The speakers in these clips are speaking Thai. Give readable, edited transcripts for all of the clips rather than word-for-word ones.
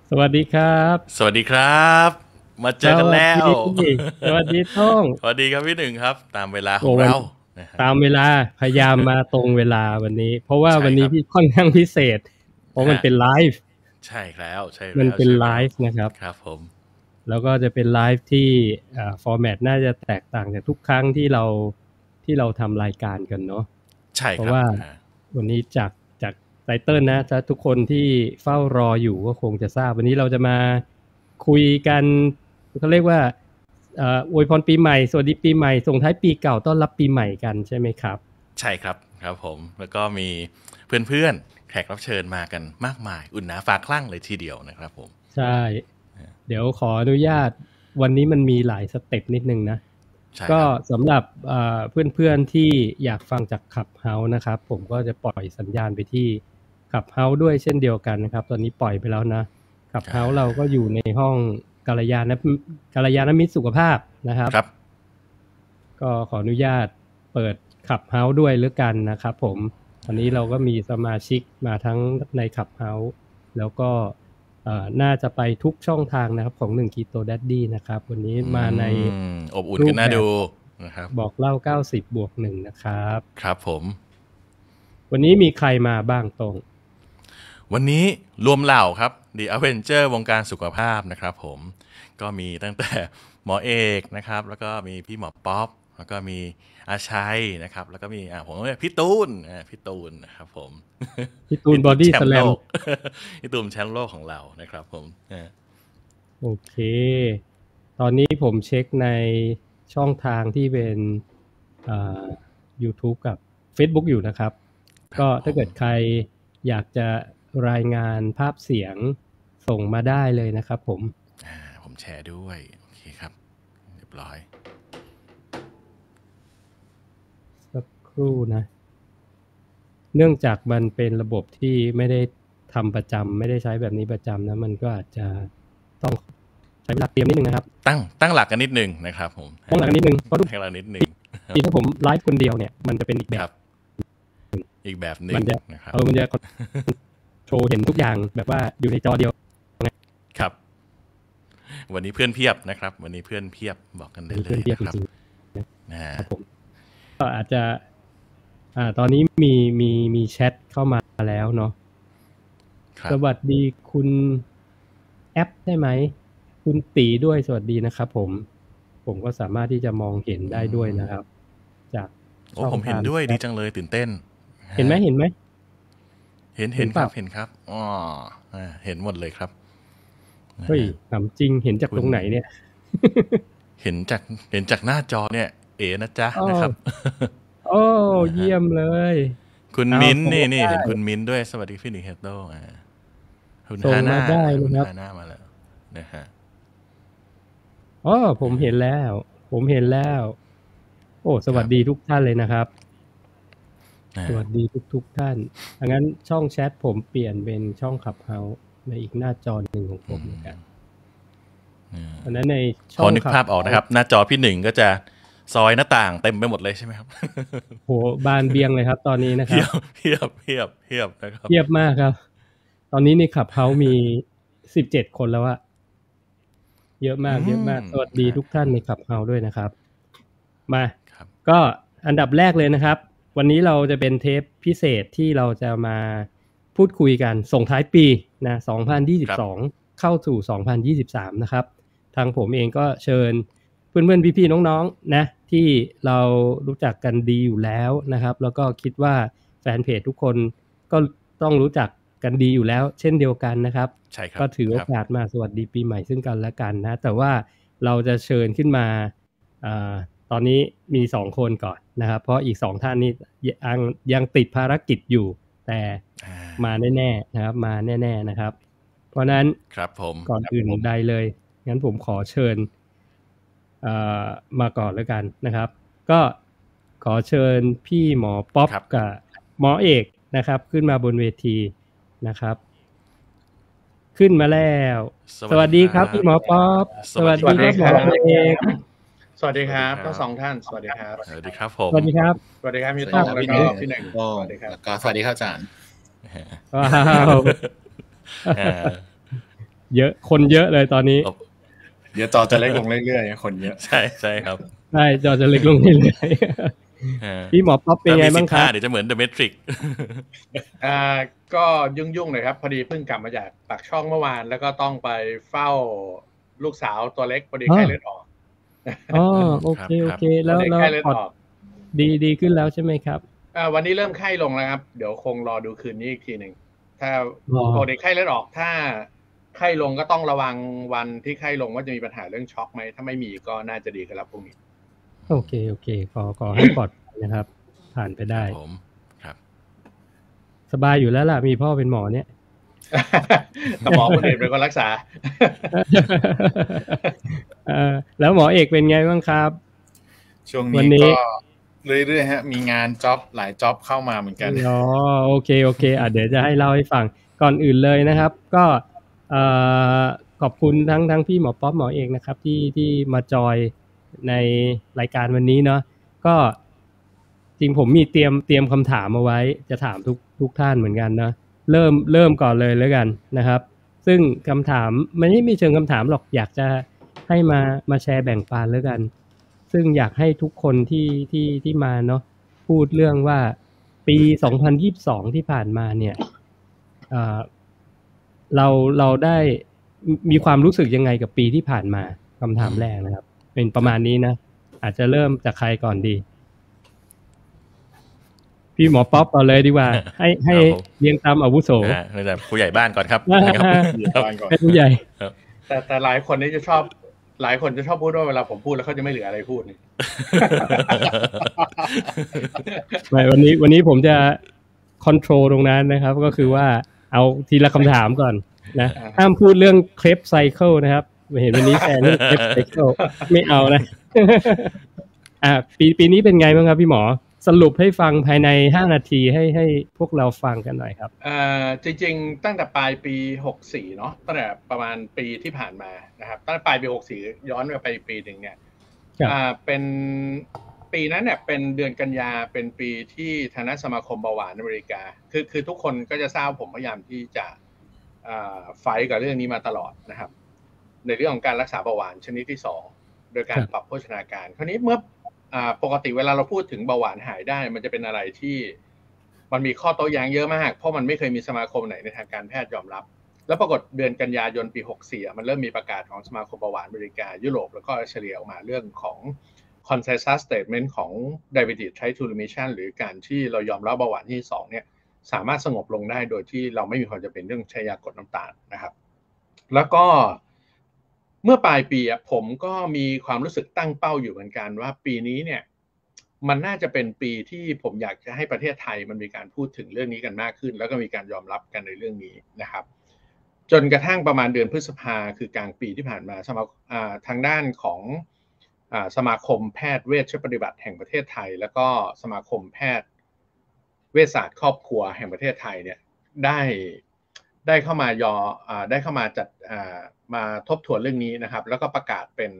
สวัสดีครับสวัสดีครับมาเจสอกันวัสแล้วดีสวัสดีท้องสวัสดีครับพี่หนึ่งครับตามเวลาขโอ้วันองเรานะฮะตามเวลาพยายามมาตรงเวลาวันนี้เพราะว่าวันนี้ใช่ครับพี่ค่อนข้างพิเศษเพราะมันฮะเป็นไลฟ์ใช่แล้วใช่มันแล้วเป็นไลใช่แล้วฟ์นะครับครับผมแล้วก็จะเป็นไลฟ์ที่ฟอร์แมตน่าจะแตกต่างจากทุกครั้งที่เราทำรายการกันเนาะใช่ครับเพราะว่าวันนี้จากไตเติ้ลนะถ้าทุกคนที่เฝ้ารออยู่ก็คงจะทราบวันนี้เราจะมาคุยกันเขาเรียกว่าอวยพรปีใหม่สวัสดีปีใหม่ส่งท้ายปีเก่าต้อนรับปีใหม่กันใช่ไหมครับใช่ครับครับผมแล้วก็มีเพื่อนๆแขกรับเชิญมากันมากมายอุ่นหนาฝาคลั่งเลยทีเดียวนะครับผมใช่เดี๋ยวขออนุญาตวันนี้มันมีหลายสเต็ปนิดนึงนะก็ใช่ครับสำหรับเพื่อนๆที่อยากฟังจากขับเฮาส์นะครับผมก็จะปล่อยสัญญาณไปที่ขับเฮาส์ด้วยเช่นเดียวกันนะครับตอนนี้ปล่อยไปแล้วนะขับเฮาส์เราก็อยู่ในห้องกัลยาณมิตรสุขภาพนะครับครับก็ขออนุญาตเปิดขับเฮาส์ด้วยหรือกันนะครับผมวันนี้เราก็มีสมาชิกมาทั้งในขับเฮาส์แล้วก็น่าจะไปทุกช่องทางนะครับของ1 Keto Daddy นะครับวันนี้มาในอบอุ่นรูกันน่าดูปแบบนะครับบอกเล่า90+1นะครับครับผมวันนี้มีใครมาบ้างตรงวันนี้รวมเหล่าครับ The Avenger วงการสุขภาพนะครับผมก็มีตั้งแต่หมอเอกนะครับแล้วก็มีพี่หมอป๊อปแล้วก็มีอาชัยนะครับแล้วก็มีผมเรียกพี่ตูนพี่ตูนนะครับผมพี่ตูนบอดี้แชสมป์แลมโลก พี่ตูนแชมป์โลกของเรานะครับผมโอเคตอนนี้ผมเช็คในช่องทางที่เป็นอ่า YouTube กับ Facebook อยู่นะครับก็ถ้าเกิดใครอยากจะรายงานภาพเสียงส่งมาได้เลยนะครับผมแชร์ด้วยโอเคครับเรียบร้อยสักครู่นะเนื่องจากมันเป็นระบบที่ไม่ได้ทำประจำไม่ได้ใช้แบบนี้ประจำนะมันก็อาจจะต้องใช้เวลาเตรียมนิดนึงนะครับตั้งหลักกันนิดนึงนะครับผมต้องหลังนิดนึงเพราะทุกให้เรานิดนึงทีถ้าผมไลฟ์คนเดียวเนี่ยมันจะเป็นอีกแบบอีกแบบหนึ่งมันจะนะครับมันจะโชว์เห็นทุกอย่างแบบว่าอยู่ในจอเดียวครับวันนี้เพื่อนเพียบนะครับวันนี้เพื่อนเพียบบอกกันได้เลยนะครับครับผมก็อาจจะตอนนี้มีแชทเข้ามาแล้วเนาะสวัสดีคุณแอปใช่ไหมคุณตีด้วยสวัสดีนะครับผมก็สามารถที่จะมองเห็นได้ด้วยนะครับจากผมเห็นด้วยดีจังเลยตื่นเต้นเห็นไหมเห็นครับเห็นครับอ๋อเห็นหมดเลยครับเฮ้ยถามจริงเห็นจากตรงไหนเนี่ยเห็นจากหน้าจอเนี่ยเอ๋นะจ๊ะนะครับโอ้เยี่ยมเลยคุณมิ้นนี่เห็นคุณมิ้นด้วยสวัสดีพี่หนิงเฮตโต้คุณฮาน่าได้นะครับฮาน่ามาแล้วนะฮะอ๋อผมเห็นแล้วโอ้สวัสดีทุกท่านเลยนะครับสวัสดีทุกท่านงั้นช่องแชทผมเปลี่ยนเป็นช่องขับเฮาในอีกหน้าจอหนึ่งของผมเหมือนกันอันนั้นในช่องพอนึกภาพออกนะครับหน้าจอพี่หนึ่งก็จะซอยหน้าต่างเต็มไปหมดเลยใช่ไหมครับโหบานเบียงเลยครับตอนนี้นะครับเพียบนะครับเพียบมากครับตอนนี้ในขับเฮามี17 คนแล้วอะเยอะมากสวัสดีทุกท่านในขับเฮาด้วยนะครับมาก็อันดับแรกเลยนะครับวันนี้เราจะเป็นเทปพิเศษที่เราจะมาพูดคุยกันส่งท้ายปีนะ2022เข้าสู่2023นะครับทางผมเองก็เชิญเพื่อนๆพี่ๆน้องๆนะที่เรารู้จักกันดีอยู่แล้วนะครับแล้วก็คิดว่าแฟนเพจทุกคนก็ต้องรู้จักกันดีอยู่แล้วเช่นเดียวกันนะครับใช่ครับก็ถือโอกาสมาสวัสดีปีใหม่ซึ่งกันและกันนะแต่ว่าเราจะเชิญขึ้นมาตอนนี้มี2คนก่อนนะครับเพราะอีก2ท่านนี้ยังติดภารกิจอยู่แต่มาแน่ๆนะครับมาแน่ๆนะครับเพราะนั้นครับผมก่อนอื่นใดเลยงั้นผมขอเชิญมาก่อนแล้วกันนะครับก็ขอเชิญพี่หมอป๊อปกับหมอเอกนะครับขึ้นมาบนเวทีนะครับขึ้นมาแล้วสวัสดีครับพี่หมอป๊อปสวัสดีครับหมอเอกสวัสดีครับทั้ง2ท่านสวัสดีครับสวัสดีครับผมสวัสดีครับพี่ต้องแล้วก็พี่หนึ่งสวัสดีครับก็สวัสดีครับอาจารย์ว้าวเยอะคนเยอะเลยตอนนี้เดี๋ยวจอจะเล็กลงเรื่อยๆคนเยอะใช่ใช่ครับใช่จอจะเล็กลงเรื่อยๆพี่หมอป๊อปเป็นไงบ้างครับเดี๋ยวจะเหมือน The Matrix ก็ยุ่งๆเลยครับพอดีเพิ่งกลับมาจากปากช่องเมื่อวานแล้วก็ต้องไปเฝ้าลูกสาวตัวเล็กพอดีไข้เลือดออกอ๋อโอเคแล้วไข้เลือดออกดีขึ้นแล้วใช่ไหมครับวันนี้เริ่มไข้ลงแล้วครับเดี๋ยวคงรอดูคืนนี้อีกทีหนึ่งถ้าปกติไข้เลือดออกถ้าไข้ลงก็ต้องระวังวันที่ไข้ลงว่าจะมีปัญหาเรื่องช็อกไหมถ้าไม่มีก็น่าจะดีขึ้นแล้วพรุ่งนี้โอเคขอให้ปลอดภัยนะครับผ่านไปได้ครับสบายอยู่แล้วล่ะมีพ่อเป็นหมอเนี่ยแต่หมอคนอื่นเป็นคนรักษาแล้วหมอเอกเป็นไงบ้างครับช่วงนี้ก็เรื่อยๆฮะมีงานจ็อบหลายจ็อบเข้ามาเหมือนกันอ๋อโอเคเดี๋ยวจะให้เล่าให้ฟังก่อนอื่นเลยนะครับก็ขอบคุณทั้งพี่หมอป๊อปหมอเอกนะครับที่มาจอยในรายการวันนี้เนาะก็จริงผมมีเตรียมคำถามเอาไว้จะถามทุกท่านเหมือนกันนะเริ่มก่อนเลยแล้วกันนะครับซึ่งคำถามมันไม่มีเชิงคำถามหรอกอยากจะให้มาแชร์แบ่งปันแล้วกันซึ่งอยากให้ทุกคนที่มาเนาะพูดเรื่องว่าปี2022ที่ผ่านมาเนี่ยเราได้มีความรู้สึกยังไงกับปีที่ผ่านมาคำถามแรกนะครับเป็นประมาณนี้นะอาจจะเริ่มจากใครก่อนดีพี่หมอป๊อปเอาเลยดีกว่าให้เรียงตามอาวุโสแต่ผู้ใหญ่บ้านก่อนครับผู้ใหญ่แต่หลายคนนี่จะชอบหลายคนจะชอบพูดว่าเวลาผมพูดแล้วเขาจะไม่เหลืออะไรพูดนี่ไม่วันนี้ผมจะคอนโทรลตรงนั้นนะครับก็คือว่าเอาทีละคำถามก่อนนะห้ามพูดเรื่องเครปไซเคิลนะครับเห็นวันนี้แชร์เรื่องเครปไซเคิลไม่เอานะปีนี้เป็นไงบ้างครับพี่หมอสรุปให้ฟังภายใน5นาทีให้พวกเราฟังกันหน่อยครับจริงๆตั้งแต่ปลายปี64เนาะตั้งแต่ประมาณปีที่ผ่านมานะครับตั้งแต่ปลายปี64ย้อนไปปีนึงเนี่ยเป็นปีนั้นเนี่ยเป็นเดือนกันยาเป็นปีที่ทางสมาคมเบาหวานอเมริกาคือทุกคนก็จะทราบผมพยายามที่จะไฟท์กับเรื่องนี้มาตลอดนะครับในเรื่องของการรักษาเบาหวานชนิดที่2โดยการปรับโภชนาการคราวนี้เมื่อปกติเวลาเราพูดถึงเบาหวานหายได้มันจะเป็นอะไรที่มันมีข้อโต้แย้งเยอะมากเพราะมันไม่เคยมีสมาคมไหนในทางการแพทย์ยอมรับแล้วปรากฏเดือนกันยายนปี64มันเริ่มมีประกาศของสมาคมเบาหวานอเมริกายุโรปแล้วก็เฉลี่ยออกมาเรื่องของ consensus statement ของ diabetes type 2 remission หรือการที่เรายอมรับเบาหวานที่2เนี่ยสามารถสงบลงได้โดยที่เราไม่มีความจำเป็นเรื่องใช้ยากดน้ำตาลนะครับแล้วก็เมื่อปลายปีผมก็มีความรู้สึกตั้งเป้าอยู่เหมือนกันว่าปีนี้เนี่ยมันน่าจะเป็นปีที่ผมอยากจะให้ประเทศไทยมันมีการพูดถึงเรื่องนี้กันมากขึ้นแล้วก็มีการยอมรับกันในเรื่องนี้นะครับจนกระทั่งประมาณเดือนพฤษภาคือกลางปีที่ผ่านมาทางด้านของสมาคมแพทย์เวชปฏิบัติแห่งประเทศไทยแล้วก็สมาคมแพทย์เวชศาสตร์ครอบครัวแห่งประเทศไทยเนี่ยได้เข้ามาจัดมาทบทวนเรื่องนี้นะครับแล้วก็ประกาศเป็น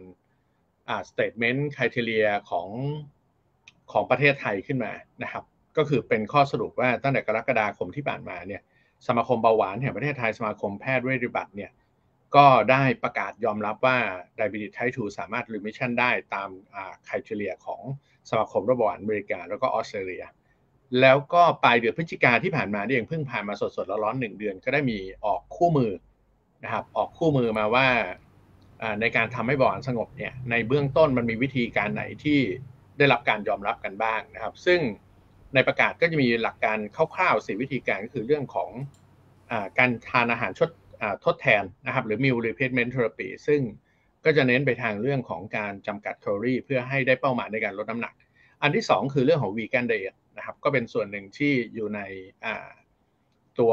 statement criteria ของประเทศไทยขึ้นมานะครับก็คือเป็นข้อสรุปว่าตั้งแต่กรกฎาคมที่ผ่านมาเนี่ยสมาคมเบาหวานแห่งประเทศไทยสมาคมแพทย์เวชปฏิบัติเนี่ยก็ได้ประกาศยอมรับว่า diabetes type 2 สามารถ remission ได้ตาม criteria ของสมาคมเบาหวานอเมริกาแล้วก็ออสเตรเลียแล้วก็ปลายเดือนพฤศจิกาที่ผ่านมาเองเพิ่งผ่านมาสดๆร้อนๆ1เดือนก็ได้มีออกคู่มือนะครับออกคู่มือมาว่าในการทำให้เบาหวานสงบเนี่ยในเบื้องต้นมันมีวิธีการไหนที่ได้รับการยอมรับกันบ้างนะครับซึ่งในประกาศก็จะมีหลักการคร่าวๆ4วิธีการก็คือเรื่องของการทานอาหารทดแทนนะครับหรือ meal replacement therapy ซึ่งก็จะเน้นไปทางเรื่องของการจำกัดแคลอรี่เพื่อให้ได้เป้าหมายในการลดน้ำหนักอันที่2คือเรื่องของ vegan diet นะครับก็เป็นส่วนหนึ่งที่อยู่ในตัว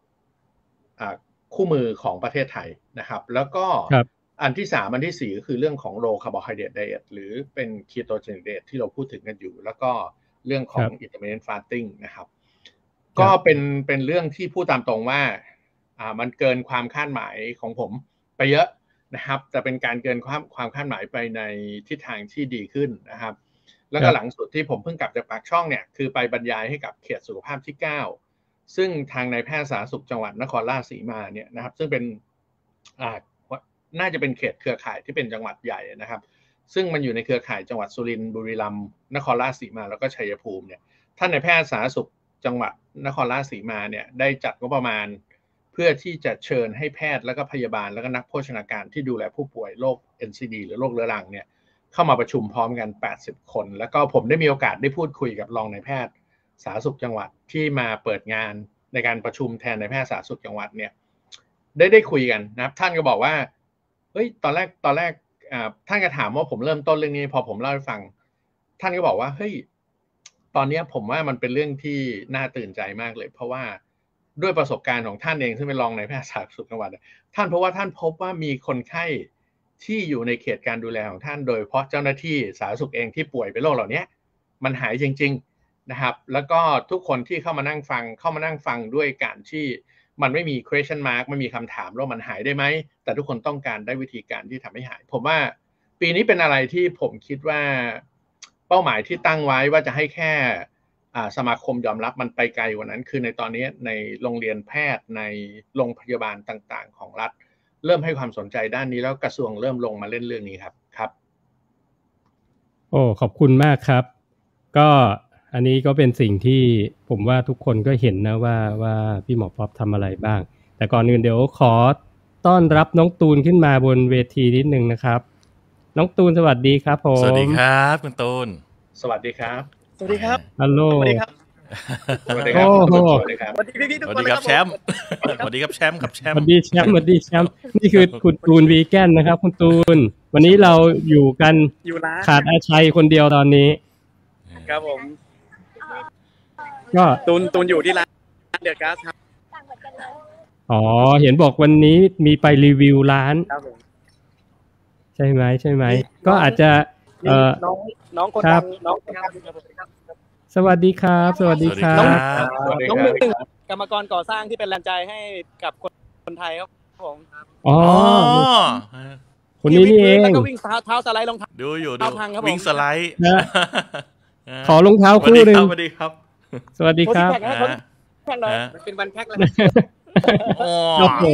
คู่มือของประเทศไทยนะครับแล้วก็อันที่3อันที่4ก็คือเรื่องของ low carbohydrate diet หรือเป็น ketogenic diet ที่เราพูดถึงกันอยู่แล้วก็เรื่องของ intermittent fasting นะครับก็เป็นเรื่องที่พูดตามตรงว่ามันเกินความคาดหมายของผมไปเยอะนะครับแต่เป็นการเกินความคาดหมายไปในทิศทางที่ดีขึ้นนะครับแล้วก็หลังสุดที่ผมเพิ่งกลับจากปากช่องเนี่ยคือไปบรรยายให้กับเขตสุขภาพที่9ซึ่งทางนายแพทย์สาธารณสุขจังหวัดนครราชสีมาเนี่ยนะครับซึ่งเป็นน่าจะเป็นเขตเครือข่ายที่เป็นจังหวัดใหญ่นะครับซึ่งมันอยู่ในเครือข่ายจังหวัดสุรินทร์บุรีรัมย์นครราชสีมาแล้วก็ชัยภูมิเนี่ยท่านนายแพทย์สาธารณสุขจังหวัดนครราชสีมาเนี่ยได้จัดงบประมาณเพื่อที่จะเชิญให้แพทย์แล้วก็พยาบาลแล้วก็นักโภชนาการที่ดูแลผู้ป่วยโรค NCD หรือโรคเรื้อรังเนี่ยเข้ามาประชุมพร้อมกัน80คนแล้วก็ผมได้มีโอกาสได้พูดคุยกับรองนายแพทย์สาธารณสุขจังหวัดที่มาเปิดงานในการประชุมแทนนายแพทย์สาธารณสุขจังหวัดเนี่ยได้คุยกันนะครับท่านก็บอกว่าเฮ้ยตอนแรกท่านก็ถามว่าผมเริ่มต้นเรื่องนี้พอผมเล่าให้ฟังท่านก็บอกว่าเฮ้ยตอนนี้ผมว่ามันเป็นเรื่องที่น่าตื่นใจมากเลยเพราะว่าด้วยประสบการณ์ของท่านเองซึ่งเป็นรองนายแพทย์สาธารณสุขจังหวัดท่านเพราะว่าท่านพบว่ามีคนไข้ที่อยู่ในเขตการดูแลของท่านโดยเฉพาะเจ้าหน้าที่สาธารณสุขเองที่ป่วยเป็นโรคเหล่านี้มันหายจริงๆนะครับแล้วก็ทุกคนที่เข้ามานั่งฟังด้วยการที่มันไม่มี question mark ไม่มีคำถามว่ามันหายได้ไหมแต่ทุกคนต้องการได้วิธีการที่ทำให้หายผมว่าปีนี้เป็นอะไรที่ผมคิดว่าเป้าหมายที่ตั้งไว้ว่าจะให้แค่สมาคมยอมรับมันไปไกลกว่านั้นคือในตอนนี้ในโรงเรียนแพทย์ในโรงพยาบาลต่างๆของรัฐเริ่มให้ความสนใจด้านนี้แล้วกระทรวงเริ่มลงมาเล่นเรื่องนี้ครับโอ้ขอบคุณมากครับก็อันนี้ก็เป็นสิ่งที่ผมว่าทุกคนก็เห็นนะว่าพี่หมอป๊อปทำอะไรบ้างแต่ก่อนอื่นเดี๋ยวขอต้อนรับน้องตูนขึ้นมาบนเวทีนิดนึงนะครับน้องตูนสวัสดีครับผมสวัสดีครับคุณตูนสวัสดีครับสวัสดีครับฮัลโหลสวัสดีครับสวัสดีครับสวัสดีครับสวัสดีพี่ทุกคนครับแชมป์สวัสดีครับแชมป์ครับแชมป์สวัสดีแชมป์นี่คือคุณตูนวีแกนนะครับคุณตูนวันนี้เราอยู่กันขาดอาชัยคนเดียวตอนนี้ครับผมก็ตูนอยู่ที่ร้านเดอะก๊าซครับอ๋อเห็นบอกวันนี้มีไปรีวิวร้านครับผมใช่ไหมก็อาจจะน้องคนดังน้องครับสวัสดีครับน้องหนึ่งกรรมกรก่อสร้างที่เป็นแรงใจให้กับคนไทยครับผมอ๋อคนนี้นี่เองแล้วก็วิ่งเท้าสไลด์ลงดูอยู่วิ่งสไลด์ขอรองเท้าคู่นึงสวัสดีครับสวัสดีครับแพ็คเลยเป็นวันแพ็คเลยโอ้โห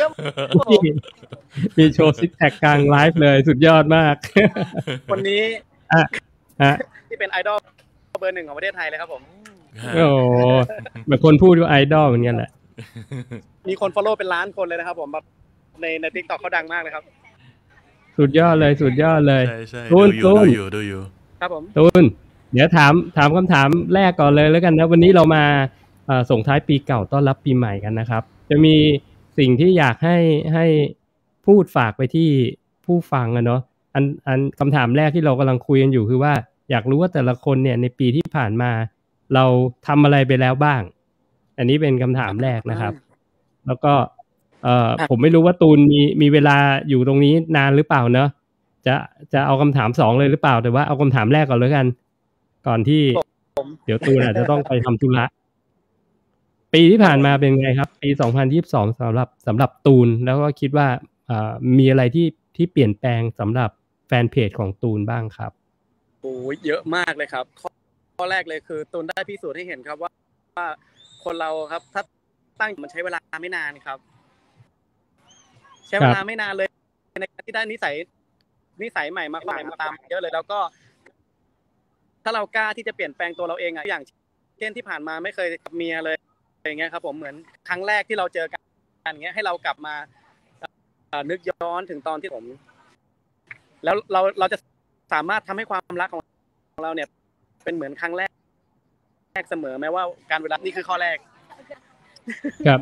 มีโชว์ซิกแพคกลางไลฟ์เลยสุดยอดมากคนนี้ที่เป็นไอดอลเบอร์ 1ของประเทศไทยเลยครับผมโอ้เหมือนคนพูดว่าไอดอลเหมือนกันแหละมีคนฟอลโล่เป็นล้านคนเลยนะครับผมแบบใน TikTok เขาดังมากเลยครับสุดยอดเลยใช่ดูอยู่ครับผมตูนเดี๋ยวถามคำถามแรกก่อนเลยแล้วกันนะวันนี้เรามาส่งท้ายปีเก่าต้อนรับปีใหม่กันนะครับจะมีสิ่งที่อยากให้พูดฝากไปที่ผู้ฟังเนาะอันคำถามแรกที่เรากำลังคุยกันอยู่คือว่าอยากรู้ว่าแต่ละคนเนี่ยในปีที่ผ่านมาเราทำอะไรไปแล้วบ้างอันนี้เป็นคำถามแรกนะครับแล้วก็ผมไม่รู้ว่าตูนมีเวลาอยู่ตรงนี้นานหรือเปล่าเนาะจะเอาคำถาม2เลยหรือเปล่าแต่ว่าเอาคำถามแรกก่อนแล้วกันก่อนที่เดี๋ยวตูนอาจจะต้องไปทำธุระปีที่ผ่านมาเป็นไงครับปี2022สำหรับตูนแล้วก็คิดว่ามีอะไรที่เปลี่ยนแปลงสำหรับแฟนเพจของตูนบ้างครับโอ้เยอะมากเลยครับข้อแรกเลยคือตูนได้พิสูจน์ให้เห็นครับว่าคนเราครับถ้าตั้งมันใช้เวลาไม่นานครับใช้เวลาไม่นานเลยในการที่ได้นิสัยใหม่มาตามเยอะเลยแล้วก็ถ้าเรากล้าที่จะเปลี่ยนแปลงตัวเราเองอะอย่างเช่นที่ผ่านมาไม่เคยกับเมียเลยอย่างเงี้ยครับผมเหมือนครั้งแรกที่เราเจอกันอย่างเงี้ยให้เรากลับมานึกย้อนถึงตอนที่ผมแล้วเราจะสามารถทำให้ความรักของเราเนี่ยเป็นเหมือนครั้งแรกเสมอแม้ว่าการเวลานี่คือข้อแรกครับ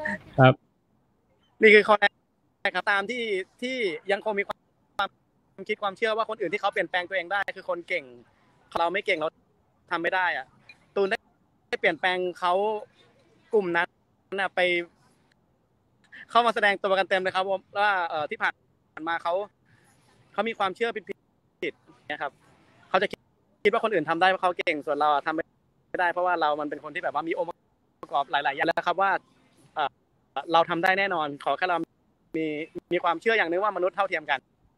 นี่คือข้อแรกครับตามที่ยังคงมีความคิดความเชื่อว่าคนอื่นที่เขาเปลี่ยนแปลงตัวเองได้คือคนเก่งเราไม่เก่งเราทำไม่ได้อ่ะตูนได้เปลี่ยนแปลงเขากลุ่มนั้นไปเข้ามาแสดงตัวกันเต็มเลยครับว่าที่ผ่านมาเขามีความเชื่อผิดนะครับเขาจะคิดว่าคนอื่นทำได้เพราะเขาเก่งส่วนเราทำไม่ได้เพราะว่าเรามันเป็นคนที่แบบว่ามีองค์ประกอบหลายๆอย่างแล้วครับว่าเราทำได้แน่นอนขอแค่เรามีความเชื่ออย่างนึงว่ามนุษย์เท่าเทียมกัน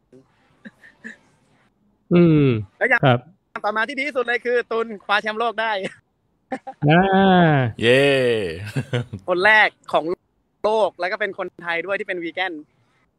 แล้วอย่างต่อมาที่ดีที่สุดเลยคือตูนคว้าแชมป์โลกได้เย้คนแรกของโลกแล้วก็เป็นคนไทยด้วยที่เป็นวีแกน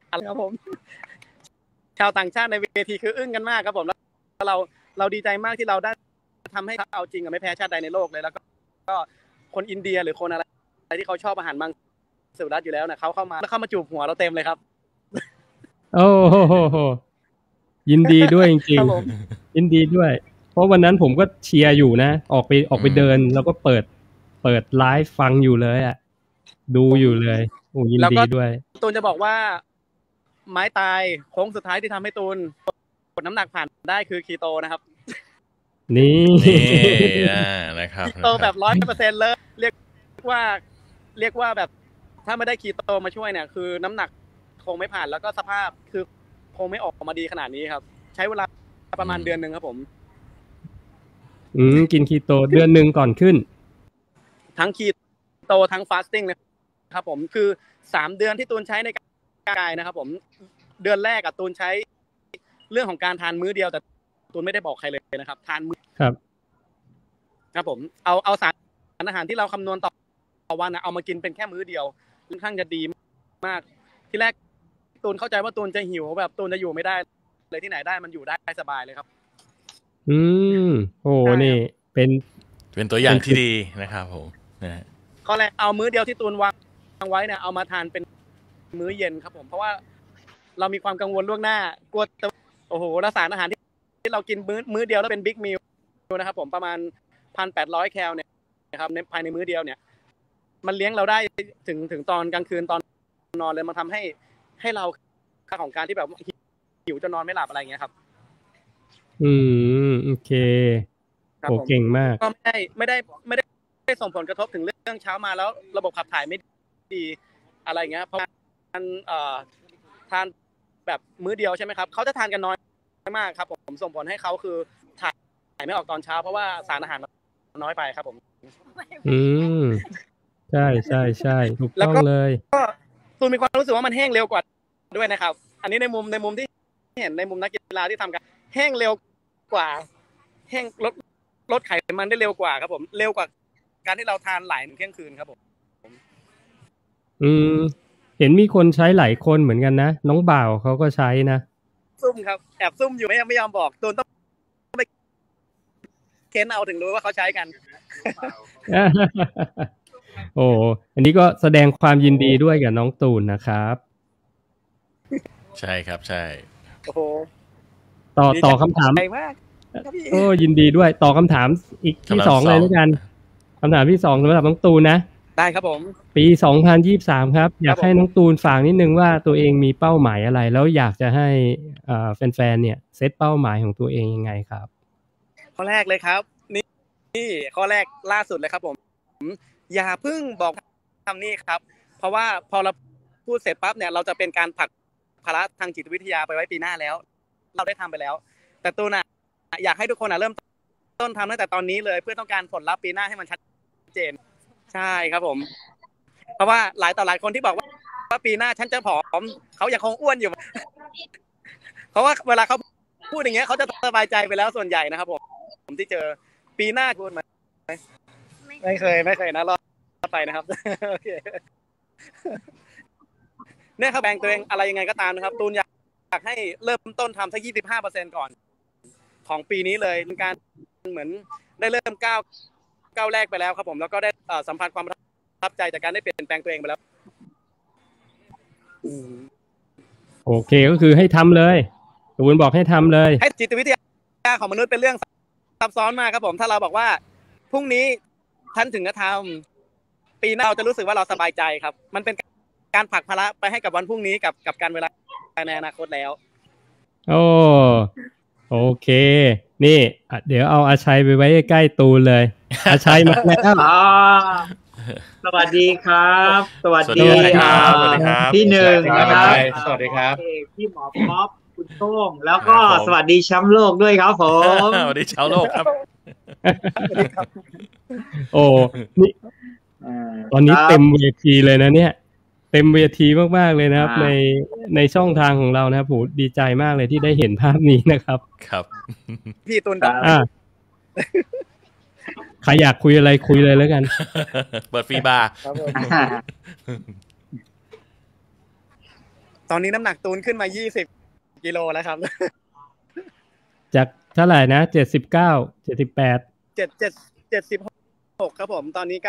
อะไรครับผมชาวต่างชาติในเวทีคืออึ้งกันมากครับผมแล้วเราดีใจมากที่เราได้ทำให้เขาเอาจริงไม่แพ้ชาติใดในโลกเลยแล้วก็คนอินเดียหรือคนอะไรที่เขาชอบอาหารมังสวิรัติอยู่แล้วนะเขาเข้ามาจูบหัวเราเต็มเลยครับโอ้โหยินดีด้วยจริงๆยินดีด้วยเพราะวันนั้นผมก็เชียร์อยู่นะออกไปเดินแล้วก็เปิดไลฟ์ฟังอยู่เลยอ่ะดูอยู่เลยโอ้ยินดีด้วยตูนจะบอกว่าไม้ตายโค้งสุดท้ายที่ทำให้ตูนกดน้ำหนักผ่านได้คือคีโตนะครับนี่นะครับคีโตแบบ 100% เลยเรียกว่าแบบถ้าไม่ได้คีโตมาช่วยเนี่ยคือน้ำหนักคงไม่ผ่านแล้วก็สภาพคือคงไม่ออกมาดีขนาดนี้ครับใช้เวลาประมาณเดือนนึงครับผมกินคีโตเดือนนึงก่อนขึ้นทั้งคีโตทั้งฟาสติ้งนะครับผมคือ3เดือนที่ตูนใช้ในกายนะครับผมเดือนแรกตูนใช้เรื่องของการทานมื้อเดียวแต่ตูนไม่ได้บอกใครเลยนะครับทานมื้อครับผมเอาสารอาหารที่เราคำนวณต่อวันเอามากินเป็นแค่มื้อเดียวค่อนข้างจะดีมากที่แรกตูนเข้าใจว่าตูนจะหิวแบบตูนจะอยู่ไม่ได้เลยที่ไหนได้มันอยู่ได้สบายเลยครับโอ้นี่เป็นตัวอย่างที่ดีนะครับผมนะข้อแรกเอามื้อเดียวที่ตูนวางไว้เนี่ยเอามาทานเป็นมื้อเย็นครับผมเพราะว่าเรามีความกังวลล่วงหน้ากลัวโอ้โหสารอาหารที่เรากินมื้อเดียวแล้วเป็นบิ๊กมิลนะครับผมประมาณ 1,800 แคลเนี่ยนะครับในภายในมื้อเดียวเนี่ยมันเลี้ยงเราได้ถึงตอนกลางคืนตอนนอนเลยมันทำให้เราค่าของการที่แบบหิวจนนอนไม่หลับอะไรเงี้ยครับโอเคโอ้เก่งมากก็ไม่ได้ส่งผลกระทบถึงเรื่องเช้ามาแล้วระบบขับถ่ายไม่ดีอะไรเงี้ยเพราะทานแบบมื้อเดียวใช่ไหมครับเขาจะทานกันน้อยมากครับผมส่งผลให้เขาคือถ่ายไม่ออกตอนเช้าเพราะว่าสารอาหารน้อยไปครับผมใช่ถูกต้องเลยก็ตูนมีความรู้สึกว่ามันแห้งเร็วกว่าด้วยนะครับอันนี้ในมุมที่เห็นในมุมนักกีฬาที่ทำกันแห้งเร็วกว่าแห้งลดไขมันได้เร็วกว่าครับผมเร็วกว่าการที่เราทานหลายเที่ยงคืนครับผมเห็นมีคนใช้หลายคนเหมือนกันนะน้องบ่าวเขาก็ใช้นะซุ่มครับแอบซุ่มอยู่ไม่ยอมบอกตูนต้องไปเค้นเอาถึงรู้ว่าเขาใช้กันโอ้อันนี้ก็แสดงความยินดีด้วยกับน้องตูนนะครับใช่ครับใช่โอ้โหต่อคำถามโอ้ยินดีด้วยต่อคำถามอีกที่2เลยแล้วกันคำถามที่2สำหรับน้องตูนนะได้ครับผมปี2023ครับอยากให้น้องตูนฝากนิดนึงว่าตัวเองมีเป้าหมายอะไรแล้วอยากจะให้แฟนๆเนี่ยเซตเป้าหมายของตัวเองยังไงครับข้อแรกเลยครับนี่ข้อแรกล่าสุดเลยครับผมอย่าเพิ่งบอกทำนี่ครับเพราะว่าพอเราพูดเสร็จปั๊บเนี่ยเราจะเป็นการผลักภาระทางจิตวิทยาไปไว้ปีหน้าแล้วเราได้ทำไปแล้วแต่ตูนอยากให้ทุกคนเริ่มต้นทำตั้งแต่ตอนนี้เลยเพื่อต้องการผลลัพธ์ปีหน้าให้มันชัดเจนใช่ครับผมเพราะว่าหลายต่อหลายคนที่บอกว่าปีหน้าฉันจะผอมเขายังคงอ้วนอยู่เพราะว่าเวลาเขาพูดอย่างเงี้ยเขาจะสบายใจไปแล้วส่วนใหญ่นะครับผมที่เจอปีหน้าพูดมาไม่เคยนะรอดไปนะครับโอเคเนี่ยครับแบ่งตัวเองอะไรยังไงก็ตามนะครับตูนอยากให้เริ่มต้นทำสัก 25% ก่อนของปีนี้เลยเป็นการเหมือนได้เริ่มก้าวแรกไปแล้วครับผมแล้วก็ได้สัมผัสความประทับใจจากการได้เปลี่ยนแปลงตัวเองไปแล้วโอเคก็คือให้ทำเลยตูนบอกให้ทำเลยให้จิตวิทยาของมนุษย์เป็นเรื่องซับซ้อนมากครับผมถ้าเราบอกว่าพรุ่งนี้ท่านถึงจะทำปีหน้าเราจะรู้สึกว่าเราสบายใจครับมันเป็นการผลักภาระไปให้กับวันพรุ่งนี้กับการเวลาในอนาคตแล้วโอเคนี่เดี๋ยวเอาอาชัยไปไว้ใกล้ตูนเลยอาชัยมาแล้วสวัสดีครับสวัสดีพี่หนึ่งนะครับสวัสดีครับพี่หมอป๊อปคุณโต้งแล้วก็สวัสดีแชมป์โลกด้วยครับผมสวัสดีแชมป์โลกครับโอ้นี่ตอนนี้เต็มเวทีเลยนะเนี่ยเต็มเวทีมากๆเลยนะครับในช่องทางของเรานะครับผมดีใจมากเลยที่ได้เห็นภาพนี้นะครับครับพี่ตุลใครอยากคุยอะไรคุยเลยแล้วกันเปิดฟรีบาร์ตอนนี้น้ำหนักตูนขึ้นมา20 กิโลแล้วครับจากเท่าไหร่นะ79 78 76ครับผมตอนนี้ก็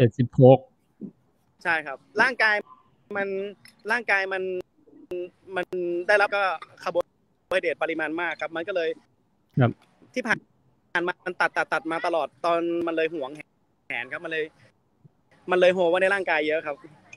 76 ใช่ครับร่างกายมันได้รับก็คาร์โบไฮเดรตปริมาณมากครับมันก็เลยครับที่ผ่านมามันตัดมาตลอดตอนมันเลยห่วงแหนครับมันเลยโหไว้ในร่างกายเยอะครับ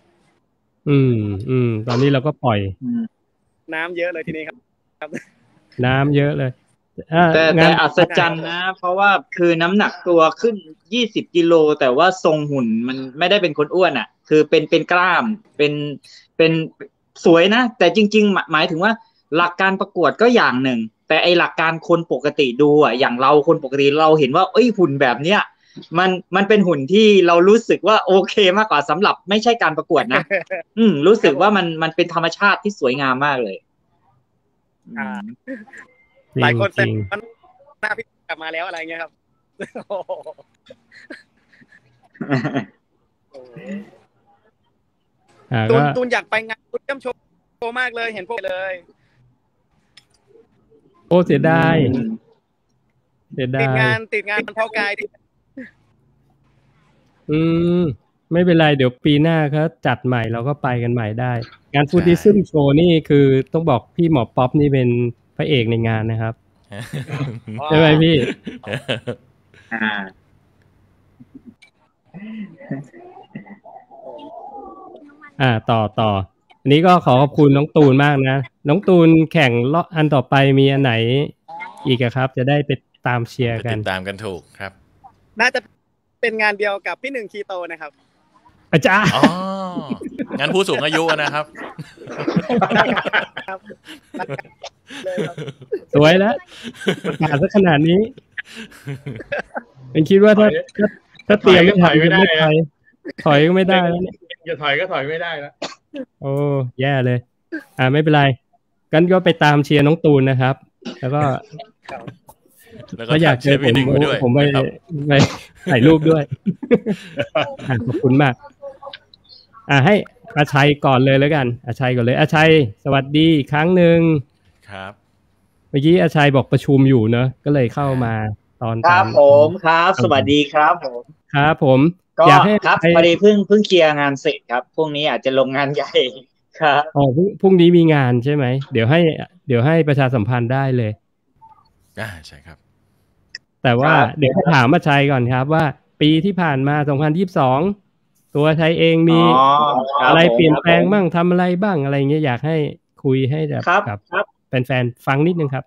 ตอนนี้เราก็ปล่อยน้ำเยอะเลยทีนี้ครับน้ำเยอะเลยแต่อัศจรรย์นะเพราะว่าคือน้ำหนักตัวขึ้น20 กิโลแต่ว่าทรงหุ่นมันไม่ได้เป็นคนอ้วนอ่ะคือเป็นกล้ามเป็นสวยนะแต่จริงๆหมายถึงว่าหลักการประกวดก็อย่างหนึ่งแต่ไอหลักการคนปกติดูอ่ะอย่างเราคนปกติเราเห็นว่าหุ่นแบบเนี้ยมันเป็นหุ่นที่เรารู้สึกว่าโอเคมากกว่าสำหรับไม่ใช่การประกวดนะ รู้สึกว่ามันเป็นธรรมชาติที่สวยงามมากเลยหลายคนเซ็นหน้าพี่กลับมาแล้วอะไรเงี้ยครับตูนอยากไปงานตูนเยี่ยมโชว์มากเลยเห็นพวกเลยโอ้เสียดายติดงานเพราะกายไม่เป็นไรเดี๋ยวปีหน้าเขาจัดใหม่เราก็ไปกันใหม่ได้งานฟูดดิซึมโชว์นี่คือต้องบอกพี่หมอป๊อปนี่เป็นพระเอกในงานนะครับใช่ไหมพี่ต่ออันนี้ก็ขอขอบคุณน้องตูนมากนะน้องตูนแข่งรอบอันต่อไปมีอันไหนอีกครับจะได้ไปตามเชียร์กันติดตามกันถูกครับน่าจะเป็นงานเดียวกับพี่หนึ่งคีโตนะครับอาจารย์งานผู้สูงอายุนะครับสวยแล้วมาซะขนาดนี้เป็นคิดว่าถ้าเตรียมไม่ถอยไม่ได้ถอยก็ไม่ได้แล้วเนี่ยจะถอยก็ถอยไม่ได้แล้วโอ้แย่เลยไม่เป็นไรกันก็ไปตามเชียร์น้องตูนนะครับแล้วก็อยากเจอผมไปถ่ายรูปด้วยขอบคุณมากให้อาชัยก่อนเลยแล้วกันอาชัยก่อนเลยอาชัยสวัสดีครั้งหนึ่งครับเมื่อกี้อาชัยบอกประชุมอยู่เนอะก็เลยเข้ามาตอนครับผมครับสวัสดีครับผมครับผมอยากให้ครับพอดีเพิ่งเคลียร์งานเสร็จครับพรุ่งนี้อาจจะลงงานใหญ่ครับพรุ่งนี้มีงานใช่ไหมเดี๋ยวให้ประชาสัมพันธ์ได้เลยใช่ครับแต่ว่าเดี๋ยวถามอาชัยก่อนครับว่าปีที่ผ่านมา2022ตัวชัยเองมีอะไรเปลี่ยนแปลงบ้างทำอะไรบ้างอะไรเงี้ยอยากให้คุยให้กับแฟนๆฟังนิดนึงครับ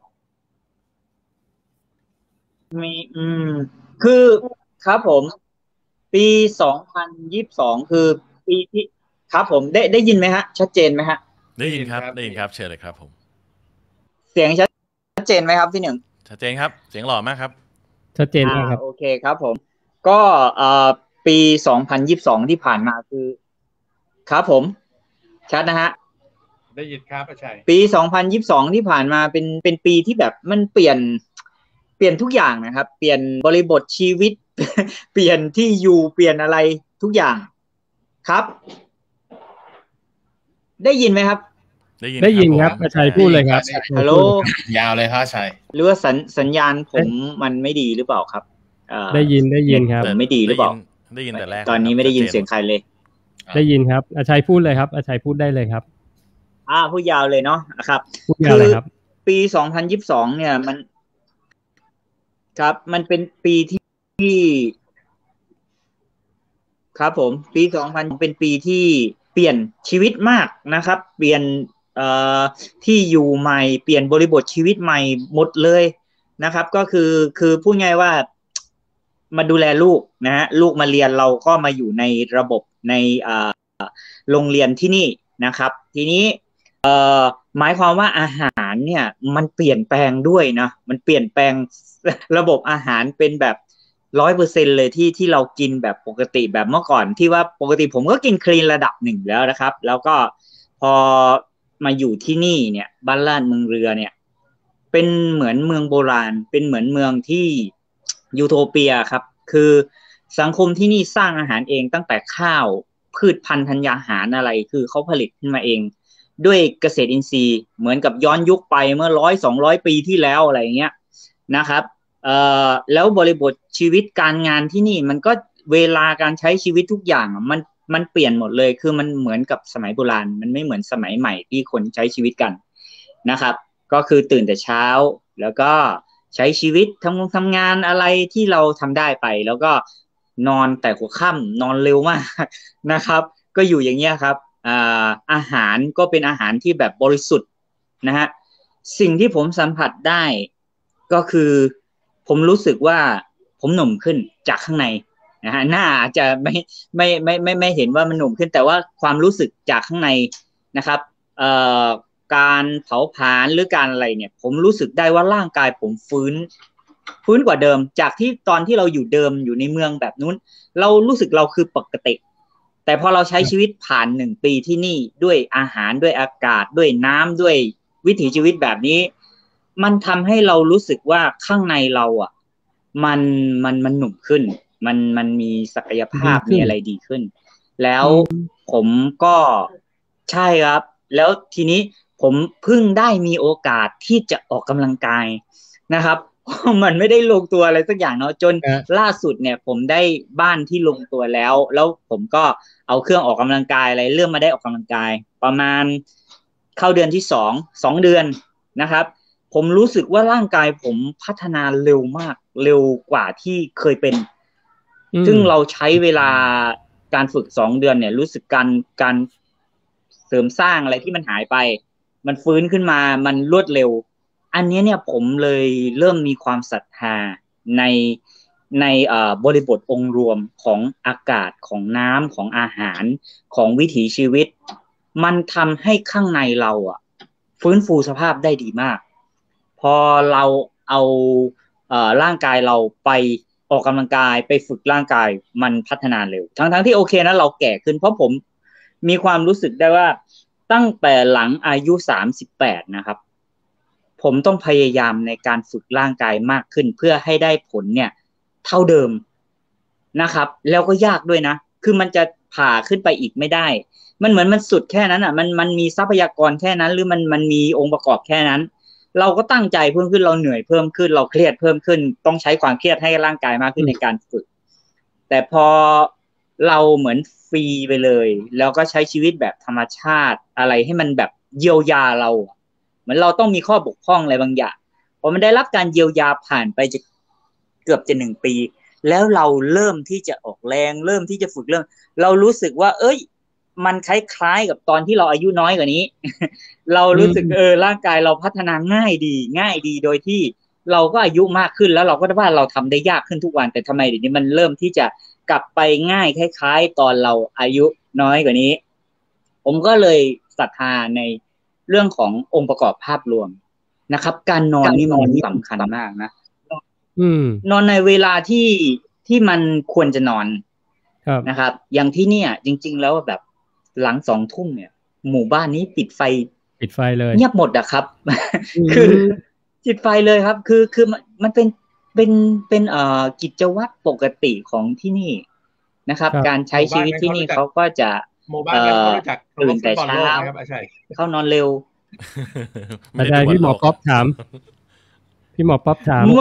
มีคือครับผมปี2022คือปีที่ครับผมได้ยินไหมฮะชัดเจนไหมฮะได้ยินครับเชิญเลยครับผมเสียงชัดเจนไหมครับพี่หนึ่งชัดเจนครับเสียงหล่อมากครับชัดเจนมากครับโอเคครับผมก็ปี2022ที่ผ่านมาคือครับผมชัดนะฮะได้ยินครับอาชัยปี2022ที่ผ่านมาเป็นปีที่แบบมันเปลี่ยนทุกอย่างนะครับเปลี่ยนบริบทชีวิตเปลี่ยนที่อยู่เปลี่ยนอะไรทุกอย่างครับได้ยินไหมครับได้ยินครับอาชัยพูดเลยครับฮัลโหลยาวเลยครับอาชัยหรือว่าสัญญาณผมมันไม่ดีหรือเปล่าครับได้ยินครับไม่ดีหรือเปล่าได้ยินแต่แรกตอนนี้ไม่ได้ยินเสียงใครเลยได้ยินครับอาชัยพูดเลยครับอาชัยพูดได้เลยครับพูดยาวเลยเนาะครับพูดยาวเลยครับปี2022เนี่ยมันครับมันเป็นปีที่ครับผมปี2000เป็นปีที่เปลี่ยนชีวิตมากนะครับเปลี่ยนที่อยู่ใหม่เปลี่ยนบริบทชีวิตใหม่หมดเลยนะครับก็คือพูดง่ายว่ามาดูแลลูกนะฮะลูกมาเรียนเราก็มาอยู่ในระบบในโรงเรียนที่นี่นะครับทีนี้หมายความว่าอาหารเนี่ยมันเปลี่ยนแปลงด้วยนะมันเปลี่ยนแปลงระบบอาหารเป็นแบบ 100% เลยที่เรากินแบบปกติแบบเมื่อก่อนที่ว่าปกติผมก็กินคลีนระดับหนึ่งแล้วนะครับแล้วก็พอมาอยู่ที่นี่เนี่ยบ้านลาดเมืองเรือเนี่ยเป็นเหมือนเมืองโบราณเป็นเหมือนเมืองที่ยูโทเปียครับคือสังคมที่นี่สร้างอาหารเองตั้งแต่ข้าวพืชพันธุ์ธัญญาหารอะไรคือเขาผลิตขึ้นมาเองด้วยเกษตรอินทรีย์เหมือนกับย้อนยุคไปเมื่อ100-200 ปีที่แล้วอะไรอย่างเงี้ยนะครับแล้วบริบทชีวิตการงานที่นี่มันก็เวลาการใช้ชีวิตทุกอย่างมันเปลี่ยนหมดเลยคือมันเหมือนกับสมัยโบราณมันไม่เหมือนสมัยใหม่ที่คนใช้ชีวิตกันนะครับก็คือตื่นแต่เช้าแล้วก็ใช้ชีวิตทำงานอะไรที่เราทำได้ไปแล้วก็นอนแต่หัวค่ำนอนเร็วมากนะครับก็อยู่อย่างเงี้ยครับอาหารก็เป็นอาหารที่แบบบริสุทธิ์นะฮะสิ่งที่ผมสัมผัสได้ก็คือผมรู้สึกว่าผมหนุ่มขึ้นจากข้างในนะฮะหน้าอาจจะไม่เห็นว่ามันหนุ่มขึ้นแต่ว่าความรู้สึกจากข้างในนะครับการเผาผลาญหรือการอะไรเนี่ยผมรู้สึกได้ว่าร่างกายผมฟื้นกว่าเดิมจากที่ตอนที่เราอยู่เดิมอยู่ในเมืองแบบนู้นเรารู้สึกเราคือปกติแต่พอเราใช้ชีวิตผ่าน1 ปีที่นี่ด้วยอาหารด้วยอากาศด้วยน้ำด้วยวิถีชีวิตแบบนี้มันทำให้เรารู้สึกว่าข้างในเราอ่ะมันหนุ่มขึ้นมันมีศักยภาพมีอะไรดีขึ้นแล้วผมก็ใช่ครับแล้วทีนี้ผมเพิ่งได้มีโอกาสที่จะออกกำลังกายนะครับมันไม่ได้ลงตัวอะไรสักอย่างเนาะจนล่าสุดเนี่ยผมได้บ้านที่ลงตัวแล้วผมก็เอาเครื่องออกกำลังกายอะไรเริ่มมาได้ออกกำลังกายประมาณเข้าเดือนที่2 เดือนนะครับผมรู้สึกว่าร่างกายผมพัฒนาเร็วมากเร็วกว่าที่เคยเป็นซึ่งเราใช้เวลาการฝึก2 เดือนเนี่ยรู้สึกการเสริมสร้างอะไรที่มันหายไปมันฟื้นขึ้นมามันรวดเร็วอันนี้เนี่ยผมเลยเริ่มมีความศรัทธาในบริบทองค์รวมของอากาศของน้ำของอาหารของวิถีชีวิตมันทำให้ข้างในเราฟื้นฟูสภาพได้ดีมากพอเราเอาร่างกายเราไปออกกำลังกายไปฝึกร่างกายมันพัฒนาเร็วทั้งที่โอเคนะเราแก่ขึ้นเพราะผมมีความรู้สึกได้ว่าตั้งแต่หลังอายุ38นะครับผมต้องพยายามในการฝึกร่างกายมากขึ้นเพื่อให้ได้ผลเนี่ยเท่าเดิมนะครับแล้วก็ยากด้วยนะคือมันจะผ่าขึ้นไปอีกไม่ได้มันเหมือนมันสุดแค่นั้นมันมีทรัพยากรแค่นั้นหรือมันมีองค์ประกอบแค่นั้นเราก็ตั้งใจเพิ่มขึ้นเราเหนื่อยเพิ่มขึ้นเราเครียดเพิ่มขึ้นต้องใช้ความเครียดให้ร่างกายมากขึ้นในการฝึกแต่พอเราเหมือนฟรีไปเลยแล้วก็ใช้ชีวิตแบบธรรมชาติอะไรให้มันแบบเยียวยาเราเหมือนเราต้องมีข้อบกพร่องอะไรบางอย่างพอมันได้รับการเยียวยาผ่านไปจะเกือบจะ1 ปีแล้วเราเริ่มที่จะออกแรงเริ่มที่จะฝึกเรารู้สึกว่ามันคล้ายๆกับตอนที่เราอายุน้อยกว่านี้ เรารู้สึกร่างกายเราพัฒนาง่ายดีโดยที่เราก็อายุมากขึ้นแล้วเราก็ว่าเราทำได้ยากขึ้นทุกวันแต่ทำไมเดี๋ยวนี้มันเริ่มที่จะกลับไปง่ายคล้ายๆตอนเราอายุน้อยกว่านี้ผมก็เลยศรัทธาในเรื่องขององค์ประกอบภาพรวมนะครับการนอนนี่มันสำคัญมากนะนอนในเวลาที่มันควรจะนอนนะครับอย่างที่เนี่ยจริงๆแล้วแบบหลัง2 ทุ่มเนี่ยหมู่บ้านนี้ปิดไฟเลยเงียบหมดอะครับ คือปิดไฟเลยครับคือมันเป็นกิจวัตรปกติของที่นี่นะครับการใช้ชีวิตที่นี่เขาก็จะตื่นแต่เช้าเข้านอนเร็วอาจารย์พี่หมอป๊อปถามหมู่บ้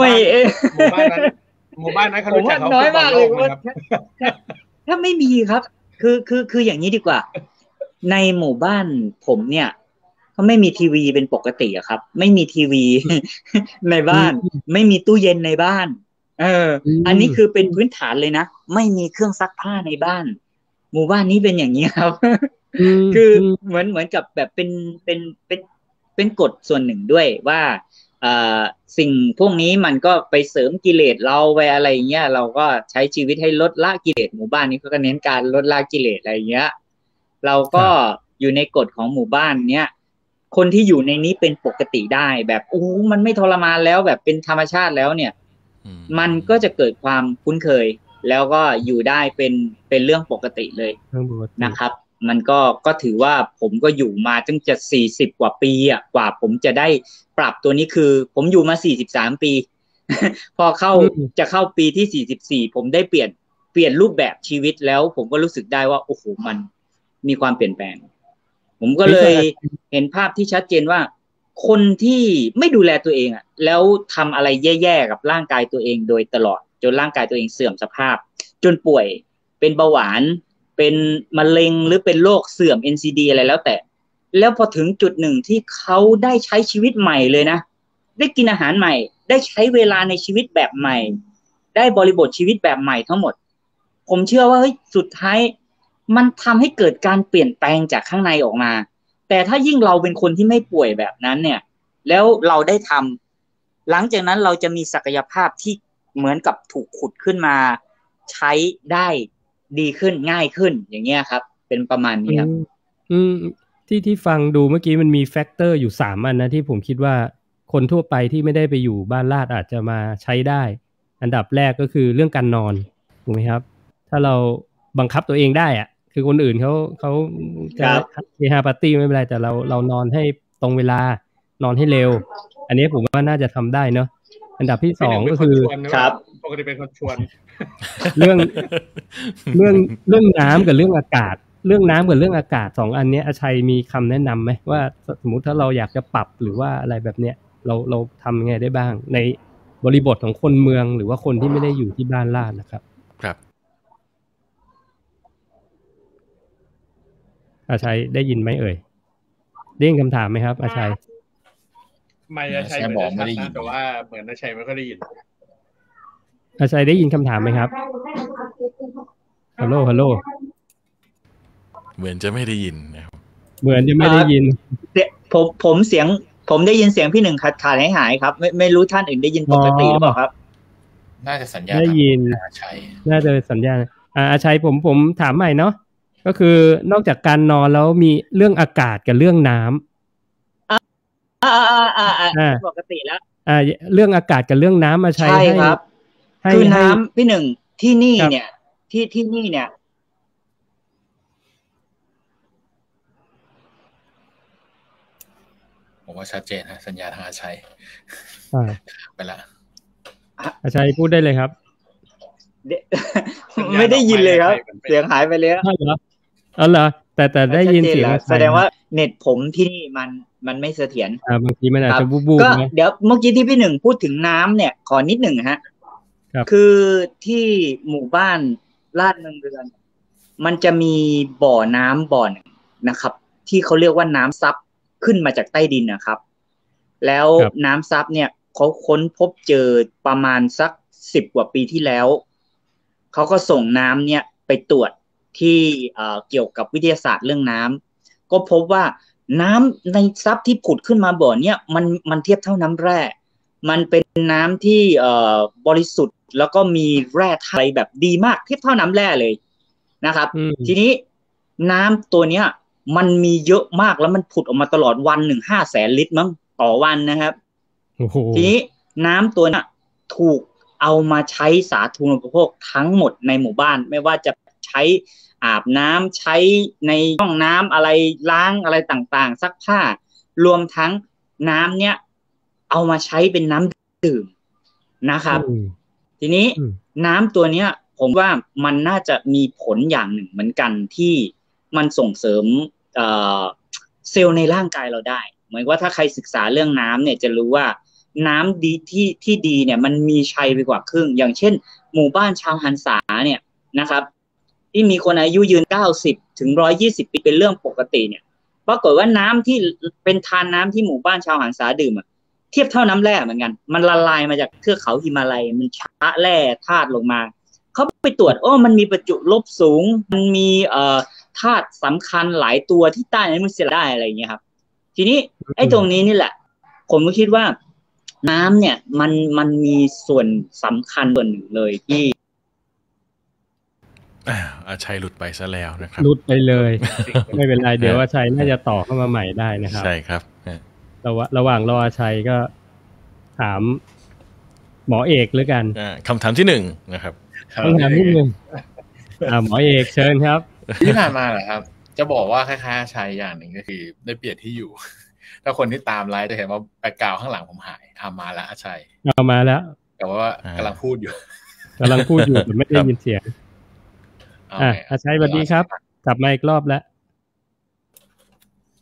านนั้นเขารู้จักเขาน้อยมากเลยครับถ้าไม่มีครับคืออย่างนี้ดีกว่าในหมู่บ้านผมเนี่ยเขาไม่มีทีวีเป็นปกติอะครับไม่มีทีวีในบ้านไม่มีตู้เย็นในบ้านอันนี้คือเป็นพื้นฐานเลยนะไม่มีเครื่องซักผ้าในบ้านหมู่บ้านนี้เป็นอย่างนี้ครับคือเหมือนกับแบบเป็นกฎส่วนหนึ่งด้วยว่าสิ่งพวกนี้มันก็ไปเสริมกิเลสเราไปอะไรเงี้ยเราก็ใช้ชีวิตให้ลดละกิเลสหมู่บ้านนี้ก็เน้นการลดละกิเลสอะไรเงี้ยเราก็อยู่ในกฎของหมู่บ้านเนี้ยคนที่อยู่ในนี้เป็นปกติได้แบบมันไม่ทรมานแล้วแบบเป็นธรรมชาติแล้วเนี่ยมันก็จะเกิดความคุ้นเคยแล้วก็อยู่ได้เป็นเรื่องปกติเลยนะครับมันก็ถือว่าผมก็อยู่มาตั้งจะ40 กว่าปีกว่าผมจะได้ปรับตัวนี้คือผมอยู่มา43 ปีพอจะเข้าปีที่44ผมได้เปลี่ยนรูปแบบชีวิตแล้วผมก็รู้สึกได้ว่าโอ้โหมันมีความเปลี่ยนแปลงผมก็เลยเห็นภาพที่ชัดเจนว่าคนที่ไม่ดูแลตัวเองอ่ะแล้วทำอะไรแย่ๆกับร่างกายตัวเองโดยตลอดจนร่างกายตัวเองเสื่อมสภาพจนป่วยเป็นเบาหวานเป็นมะเร็งหรือเป็นโรคเสื่อม NCD อะไรแล้วแต่แล้วพอถึงจุดหนึ่งที่เขาได้ใช้ชีวิตใหม่เลยนะได้กินอาหารใหม่ได้ใช้เวลาในชีวิตแบบใหม่ได้บริบทชีวิตแบบใหม่ทั้งหมดผมเชื่อว่าเฮ้ยสุดท้ายมันทำให้เกิดการเปลี่ยนแปลงจากข้างในออกมาแต่ถ้ายิ่งเราเป็นคนที่ไม่ป่วยแบบนั้นเนี่ยแล้วเราได้ทำหลังจากนั้นเราจะมีศักยภาพที่เหมือนกับถูกขุดขึ้นมาใช้ได้ดีขึ้นง่ายขึ้นอย่างเงี้ยครับเป็นประมาณนี้ครับที่ฟังดูเมื่อกี้มันมีแฟกเตอร์อยู่3อันนะที่ผมคิดว่าคนทั่วไปที่ไม่ได้ไปอยู่บ้านลาดอาจจะมาใช้ได้อันดับแรกก็คือเรื่องการนอนถูกไหมครับถ้าเราบังคับตัวเองได้อะคือคนอื่นเขาจะเฮฮาปาร์ตี้ไม่เป็นไรแต่เรานอนให้ตรงเวลานอนให้เร็วอันนี้ผมว่าน่าจะทำได้เนาะอันดับที่2ก็คือครับปกติเป็นคนชวนเรื่องน้ำกับเรื่องอากาศเรื่องน้ำกับเรื่องอากาศ2อันนี้อาชัยมีคำแนะนำไหมว่าสมมุติถ้าเราอยากจะปรับหรือว่าอะไรแบบเนี้ยเราทำยังไงได้บ้างในบริบทของคนเมืองหรือว่าคนที่ไม่ได้อยู่ที่บ้านลาดนะครับครับอาชัยได้ยินไหมเอ่ยได้ยินคำถามไหมครับอาชัยไม่อาชัยเหมือนจะชัดนะแต่ว่าเหมือนอาชัยไม่ค่อยได้ยินอาชัยได้ยินคำถามไหมครับฮัลโหลเหมือนจะไม่ได้ยินนะครับเหมือนจะไม่ได้ยินผมได้ยินเสียงพี่หนึ่งขาดหายครับไม่รู้ท่านอื่นได้ยินปกติหรือเปล่าครับน่าจะสัญญาณได้ยินน่าจะสัญญาณอาชัยผมถามใหม่เนาะก็คือนอกจากการนอนแล้วมีเรื่องอากาศกับเรื่องน้ำปกติแล้วเรื่องอากาศกับเรื่องน้ำมาใช้ครับคือน้ำพี่หนึ่งที่นี่เนี่ยที่นี่เนี่ยผมว่าชัดเจนนะสัญญาทางอาชัยไปละอาชัยพูดได้เลยครับไม่ได้ยินเลยครับเสียงหายไปแล้วเหรอแต่ได้ยินเสียงแสดงว่าเน็ตผมที่นี่มันไม่เสถียรบางทีมันอาจจะบูบก็เดี๋ยวเมื่อกี้ที่พี่หนึ่งพูดถึงน้ำเนี่ยขอนิดหนึ่งฮะคือที่หมู่บ้านลาดเมืองเรือนมันจะมีบ่อน้ำบ่อนึงนะครับที่เขาเรียกว่าน้ำซับขึ้นมาจากใต้ดินนะครับแล้วน้ำซับเนี่ยเขาค้นพบเจอประมาณสัก10 กว่าปีที่แล้วเขาก็ส่งน้ำเนี่ยไปตรวจที่เกี่ยวกับวิทยาศาสตร์เรื่องน้ำก็พบว่าน้ำในซับที่ผุดขึ้นมาบ่อเนี่ยมันเทียบเท่าน้ำแร่มันเป็นน้ำที่บริสุทธิ์แล้วก็มีแร่ธาตุแบบดีมากเทียบเท่าน้ำแร่เลยนะครับทีนี้น้ำตัวเนี้ยมันมีเยอะมากแล้วมันผุดออกมาตลอดวันหนึ่ง500,000 ลิตรมั้งต่อวันนะครับทีนี้น้ำตัวนี้ถูกเอามาใช้สาธารณูปโภคทั้งหมดในหมู่บ้านไม่ว่าจะใช้อาบน้ำใช้ในห้องน้ำอะไรล้างอะไรต่างๆซักผ้ารวมทั้งน้ำเนี้ยเอามาใช้เป็นน้ำดื่มนะครับทีนี้น้ำตัวเนี้ยผมว่ามันน่าจะมีผลอย่างหนึ่งเหมือนกันที่มันส่งเสริมเซลล์ในร่างกายเราได้เหมือนว่าถ้าใครศึกษาเรื่องน้ำเนี่ยจะรู้ว่าน้ำดีที่ดีเนี่ยมันมีชัยไปกว่าครึ่งอย่างเช่นหมู่บ้านชาวหันษาเนี่ยนะครับที่มีคนอายุยืน90 ถึง 120 ปีเป็นเรื่องปกติเนี่ยปรากฏว่าน้ำที่เป็นทานน้ำที่หมู่บ้านชาวหันษาดื่มเทียบเท่าน้ำแร่เหมือนกันมันละลายมาจากเทือกเขาหิมาลัยมันชะแร่ธาตุลงมาเขาไปตรวจมันมีประจุลบสูงมันมีธาตุสำคัญหลายตัวที่ใต้ในมือเสียได้อะไรอย่างเงี้ยครับทีนี้ไอ้ตรงนี้นี่แหละผมก็คิดว่าน้ำเนี่ยมันมีส่วนสำคัญส่วนหนึ่งเลยที่อาชัยหลุดไปซะแล้วนะครับหลุดไปเลยไม่เป็นไรเดี๋ยวอาชัยน่าจะต่อเข้ามาใหม่ได้นะครับใช่ครับระหว่างรออาชัยก็ถามหมอเอกแล้วกันคำถามที่1นะครับคำถามที่1หมอเอกเชิญครับที่ผ่านมาเหรอครับจะบอกว่าคล้ายๆอาชัยอย่างหนึ่งก็คือได้เปลี่ยนที่อยู่ถ้าคนที่ตามไลฟ์จะเห็นว่าแบ็คกราวด์ข้างหลังผมหายมาแล้วอาชัยมาแล้วแต่ว่ากำลังพูดอยู่แต่ไม่ได้ยินเสียงอาชัยสวัสดีครับกลับมาอีกรอบแล้ว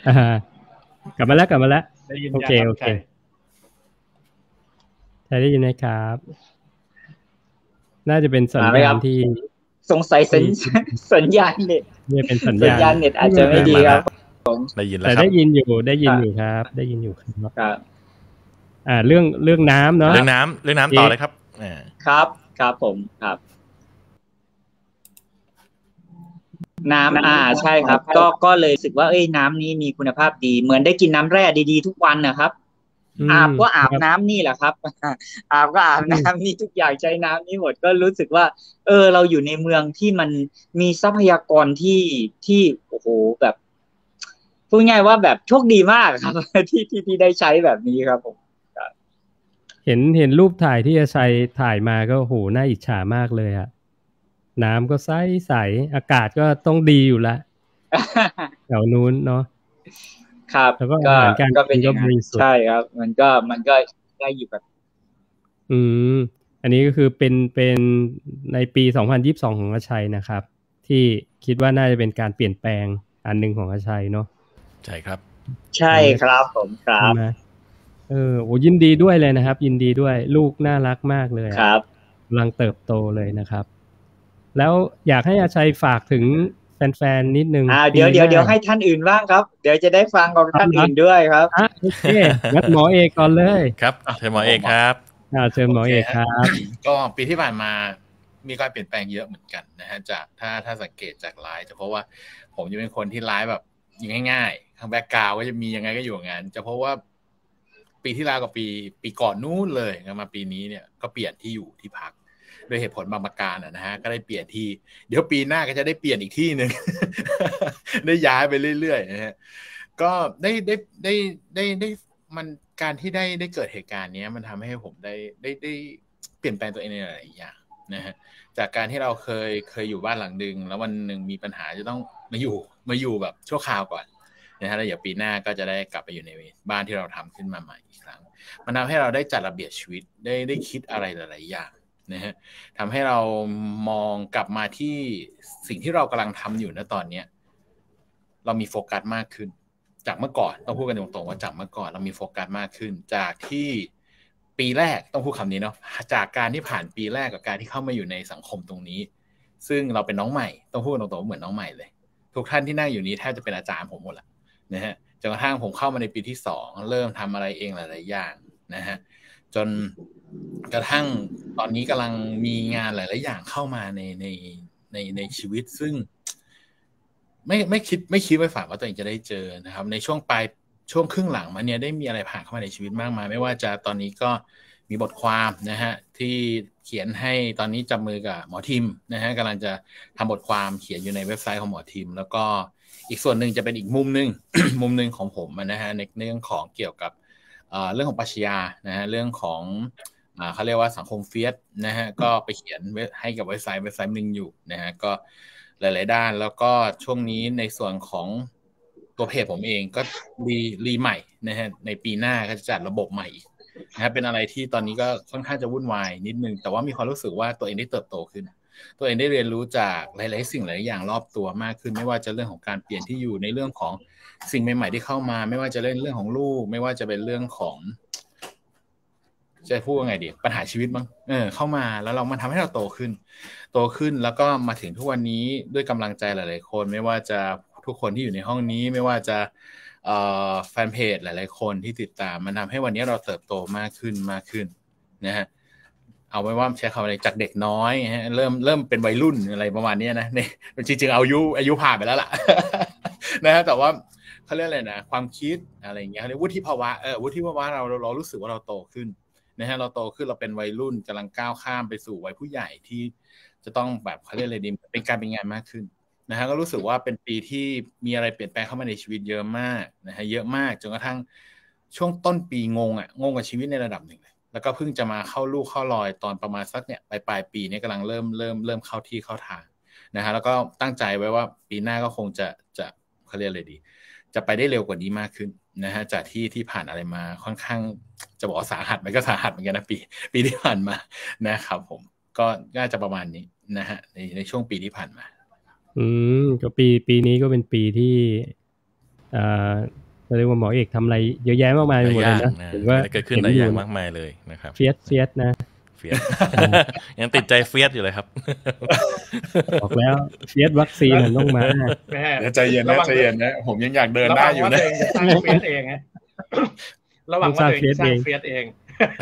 กลับมาแล้วได้ยินโอเคใช่ได้ยินไหมครับน่าจะเป็นสัญญาณที่สงสัยสัญญาณเน็ตนี่เป็นสัญญาณเน็ตอาจจะไม่ดีครับได้ยินแล้วครับแต่ได้ยินอยู่ครับได้ยินอยู่ครับเรื่องน้ำเนาะเรื่องน้ำต่อเลยครับครับผมครับน้ำใช่ครับก็เลยรู้สึกว่าน้ำนี้มีคุณภาพดีเหมือนได้กินน้ำแร่ดีๆทุกวันนะครับอาบก็อาบน้ำนี่แหละครับอาบก็อาบน้ำนี่ทุกอย่างใช้น้ำนี่หมดก็รู้สึกว่าเราอยู่ในเมืองที่มันมีทรัพยากรที่โอ้โหแบบพูดง่ายว่าแบบโชคดีมากครับที่ได้ใช้แบบนี้ครับผมเห็นรูปถ่ายที่อาชัยถ่ายมาก็โหน่าอิจฉามากเลยอะน้ำก็ใสอากาศก็ต้องดีอยู่ละแถวนู้นเนาะครับแล้วก็อาหารการกินก็บริสุทธิ์ใช่ครับมันก็ได้อยู่แบบอันนี้ก็คือเป็นในปี2022ของอาชัยนะครับที่คิดว่าน่าจะเป็นการเปลี่ยนแปลงอันนึงของอาชัยเนาะใช่ครับใช่ครับผมครับโอ้ยินดีด้วยเลยนะครับยินดีด้วยลูกน่ารักมากเลยครับกำลังเติบโตเลยนะครับแล้วอยากให้อาชัยฝากถึงแฟนๆนิดนึงเดี๋ยวให้ท่านอื่นบ้างครับเดี๋ยวจะได้ฟังของท่านอื่นด้วยครับโอเคงั้นหมอเอกก่อนเลยครับเชิญหมอเอกครับเชิญหมอเอกครับก็ปีที่ผ่านมามีการเปลี่ยนแปลงเยอะเหมือนกันนะฮะจากถ้าสังเกตจากไลฟ์จะเพราะว่าผมจะเป็นคนที่ไลฟ์แบบง่ายๆทางแบ็คกราวด์ก็จะมียังไงก็อยู่อย่างนั้นจะเพราะว่าปีที่แล้วกับปีก่อนนู้นเลยมาปีนี้เนี่ยก็เปลี่ยนที่อยู่ที่พักโดยเหตุผลบางประการนะฮะก็ได้เปลี่ยนที่เดี๋ยวปีหน้าก็จะได้เปลี่ยนอีกที่นึง ได้ย้ายไปเรื่อยๆนะฮะก็ได้มันการที่ได้เกิดเหตุการณ์นี้มันทำให้ผมได้เปลี่ยนแปลงตัวเองในหลายอย่างนะฮะจากการที่เราเคยอยู่บ้านหลังนึงแล้ววันนึงมีปัญหาจะต้องมาอยู่แบบชั่วคราวก่อนนะฮะแล้วเดี๋ยวปีหน้าก็จะได้กลับไปอยู่ในบ้านที่เราทำขึ้นมาใหม่อีกครั้งมันทำให้เราได้จัดระเบียบชีวิตได้คิดอะไรหลายๆอย่างนะฮะทำให้เรามองกลับมาที่สิ่งที่เรากำลังทำอยู่ณตอนนี้เรามีโฟกัสมากขึ้นจากเมื่อก่อนต้องพูดกันตรงๆว่าจากเมื่อก่อนเรามีโฟกัสมากขึ้นจากที่ปีแรกต้องพูดคำนี้เนาะจากการที่ผ่านปีแรกกับการที่เข้ามาอยู่ในสังคมตรงนี้ซึ่งเราเป็นน้องใหม่ต้องพูดตรงๆเหมือนน้องใหม่เลยทุกท่านที่นั่งอยู่นี้แทบจะเป็นอาจารย์ผมหมดละนะฮะจนกระทั่งผมเข้ามาในปีที่2เริ่มทำอะไรเองหลายๆอย่างนะฮะจนกระทั่งตอนนี้กำลังมีงานหลายๆอย่างเข้ามาในชีวิตซึ่งไม่คิดไม่ฝันว่าตัวเองจะได้เจอนะครับในช่วงครึ่งหลังมาเนี่ยได้มีอะไรผ่านเข้ามาในชีวิตมากมายไม่ว่าจะตอนนี้ก็มีบทความนะฮะที่เขียนให้ตอนนี้จับมือกับหมอทิมนะฮะกำลังจะทำบทความเขียนอยู่ในเว็บไซต์ของหมอทิมแล้วก็อีกส่วนหนึ่งจะเป็นอีกมุมนึง มุมนึงของผมนะฮะในเรื่องของเกี่ยวกับเรื่องของปรัชญานะฮะเรื่องของเขาเรียกว่าสังคมเฟียสนะฮะก็ไปเขียนให้กับเว็บไซต์นึงอยู่นะฮะก็หลายๆด้านแล้วก็ช่วงนี้ในส่วนของตัวเพจผมเองก็รีใหม่นะฮะในปีหน้าก็จะจัดระบบใหม่นะฮะเป็นอะไรที่ตอนนี้ก็ค่อนข้างจะวุ่นวายนิดนึงแต่ว่ามีความรู้สึกว่าตัวเองได้เติบโตขึ้นตัวเองได้เรียนรู้จากหลายๆสิ่งหลายอย่างรอบตัวมากขึ้นไม่ว่าจะเรื่องของการเปลี่ยนที่อยู่ในเรื่องของสิ่งใหม่ๆที่เข้ามาไม่ว่าจะเรื่องของลูกไม่ว่าจะเป็นเรื่องของจะพูดว่าไงดีปัญหาชีวิตมั้งเข้ามาแล้วเรามันทำให้เราโตขึ้นแล้วก็มาถึงทุกวันนี้ด้วยกำลังใจหลายๆคนไม่ว่าจะทุกคนที่อยู่ในห้องนี้ไม่ว่าจะแฟนเพจหลายๆคนที่ติดตามมันทำให้วันนี้เราเติบโตมากขึ้นนะฮะเอาไว้ว่าใช้คำอะไรจากเด็กน้อยฮะเริ่มเป็นวัยรุ่นอะไรประมาณนี้นะในจริงๆอายุผ่านไปแล้วล่ะ นะฮะแต่ว่าเขาเรียกอะไรนะความคิดอะไรอย่างเงี้ยเขาเรียกวุฒิภาวะเรารู้สึกว่าเราโตขึ้นนะฮะเราโตขึ้นเราเป็นวัยรุ่นกำลังก้าวข้ามไปสู่วัยผู้ใหญ่ที่จะต้องแบบเขาเรียกอะไรดีเป็นการเป็นงานมากขึ้นนะฮะก็รู้สึกว่าเป็นปีที่มีอะไรเปลี่ยนแปลงเข้ามาในชีวิตเยอะมากนะฮะเยอะมากจนกระทั่งช่วงต้นปีงงกับชีวิตในระดับหนึ่งเลยแล้วก็เพิ่งจะมาเข้าลูกเข้ารอยตอนประมาณสักเนี่ยปลายปีนี้กำลังเริ่มเข้าที่เข้าทางนะฮะแล้วก็ตั้งใจไว้ว่าปีหน้าก็คงจะเขาเรียกอะไรดีจะไปได้เร็วกว่านี้มากขึ้นนะฮะจากที่ผ่านอะไรมาค่อนข้างจะบอกสาหัสมันก็สาหัสเหมือนกันนะปีที่ผ่านมานะครับผมก็น่าจะประมาณนี้นะฮะในช่วงปีที่ผ่านมาก็ปีนี้ก็เป็นปีที่เรียกว่าหมอเอกทำอะไรเยอะแยะมากมายไปหมดเลยนะถึงว่าเกิดขึ้นหลายอย่างมากมายเลยนะครับเฟียสนะเฟียสยังติดใจเฟียสอยู่เลยครับบอกแล้วเฟียสวัคซีนต้องมาใจเย็นนะใจเย็นนะผมยังอยากเดินได้อยู่นะสร้างเฟียสเองไงระหว่างว่าตัวเองสร้างเฟียสเอง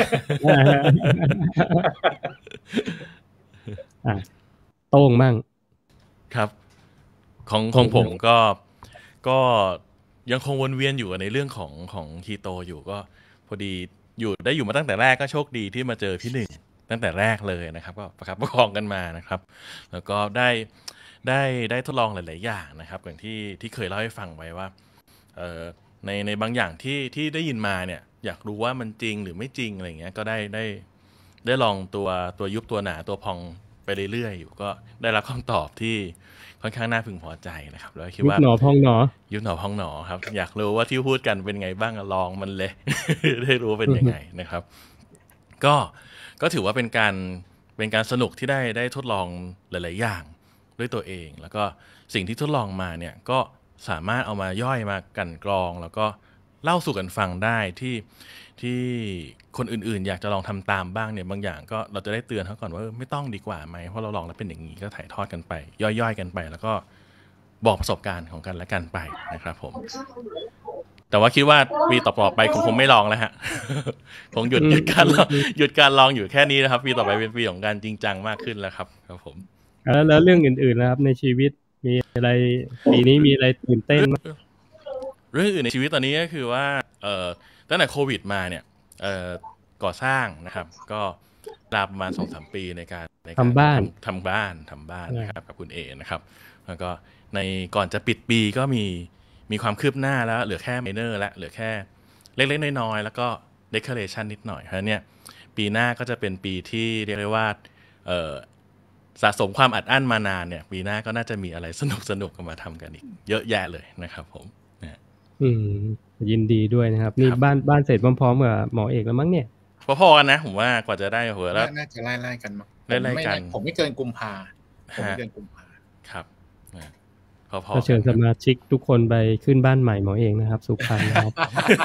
โต้งมั่งครับของผมก็ยังคงวนเวียนอยู่ในเรื่องของคีโตอยู่ก็พอดีอยู่มาตั้งแต่แรกก็โชคดีที่มาเจอพี่หนึ่งตั้งแต่แรกเลยนะครับก็ประคับประคองกันมานะครับแล้วก็ได้ทดลองหลายๆอย่างนะครับอย่างที่เคยเล่าให้ฟังไว้ว่าในบางอย่างที่ได้ยินมาเนี่ยอยากรู้ว่ามันจริงหรือไม่จริงอะไรอย่างเงี้ยก็ได้ลองตัวยุบตัวหนาตัวพองไปเรื่อยๆอยู่ก็ได้รับคำตอบที่ค่อนข้างน่าพึงพอใจนะครับแล้วคิดว่ายุบหนอพองหนอยุบหนอพองหนอครับอยากรู้ว่าที่พูดกันเป็นไงบ้างลองมันเลย ได้รู้เป็นยังไงนะครับก็ถือว่าเป็นการสนุกที่ได้ทดลองหลายๆอย่างด้วยตัวเองแล้วก็สิ่งที่ทดลองมาเนี่ยก็สามารถเอามาย่อยมากั่นกรองแล้วก็เล่าสู่กันฟังได้ที่คนอื่นๆอยากจะลองทำตามบ้างเนี่ยบางอย่างก็เราจะได้เตือนเขาก่อนว่าไม่ต้องดีกว่าไหมเพราะเราลองแล้วเป็นอย่างนี้ก็ถ่ายทอดกันไปย่อยๆกันไปแล้วก็บอกประสบการณ์ของกันและกันไปนะครับผมแต่ว่าคิดว่าปีต่อไปคงไม่ลองแล้วฮะคงหยุดการลองอยู่แค่นี้นะครับปีต่อไปเป็นปีของการจริงจังมากขึ้นแล้วครับผมแล้วเรื่องอื่นๆนะครับในชีวิตมีอะไรปีนี้มีอะไรตื่นเต้นมั้ยเรื่องอื่นในชีวิตตอนนี้ก็คือว่าตั้งแต่โควิดมาเนี่ยก่อสร้างนะครับก็ลาประมาณ 2-3 ปีในการทำบ้านนะครับกับคุณเอนะครับแล้วก็ในก่อนจะปิดปีก็มีความคืบหน้าแล้วเหลือแค่ไมเนอร์แล้วเหลือแค่เล็กๆน้อยๆแล้วก็เดคอเรชั่นนิดหน่อยเพราะเนี่ยปีหน้าก็จะเป็นปีที่เรียกได้ว่าสะสมความอัดอั้นมานานเนี่ยปีหน้าก็น่าจะมีอะไรสนุกๆกันมาทำกันอีกเยอะแยะเลยนะครับผมยินดีด้วยนะครับนี่บ้านเสร็จพร้อมๆกับหมอเอกแล้วมั้งเนี่ยพอๆกันนะผมว่ากว่าจะได้หัวแล้วน่าจะไล่ๆกันมั้งไล่ๆกันผมไม่เกินกุมภาครับพอๆก็เชิญสมาชิกทุกคนไปขึ้นบ้านใหม่หมอเอกนะครับสุพรรณนะครับ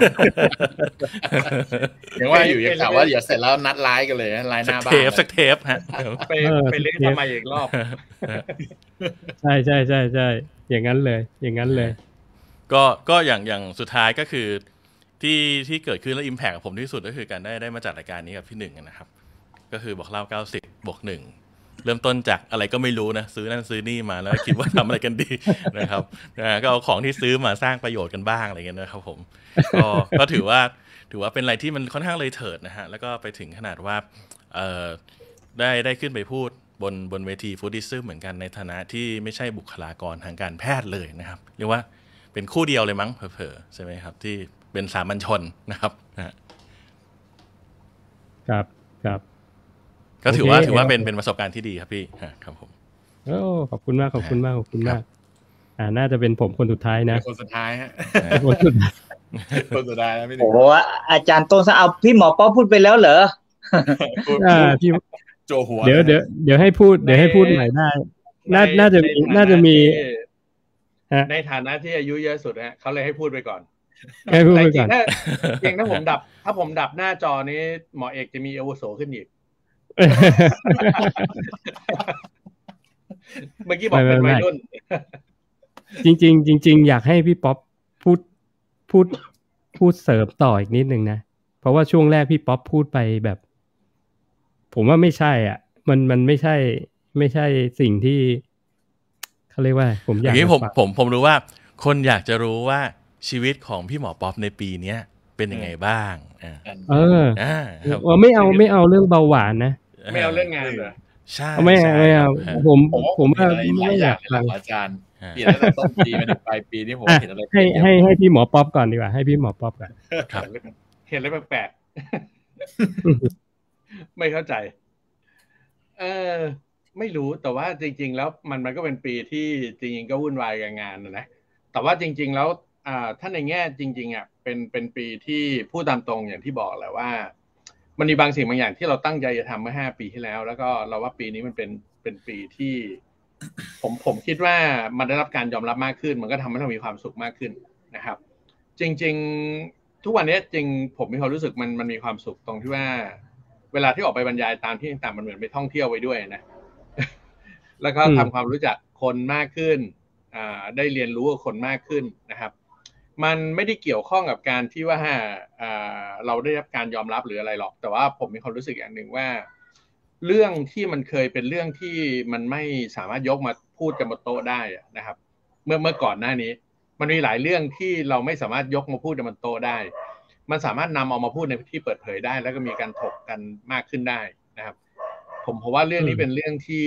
ยังว่าอยู่ยังถามว่าเดี๋ยวเสร็จแล้วนัดไลฟ์กันเลยไลฟ์หน้าบ้านสักเทปฮะไปเล่นทำไมอีกรอบใช่อย่างนั้นเลยก็อย่างสุดท้ายก็คือที่เกิดขึ้นแล้ว impact กับผมที่สุดก็คือการได้มาจัดรายการนี้กับพี่หนึ่งนะครับก็คือบอกเล่า90+1เริ่มต้นจากอะไรก็ไม่รู้นะซื้อนั่นซื้อนี่มาแล้วคิดว่าทำอะไรกันดีนะครับก็เอาของที่ซื้อมาสร้างประโยชน์กันบ้างอะไรเงี้ยนะครับผมก็ถือว่าเป็นอะไรที่มันค่อนข้างเลยเถิดนะฮะแล้วก็ไปถึงขนาดว่าได้ขึ้นไปพูดบนเวทีฟู้ดดิซึมเหมือนกันในฐานะที่ไม่ใช่บุคลากรทางการแพทย์เลยนะครับเรียกว่าเป็นคู่เดียวเลยมั้งเผลอๆใช่ไหมครับที่เป็นสามัญชนนะครับครับก็ถือว่าเป็นประสบการณ์ที่ดีครับพี่ครับผมขอบคุณมากน่าจะเป็นผมคนสุดท้ายนะคนสุดท้ายฮะคนสุดท้ายนะพี่โอ้อาจารย์ต้นซะเอาพี่หมอป๊อปพูดไปแล้วเหรอพี่โจหัวเดี๋ยวให้พูดใหม่ได้น่าจะมีในฐานะที่อายุเยอะสุดฮะเขาเลยให้พูดไปก่อนให้พูดไปก่อนจริงถ้าผมดับหน้าจอนี้หมอเอกจะมีอาวุโสขึ้นอีกเมื่อกี้บอกเป็นวัยรุ่นจริงอยากให้พี่ป๊อปพูดเสริมต่ออีกนิดนึงนะเพราะว่าช่วงแรกพี่ป๊อปพูดไปแบบผมว่าไม่ใช่อ่ะมันไม่ใช่สิ่งที่เขาเรียกว่าผมอยากผมรู้ว่าคนอยากจะรู้ว่าชีวิตของพี่หมอป๊อปในปีนี้เป็นยังไงบ้างว่าไม่เอาเรื่องเบาหวานนะไม่เอาเรื่องงานเหรอใช่ไม่เอาผมว่าไม่อยากฟังอาจารย์เปลี่ยนตั้งแต่ต้นปีมาถึงปลายปีนี่ผมเห็นอะไรให้พี่หมอป๊อปก่อนดีกว่าให้พี่หมอป๊อปก่อนเห็นอะไรแปลกๆไม่เข้าใจไม่รู้แต่ว่าจริงๆแล้วมันก็เป็นปีที่จริงๆก็วุ่นวายกับงานนะแต่ว่าจริงๆแล้วถ้าในแง่จริงๆอ่ะเป็นปีที่พูดตามตรงอย่างที่บอกแหละว่ามันมีบางสิ่งบางอย่างที่เราตั้งใจจะทำเมื่อ5 ปีที่แล้วแล้วก็เราว่าปีนี้มันเป็นปีที่ผมคิดว่ามันได้รับการยอมรับมากขึ้นมันก็ทำให้เรามีความสุขมากขึ้นนะครับ จริงๆทุกวันนี้จริงผมมีความรู้สึกมันมีความสุขตรงที่ว่าเวลาที่ออกไปบรรยายตามที่ต่างๆมันเหมือนไปท่องเที่ยวไว้ด้วยนะ แล้วก็ทำความรู้จักคนมากขึ้นได้เรียนรู้กับคนมากขึ้นนะครับมันไม่ได้เกี่ยวข้องกับการที่ว่าเราได้รับการยอมรับหรืออะไรหรอกแต่ว่าผมมีความรู้สึกอย่างหนึ่งว่าเรื่องที่มันเคยเป็นเรื่องที่มันไม่สามารถยกมาพูดกันบนโต๊ะได้นะครับเมื่อก่อนหน้านี้มันมีหลายเรื่องที่เราไม่สามารถยกมาพูดกันบนโต๊ะได้มันสามารถนำเอามาพูดในที่เปิดเผยได้แล้วก็มีการถกกันมากขึ้นได้นะครับผมว่าเรื่องนี้เป็นเรื่องที่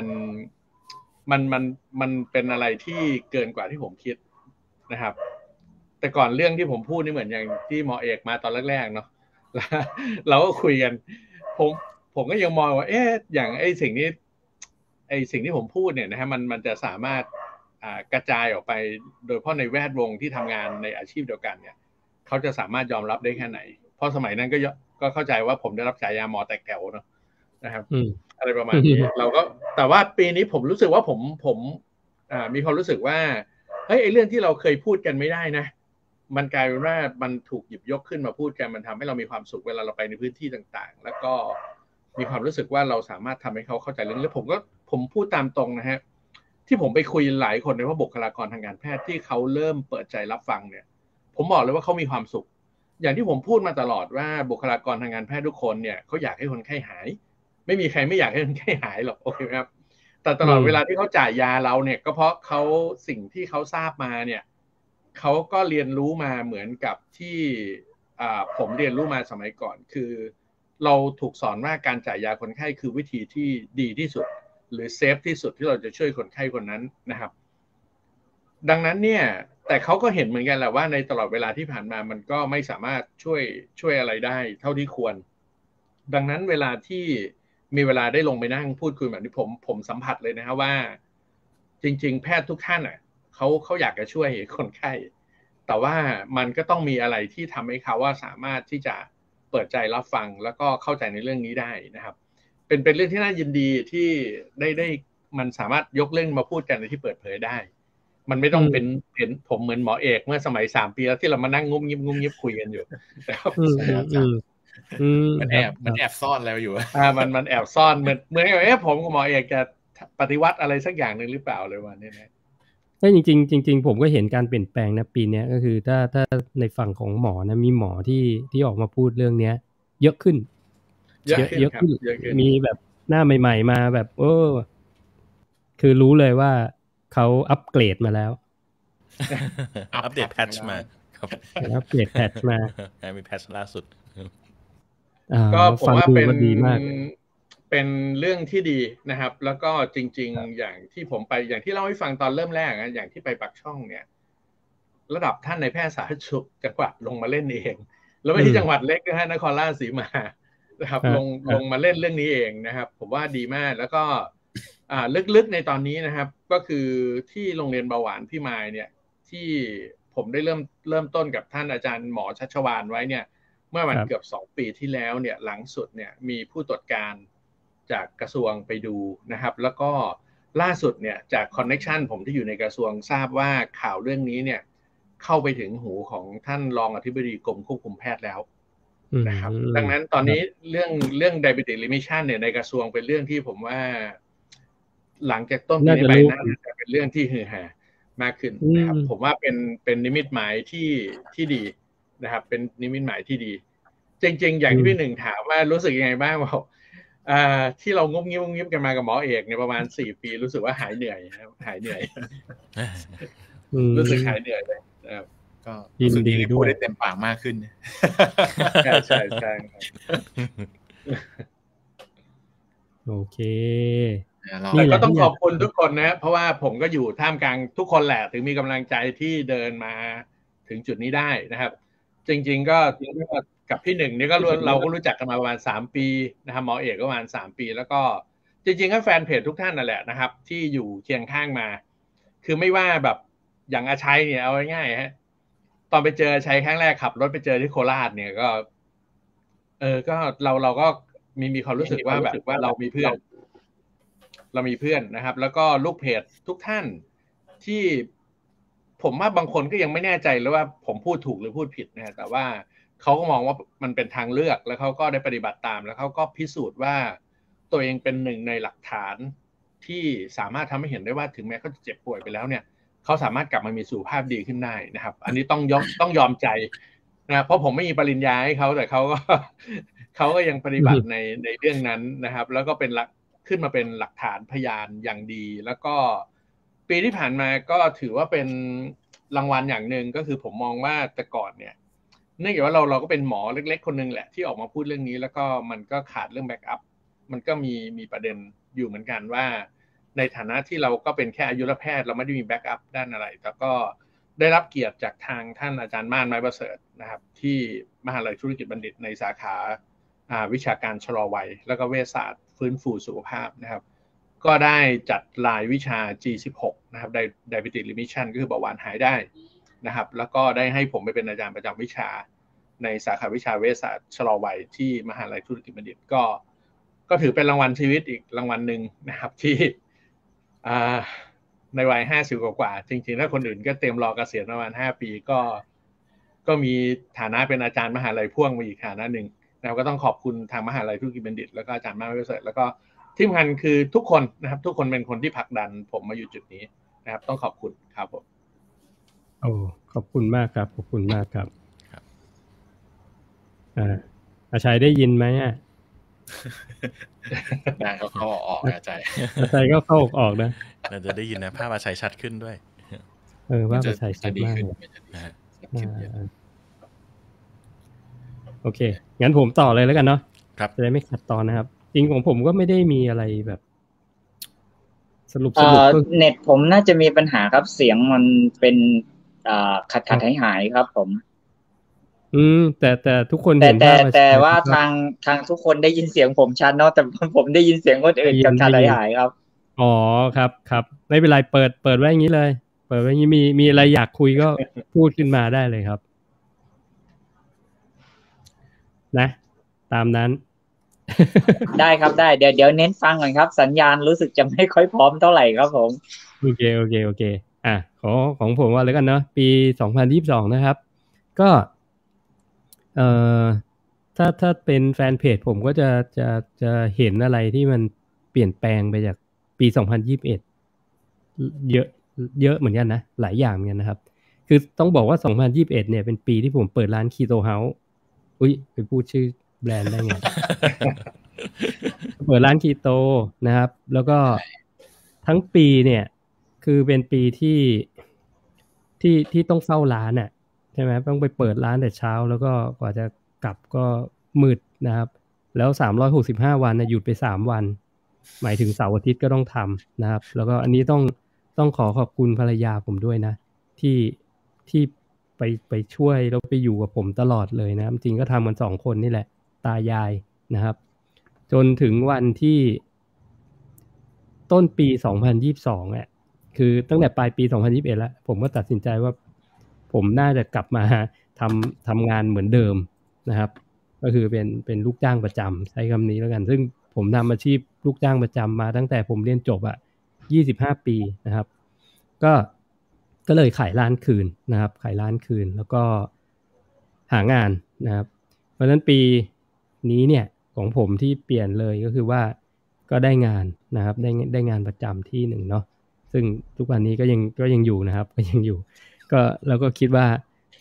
มันเป็นอะไรที่เกินกว่าที่ผมคิดนะครับแต่ก่อนเรื่องที่ผมพูดนี่เหมือนอย่างที่หมอเอกมาตอนแรกๆเนาะเราก็คุยกันผมก็ยังมองว่าอย่างสิ่งที่ผมพูดเนี่ยนะฮะมันจะสามารถกระจายออกไปโดยเฉพาะในแวดวงที่ทำงานในอาชีพเดียวกันเนี่ยเขาจะสามารถยอมรับได้แค่ไหนเพราะสมัยนั้นก็เข้าใจว่าผมได้รับฉายาหมอแตกแถวเนาะนะครับอะไรประมาณนี้เราก็แต่ว่าปีนี้ผมรู้สึกว่าผมมีความรู้สึกว่าเฮ้ยไอ้เรื่องที่เราเคยพูดกันไม่ได้นะมันกลายเป็นว่ามันถูกหยิบยกขึ้นมาพูดกันมันทำให้เรามีความสุขเวลาเราไปในพื้นที่ต่างๆแล้วก็มีความรู้สึกว่าเราสามารถทำให้เขาเข้าใจเรื่องแล้วผมพูดตามตรงนะฮะที่ผมไปคุยหลายคนโดยเฉพาะบุคลากรทางการแพทย์ที่เขาเริ่มเปิดใจรับฟังเนี่ยผมบอกเลยว่าเขามีความสุขอย่างที่ผมพูดมาตลอดว่าบุคลากรทางการแพทย์ทุกคนเนี่ยเขาอยากให้คนไข้หายไม่มีใครไม่อยากให้คนไข้หายหรอกโอเคไหมครับแต่ตลอดเวลาที่เขาจ่ายยาเราเนี่ยก็เพราะเขาสิ่งที่เขาทราบมาเนี่ยเขาก็เรียนรู้มาเหมือนกับที่ผมเรียนรู้มาสมัยก่อนคือเราถูกสอนว่าการจ่ายยาคนไข้คือวิธีที่ดีที่สุดหรือเซฟที่สุดที่เราจะช่วยคนไข้คนนั้นนะครับดังนั้นเนี่ยแต่เขาก็เห็นเหมือนกันแหละว่าในตลอดเวลาที่ผ่านมามันก็ไม่สามารถช่วยอะไรได้เท่าที่ควรดังนั้นเวลาที่มีเวลาได้ลงไปนั่งพูดคุยแบบนี้ผมสัมผัสเลยนะฮะว่าจริงๆแพทย์ทุกท่านเขาอยากจะช่วยคนไข้แต่ว่ามันก็ต้องมีอะไรที่ทำให้เขาว่าสามารถที่จะเปิดใจรับฟังแล้วก็เข้าใจในเรื่องนี้ได้นะครับเป็นเรื่องที่น่ายินดีที่ได้มันสามารถยกเรื่องมาพูดกันในที่เปิดเผยได้มันไม่ต้องเป็นผมเหมือนหมอเอกเมื่อสมัย3 ปีแล้วที่เรามานั่งงุ้มยิบคุยกันอยู่นะครับมันแอบซ่อนแล้วอยู่มันแอบซ่อนเหมือนกับผมกับหมอเอกจะปฏิวัติอะไรสักอย่างนึงหรือเปล่าเลยวันนี้นะแต่จริงผมก็เห็นการเปลี่ยนแปลงนะปีนี้ก็คือถ้าในฝั่งของหมอนะมีหมอที่ออกมาพูดเรื่องเนี้ยเยอะขึ้นเยอะขึ้นมีแบบหน้าใหม่ๆมาแบบคือรู้เลยว่าเขาอัปเกรดมาแล้วอัปเดตแพทช์มาครับอัปเดตแพทช์มามีแพทช์ล่าสุดก็ผมว่าเป็นเรื่องที่ดีนะครับแล้วก็จริงๆอย่างที่ผมไปอย่างที่เล่าให้ฟังตอนเริ่มแรกนะอย่างที่ไปปักช่องเนี่ยระดับท่านในแพทย์สาธารณสุขจังหวัดลงมาเล่นเองแล้วไม่ที่จังหวัดเล็กนะฮะนครราชสีมานะครับลงมาเล่นเรื่องนี้เองนะครับผมว่าดีมากแล้วก็ลึกๆในตอนนี้นะครับก็คือที่โรงเรียนเบาหวานพี่มายเนี่ยที่ผมได้เริ่มต้นกับท่านอาจารย์หมอชัชวาลไว้เนี่ยเมื่อวันเกือบ2 ปีที่แล้วเนี่ยหลังสุดเนี่ยมีผู้ตรวจการจากกระทรวงไปดูนะครับแล้วก็ล่าสุดเนี่ยจากคอนเนคชั่นผมที่อยู่ในกระทรวงทราบว่าข่าวเรื่องนี้เนี่ยเข้าไปถึงหูของท่านรองอธิบดีกรมควบคุมแพทย์แล้วนะครับดังนั้นตอนนี้เรื่อง diabetes remission เนี่ยในกระทรวงเป็นเรื่องที่ผมว่าหลังจากต้นปีนี้ไปน่าจะเป็นเรื่องที่ฮือฮามากขึ้นนะครับผมว่าเป็นนิมิตหมายที่ดีนะครับเป็นนิมิตหมายที่ดีจริงๆอย่างที่พี่หนึ่งถามว่ารู้สึกยังไงบ้างบอกที่เรางุ้มงิ้มกันมากับหมอเอกเนี่ยประมาณ4 ปีรู้สึกว่าหายเหนื่อยครับหายเหนื่อยรู้สึกหายเหนื่อยเลยนะครับก็ยินดีด้วยได้เต็มปากมากขึ้นใช่โอเคแต่ก็ต้องขอบคุณทุกคนนะเพราะว่าผมก็อยู่ท่ามกลางทุกคนแหละถึงมีกำลังใจที่เดินมาถึงจุดนี้ได้นะครับจริงๆก็กับพี่หนึ่งนี่ก็เราก็รู้จักกันมาประมาณ3 ปีนะครับหมอเอกก็ประมาณ3 ปีแล้วก็จริงๆก็แฟนเพจทุกท่านนั่นแหละนะครับที่อยู่เคียงข้างมาคือไม่ว่าแบบอย่างอาชัยเนี่ยเอาง่ายๆฮะตอนไปเจออาชัยครั้งแรกขับรถไปเจอที่โคราชเนี่ยก็ก็เราก็มีความรู้สึกว่าแบบว่าเรามีเพื่อนนะครับแล้วก็ลูกเพจทุกท่านที่ผมว่าบางคนก็ยังไม่แน่ใจเลยว่าผมพูดถูกหรือพูดผิดนะแต่ว่าเขาก็มองว่ามันเป็นทางเลือกแล้วเขาก็ได้ปฏิบัติตามแล้วเขาก็พิสูจน์ว่าตัวเองเป็นหนึ่งในหลักฐานที่สามารถทำให้เห็นได้ว่าถึงแม้เขาจะเจ็บป่วยไปแล้วเนี่ยเขาสามารถกลับมามีสุขภาพดีขึ้นได้นะครับอันนี้ต้องยอมใจนะเพราะผมไม่มีปริญญาให้เขาแต่เขาก็ยังปฏิบัติในเรื่องนั้นนะครับแล้วก็เป็นขึ้นมาเป็นหลักฐานพยานอย่างดีแล้วก็ปีที่ผ่านมาก็ถือว่าเป็นรางวัลอย่างหนึ่งก็คือผมมองว่าแต่ก่อนเนี่ยเนื่องจากว่าเราก็เป็นหมอเล็กๆคนนึงแหละที่ออกมาพูดเรื่องนี้แล้วก็มันก็ขาดเรื่องแบ็กอัพมันก็มีประเด็นอยู่เหมือนกันว่าในฐานะที่เราก็เป็นแค่อายุรแพทย์เราไม่ได้มีแบ็กอัพด้านอะไรแต่ก็ได้รับเกียรติจากทางท่านอาจารย์ม่านไม้ประเสริฐนะครับที่มหาวิทยาลัยธุรกิจบัณฑิตในสาขาวิชาการชะลอวัยแล้วก็เวชศาสตร์ฟื้นฟูสุขภาพนะครับก็ได้จัดรายวิชา G16 นะครับ Diabetes Remission ก็คือเบาหวานหายได้นะครับแล้วก็ได้ให้ผมไปเป็นอาจารย์ประจำวิชาในสาขาวิชาเวชศาสตร์ชะลอวัยที่มหาวิทยาลัยธุรกิจบัณฑิตก็ถือเป็นรางวัลชีวิตอีกรางวัลหนึ่งนะครับที่ในวัย50กว่าจริงๆถ้าคนอื่นก็เตรียมรอเกษียณประมาณ5ปีก็มีฐานะเป็นอาจารย์มหาวิทยาลัยพ่วงมาอีกฐานะหนึ่งแล้วก็ต้องขอบคุณทางมหาวิทยาลัยธุรกิจบัณฑิตแล้วก็อาจารย์ม่านไม้ประเสริฐแล้วก็ที่สำคัญคือทุกคนนะครับทุกคนเป็นคนที่ผลักดันผมมาอยู่จุดนี้นะครับต้องขอบคุณครับผมโอ้ขอบคุณมากครับขอบคุณมากครับอาชัยได้ยินไหมเขาออกอาชัยก็เข้าออกนะเราจะได้ยินนะภาพอาชัยชัดขึ้นด้วยว่าอาชัยชัดมากโอเคงั้นผมต่อเลยแล้วกันเนาะจะได้ไม่ขัดตอนนะครับจริงของผมก็ไม่ได้มีอะไรแบบสรุปเน็ตผมน่าจะมีปัญหาครับเสียงมันเป็นขัดหายครับผมแต่ทุกคนเห็นแต่ว่าทางทุกคนได้ยินเสียงผมชัดเนาะแต่ผมได้ยินเสียงคนอื่นขัดหายครับอ๋อครับไม่เป็นไรเปิดไว้อย่างนี้เลยเปิดไว้อย่างนี้มีอะไรอยากคุยก็พูดขึ้นมาได้เลยครับนะตามนั้นได้ครับได้เดี๋ยวเน้นฟังก่อนครับสัญญาณรู้สึกจะไม่ค่อยพร้อมเท่าไหร่ครับผมโอเคของผมว่าแล้วกันเนาะปี2022นะครับก็ถ้าเป็นแฟนเพจผมก็จะเห็นอะไรที่มันเปลี่ยนแปลงไปจากปี2021เยอะเหมือนกันนะหลายอย่างเหมือนกันนะครับคือต้องบอกว่า2021เนี่ยเป็นปีที่ผมเปิดร้าน Keto House ไปพูดชื่อแบรนด์ได้ไง เปิดร้านคีโตนะครับแล้วก็ทั้งปีเนี่ยคือเป็นปีที่ต้องเฝ้าร้านอ่ะใช่ไหมต้องไปเปิดร้านแต่เช้าแล้วก็กว่าจะกลับก็มืดนะครับแล้ว365วันนะหยุดไป3วันหมายถึงเสาร์อาทิตย์ก็ต้องทำนะครับแล้วก็อันนี้ต้องขอบคุณภรรยาผมด้วยนะที่ไปช่วยแล้วไปอยู่กับผมตลอดเลยนะจริงก็ทำกัน2คนนี่แหละตายายนะครับจนถึงวันที่ต้นปี2022อ่ะคือตั้งแต่ปลายปี2021แล้วผมก็ตัดสินใจว่าผมน่าจะกลับมาทำงานเหมือนเดิมนะครับก็คือเป็นลูกจ้างประจำใช้คำนี้แล้วกันซึ่งผมทำอาชีพลูกจ้างประจำมาตั้งแต่ผมเรียนจบ25ปีนะครับก็เลยขายร้านคืนนะครับขายร้านคืนแล้วก็หางานนะครับเพราะฉะนั้นปีนี้เนี่ยของผมที่เปลี่ยนเลยก็คือว่าก็ได้งานนะครับได้งานประจำที่หนึ่งเนาะซึ่งทุกวันนี้ก็ยังอยู่นะครับก็ยังอยู่ก็เราก็คิดว่า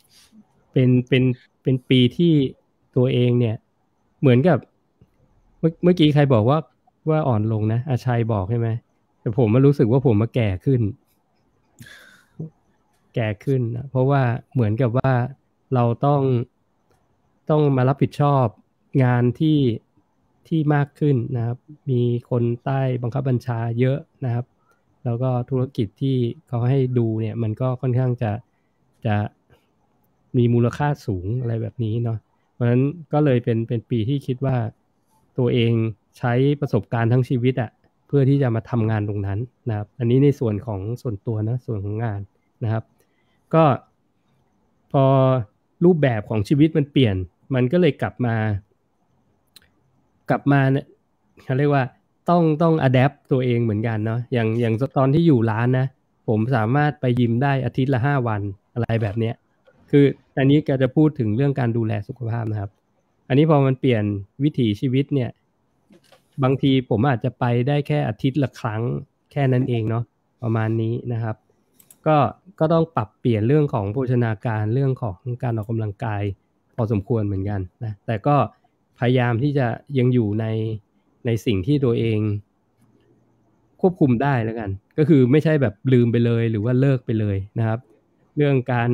เป็นปีที่ตัวเองเนี่ยเหมือนกับเมื่อกี้ใครบอกว่าอ่อนลงนะอาชัยบอกใช่ไหมแต่ผมมารู้สึกว่าผมมาแก่ขึ้นนะเพราะว่าเหมือนกับว่าเราต้องมารับผิดชอบงานที่มากขึ้นนะครับมีคนใต้บังคับบัญชาเยอะนะครับแล้วก็ธุรกิจที่เขาให้ดูเนี่ยมันก็ค่อนข้างจะมีมูลค่าสูงอะไรแบบนี้เนาะเพราะฉะนั้นก็เลยเป็นปีที่คิดว่าตัวเองใช้ประสบการณ์ทั้งชีวิตเพื่อที่จะมาทำงานตรงนั้นนะครับอันนี้ในส่วนของส่วนตัวนะส่วนของงานนะครับก็พอรูปแบบของชีวิตมันเปลี่ยนมันก็เลยกลับมาเนี่ยเขาเรียกว่าต้อง adapt ตัวเองเหมือนกันเนาะอย่างตอนที่อยู่ร้านนะผผมสามารถไปยิมได้อาทิตย์ละ5 วันอะไรแบบเนี้ยคืออันนี้ก็จะพูดถึงเรื่องการดูแลสุขภาพนะครับอันนี้พอมันเปลี่ยนวิถีชีวิตเนี่ยบางทีผมอาจจะไปได้แค่อาทิตย์ละครั้งแค่นั้นเองเนาะประมาณนี้นะครับก็ต้องปรับเปลี่ยนเรื่องของโภชนาการเรื่องของการออกกำลังกายพอสมควรเหมือนกันนะแต่ก็พยายามที่จะยังอยู่ในสิ่งที่ตัวเองควบคุมได้แล้วกันก็คือไม่ใช่แบบลืมไปเลยหรือว่าเลิกไปเลยนะครับเรื่องการ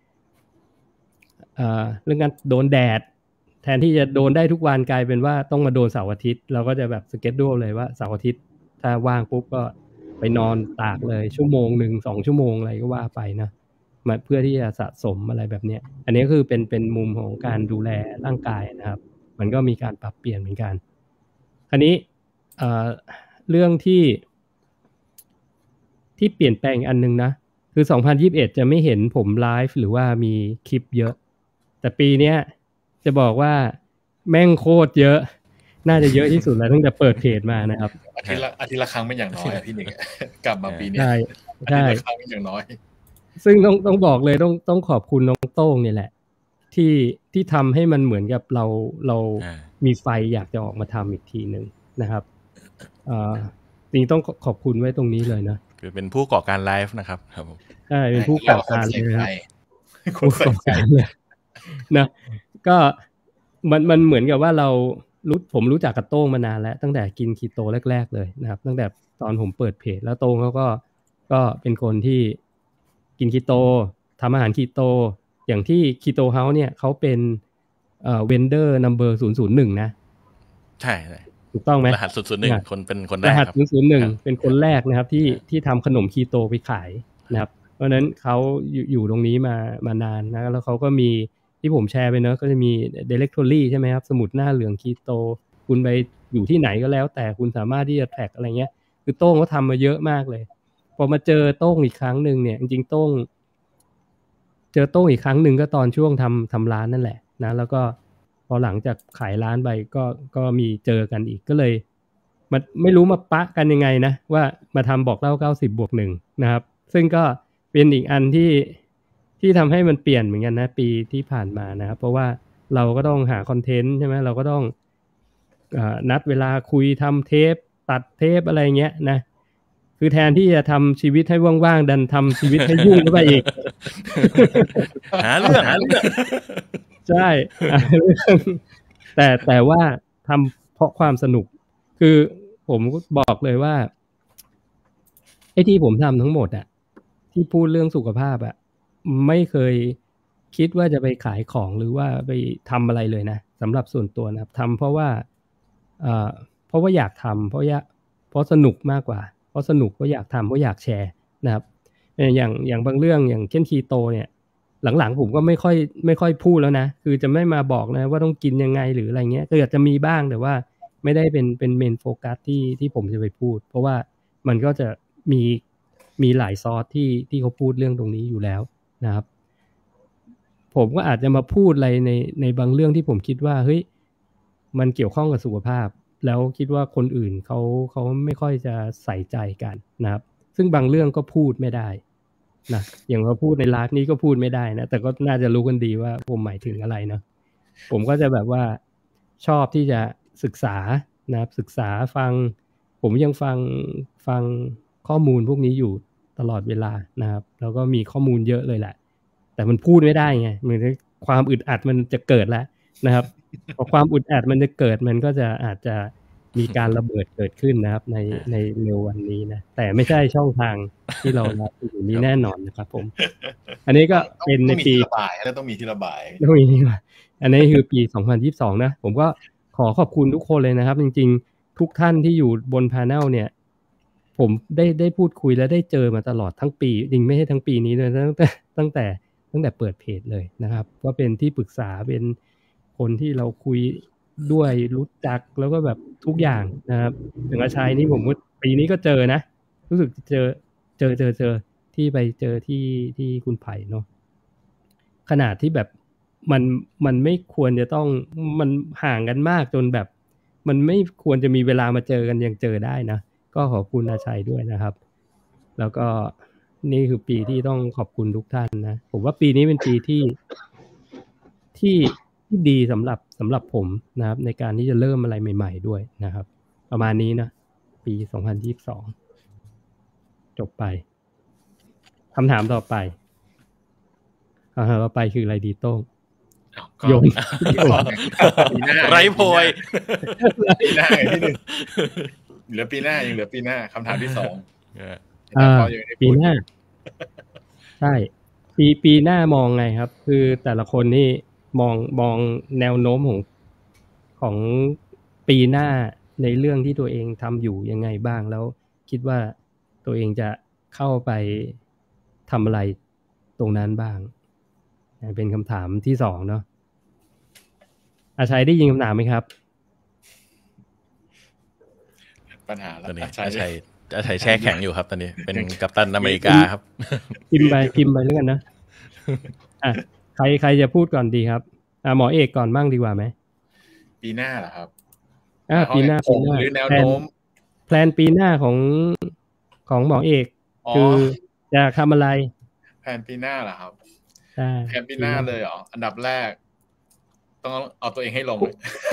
โดนแดดแทนที่จะโดนได้ทุกวันกลายเป็นว่าต้องมาโดนเสาร์อาทิตย์เราก็จะแบบสเกจดูลเลยว่าเสาร์อาทิตย์ถ้าว่างปุ๊บก็ไปนอนตากเลย1 ชั่วโมง 2 ชั่วโมงอะไรก็ว่าไปนะมาเพื่อที่จะสะสมอะไรแบบเนี้ยอันนี้คือเป็นมุมของการดูแลร่างกายนะครับมันก็มีการปรับเปลี่ยนเหมือนกันอันนี้เรื่องที่เปลี่ยนแปลงอันนึงนะคือ2021จะไม่เห็นผมไลฟ์หรือว่ามีคลิปเยอะแต่ปีเนี้ยจะบอกว่าแม่งโคตรเยอะน่าจะเยอะที่สุดแล้วตั้งแต่เปิดเพจมานะครับอาทิตย์ละครั้งเป็นอย่างน้อยพี่หนึ่งกลับมาปีนี้อาทิตใช่ย์ละครั้งเป็นอย่างน้อยซึ่งต้องบอกเลยต้องขอบคุณน้องโต้งนี่แหละที่ทำให้มันเหมือนกับเรามีไฟอยากจะออกมาทำอีกทีนึงนะครับจริงต้องขอบคุณไว้ตรงนี้เลยนะคือเป็นผู้ก่อการไลฟ์นะครับครับผมใช่เป็นผู้ก่อการเลยนะครับผู้ก่อการเลยนะก็มันเหมือนกับว่าผมรู้จักกับโต้งมานานแล้วตั้งแต่กินคีโตแรกๆเลยนะครับตั้งแต่ตอนผมเปิดเพจแล้วโต้งเขาก็เป็นคนที่กินคีโตทำอาหารคีโตอย่างที่คีโตเฮาส์เนี่ยเขาเป็นเวนเดอร์นัมเบอร์001นะใช่ถูกต้องไหมรหัส001คนเป็นคนแรกครับรหัส001เป็นคนแรกนะครับที่ทำขนมคีโตไปขายนะครับเพราะฉะนั้นเขาอยู่ตรงนี้มานานนะแล้วเขาก็มีที่ผมแชร์ไปเนอะก็จะมี directory ใช่ไหมครับสมุดหน้าเหลืองคีโตคุณไปอยู่ที่ไหนก็แล้วแต่คุณสามารถที่จะแท็กอะไรเงี้ยคือโต้งเขาทำมาเยอะมากเลยพอมาเจอโต้งอีกครั้งนึงเนี่ยจริงๆโต้งเจอโต้งอีกครั้งนึงก็ตอนช่วงทำร้านนั่นแหละนะแล้วก็พอหลังจากขายร้านไปก็มีเจอกันอีกก็เลยมันไม่รู้มาปะกันยังไงนะว่ามาทำบอกเล่า90+1นะครับซึ่งก็เป็นอีกอันที่ทำให้มันเปลี่ยนเหมือนกันนะปีที่ผ่านมานะครับเพราะว่าเราก็ต้องหาคอนเทนต์ใช่ไหมเราก็ต้องนัดเวลาคุยทำเทปตัดเทปอะไรเงี้ยนะคือแทนที่จะทำชีวิตให้ว่างๆดันทำชีวิตให้ยุ่งเข้าไปอีกหาเรื่องใช่แต่ว่าทำเพราะความสนุกคือผมบอกเลยว่าไอ้ที่ผมทำทั้งหมดอะที่พูดเรื่องสุขภาพอะไม่เคยคิดว่าจะไปขายของหรือว่าไปทำอะไรเลยนะสำหรับส่วนตัวนะครับทำเพราะว่าอยากทำเพราะสนุกมากกว่าเพราะสนุกเพราะอยากทำเพราะอยากแชร์นะครับอย่างบางเรื่องอย่างเช่นคีโตเนี่ยหลังๆผมก็ไม่ค่อยพูดแล้วนะคือจะไม่มาบอกนะว่าต้องกินยังไงหรืออะไรเงี้ยก็อาจจะมีบ้างแต่ว่าไม่ได้เป็นเมนโฟกัสที่ผมจะไปพูดเพราะว่ามันก็จะมีหลายซอสที่เขาพูดเรื่องตรงนี้อยู่แล้วนะครับผมก็อาจจะมาพูดอะไรในบางเรื่องที่ผมคิดว่าเฮ้ยมันเกี่ยวข้องกับสุขภาพแล้วคิดว่าคนอื่นเขาไม่ค่อยจะใส่ใจกันนะครับซึ่งบางเรื่องก็พูดไม่ได้นะอย่างเราพูดในไลฟ์นี้ก็พูดไม่ได้นะแต่ก็น่าจะรู้กันดีว่าผมหมายถึงอะไรเนาะผมก็จะแบบว่าชอบที่จะศึกษานะครับศึกษาฟังผมยังฟังข้อมูลพวกนี้อยู่ตลอดเวลานะครับแล้วก็มีข้อมูลเยอะเลยแหละแต่มันพูดไม่ได้ไงมันความอึดอัดมันจะเกิดแล้วนะครับพอความอึดอัดมันจะเกิดมันก็จะอาจจะมีการระเบิดเกิดขึ้นนะครับในเร็ววันนี้นะแต่ไม่ใช่ช่องทางที่เรารับอยู่นี้แน่นอนนะครับผมอันนี้ก็เป็นในปีระบายแล้วต้องมีที่ระบายอันนี้คือปี2022นะผมก็ขอบคุณทุกคนเลยนะครับจริงๆทุกท่านที่อยู่บน panel เนี่ยผมได้พูดคุยและได้เจอมาตลอดทั้งปีจริงไม่ใช่ทั้งปีนี้เลยตั้งแต่เปิดเพจเลยนะครับก็เป็นที่ปรึกษาเป็นคนที่เราคุยด้วยรู้จักแล้วก็แบบทุกอย่างนะครับอย่างอาชัยนี่ผมก็ปีนี้ก็เจอนะรู้สึกเจอที่ไปเจอที่คุณไผ่เนาะขนาดที่แบบมันไม่ควรจะต้องมันห่างกันมากจนแบบมันไม่ควรจะมีเวลามาเจอกันยังเจอได้นะก็ขอบคุณอาชัยด้วยนะครับแล้วก็นี่คือปีที่ต้องขอบคุณทุกท่านนะผมว่าปีนี้เป็นปีที่ดีสำหรับผมนะครับในการที่จะเริ่มอะไรใหม่ๆด้วยนะครับประมาณนี้นะปี2022จบไปคำถามต่อไปคืออะไรดีโต้งโยนไร้โพยปีหน้าที่หนึ่งเหลือปีหน้ายังเหลือปีหน้าคำถามที่สองปีหน้าใช่ปีหน้ามองไงครับคือแต่ละคนนี่มองแนวโน้มของปีหน้าในเรื่องที่ตัวเองทำอยู่ยังไงบ้างแล้วคิดว่าตัวเองจะเข้าไปทำอะไรตรงนั้นบ้างเป็นคำถามที่สองเนาะอาชัยได้ยินคำถามไหมครับปัญหาแล้วอาชัยแช่แข็งอยู่ครับตอนนี้เป็นกัปตันอเมริกาครับพิมพ์ไปแล้วกันนะใครจะพูดก่อนดีครับหมอเอกก่อนบ้างดีกว่าไหมปีหน้าเหรอครับปีหน้าหรือแนวโน้มแพลนปีหน้าของหมอเอกคือจะทำอะไรแพลนปีหน้าเหรอครับแพลนปีหน้าเลยเหรออันดับแรกต้องเอาตัวเองให้ลง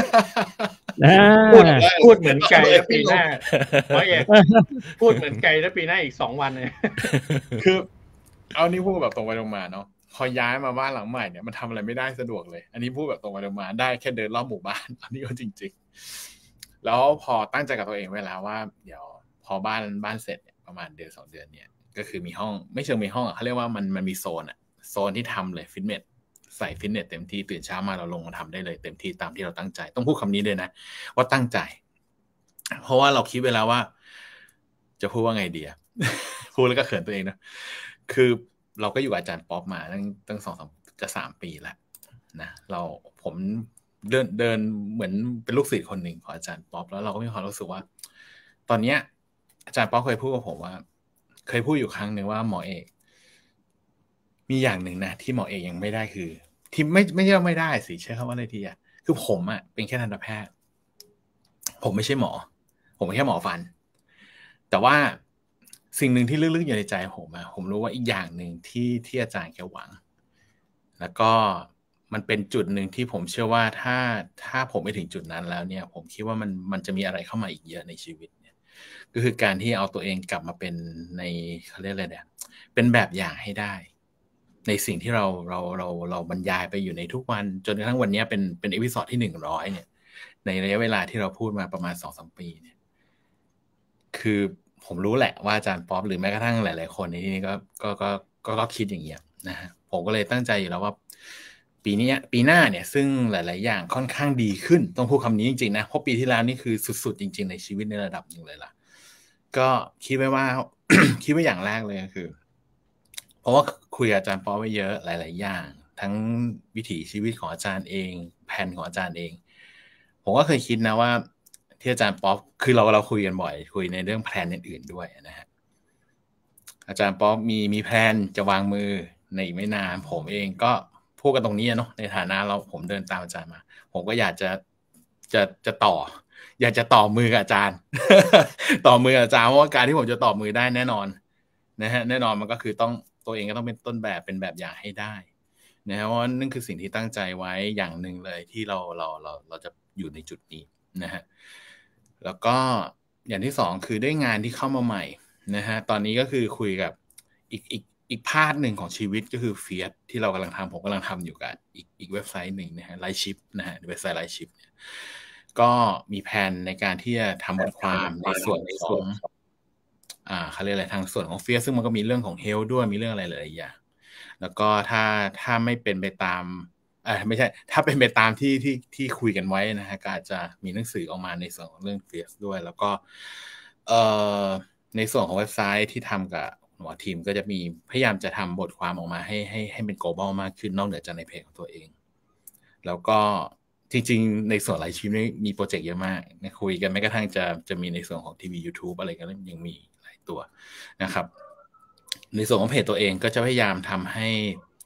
พูดเหมือนไกลแล้วปีหน้าหมอเอกพูดเหมือนไกลแล้วปีหน้าอีก2 วันเลยคือเอานี่พูดแบบตรงไปตรงมาเนาะพอย้ายมาบ้านหลังใหม่เนี่ยมันทำอะไรไม่ได้สะดวกเลยอันนี้พูดแบบตรงไปตรงมาได้แค่เดินรอบหมู่บ้านอันนี้ก็จริงๆแล้วพอตั้งใจกับตัวเองไว้แล้วว่าเดี๋ยวพอบ้านเสร็จเนี่ยประมาณเดือน2 เดือนเนี่ยก็คือมีห้องไม่เชิงมีห้องเขาเรียกว่ามันมีโซนที่ทำเลยฟิตเนสใส่ฟิตเนสเต็มที่ตื่นเช้ามาเราลงมาทำได้เลยเต็มที่ตามที่เราตั้งใจต้องพูดคำนี้เลยนะว่าตั้งใจเพราะว่าเราคิดไว้แล้วว่าจะพูดว่าไงดีพูดแล้วก็เขินตัวเองนะคือเราก็อยู่กับอาจารย์ป๊อปมาตั้ง2-3 จะ3 ปีแล้วนะผมเดินเหมือนเป็นลูกศิษย์คนหนึ่งของอาจารย์ป๊อปแล้วเราก็มีความรู้สึกว่าตอนเนี้ยอาจารย์ป๊อปเคยพูดกับผมว่าเคยพูดอยู่ครั้งหนึ่งว่าหมอเอกมีอย่างหนึ่งนะที่หมอเอกยังไม่ได้คือที่ไม่ใช่ไม่ได้สิใช้คำว่าอะไรทีคือผมเป็นแค่ทันตแพทย์ผมไม่ใช่หมอผมแค่หมอฟันแต่ว่าสิ่งหนึ่งที่ลึกๆอยู่ในใจผมรู้ว่าอีกอย่างหนึ่งที่อาจารย์แกหวังแล้วก็มันเป็นจุดหนึ่งที่ผมเชื่อว่าถ้าผมไม่ถึงจุดนั้นแล้วเนี่ยผมคิดว่ามันจะมีอะไรเข้ามาอีกเยอะในชีวิตเนี่ยก็คือการที่เอาตัวเองกลับมาเป็นในเขาเรียกอะไรเนี่ยเป็นแบบอย่างให้ได้ในสิ่งที่เราบรรยายไปอยู่ในทุกวันจนกระทั่งวันนี้เป็นเอพิโซดที่100เนี่ยในระยะเวลาที่เราพูดมาประมาณ 2-3 ปีเนี่ยคือผมรู้แหละว่าอาจารย์ป๊อปหรือแม้กระทั่งหลายๆคนในที่นี้ก็คิดอย่างเงี้ยนะฮะผมก็เลยตั้งใจอยู่แล้วว่าปีหน้าเนี่ยซึ่งหลายๆอย่างค่อนข้างดีขึ้นต้องพูดคำนี้จริงๆนะเพราะปีที่แล้วนี่คือสุดๆจริงๆในชีวิตในระดับหนึ่งเลยล่ะก็คิดไว้ว่า คิดไว้อย่างแรกเลยก็คือเพราะว่าคุยกับอาจารย์ป๊อปไว้เยอะหลายๆอย่างทั้งวิถีชีวิตของอาจารย์เองแผนของอาจารย์เองผมก็เคยคิดนะว่าที่อาจารย์ป๊อปคือเราคุยกันบ่อยคุยในเรื่องแพลนอื่นๆด้วยนะฮะอาจารย์ป๊อปมีแพลนจะวางมือในอีกไม่นานผมเองก็พูดกันตรงนี้เนาะในฐานะผมเดินตามอาจารย์มาผมก็อยากจะต่อมือกับอาจารย์ ต่อมือกับอาจารย์เพราะว่าการที่ผมจะต่อมือได้แน่นอนนะฮะแน่นอนมันก็คือต้องตัวเองก็ต้องเป็นต้นแบบเป็นแบบอย่างให้ได้นะฮะเพราะนั่นคือสิ่งที่ตั้งใจไว้อย่างหนึ่งเลยที่เราจะอยู่ในจุดนี้นะฮะแล้วก็อย่างที่2คือด้วยงานที่เข้ามาใหม่นะฮะตอนนี้ก็คือคุยกับอีกพาร์ทหนึ่งของชีวิตก็คือเฟียสที่เรากำลังทำผมกำลังทำอยู่กับอีกเว็บไซต์หนึ่งนะฮะไลฟ์ชิปนะฮะเว็บไซต์ไลฟ์ชิปเนี่ยก็มีแผนในการที่จะทำบทความในส่วนของเขาเรียกอะไรทางส่วนของเฟียสซึ่งมันก็มีเรื่องของเฮลท์ด้วยมีเรื่องอะไรหลายอย่างแล้วก็ถ้าไม่เป็นไปตามไม่ใช่ถ้าเป็นไปตามที่คุยกันไว้นะฮะก็อาจจะมีหนังสือออกมาในส่วนของเรื่องเฟียสด้วยแล้วก็ในส่วนของเว็บไซต์ที่ทำกับหมอทีมก็จะมีพยายามจะทำบทความออกมาให้เป็น global มากขึ้นนอกเหนือจากในเพจของตัวเองแล้วก็จริงๆในส่วนหลายชิ้นมีโปรเจกต์เยอะมากนะคุยกันแม้กระทั่งจะมีในส่วนของทีวี YouTube อะไรกันยังมีหลายตัวนะครับในส่วนของเพจตัวเองก็จะพยายามทำให้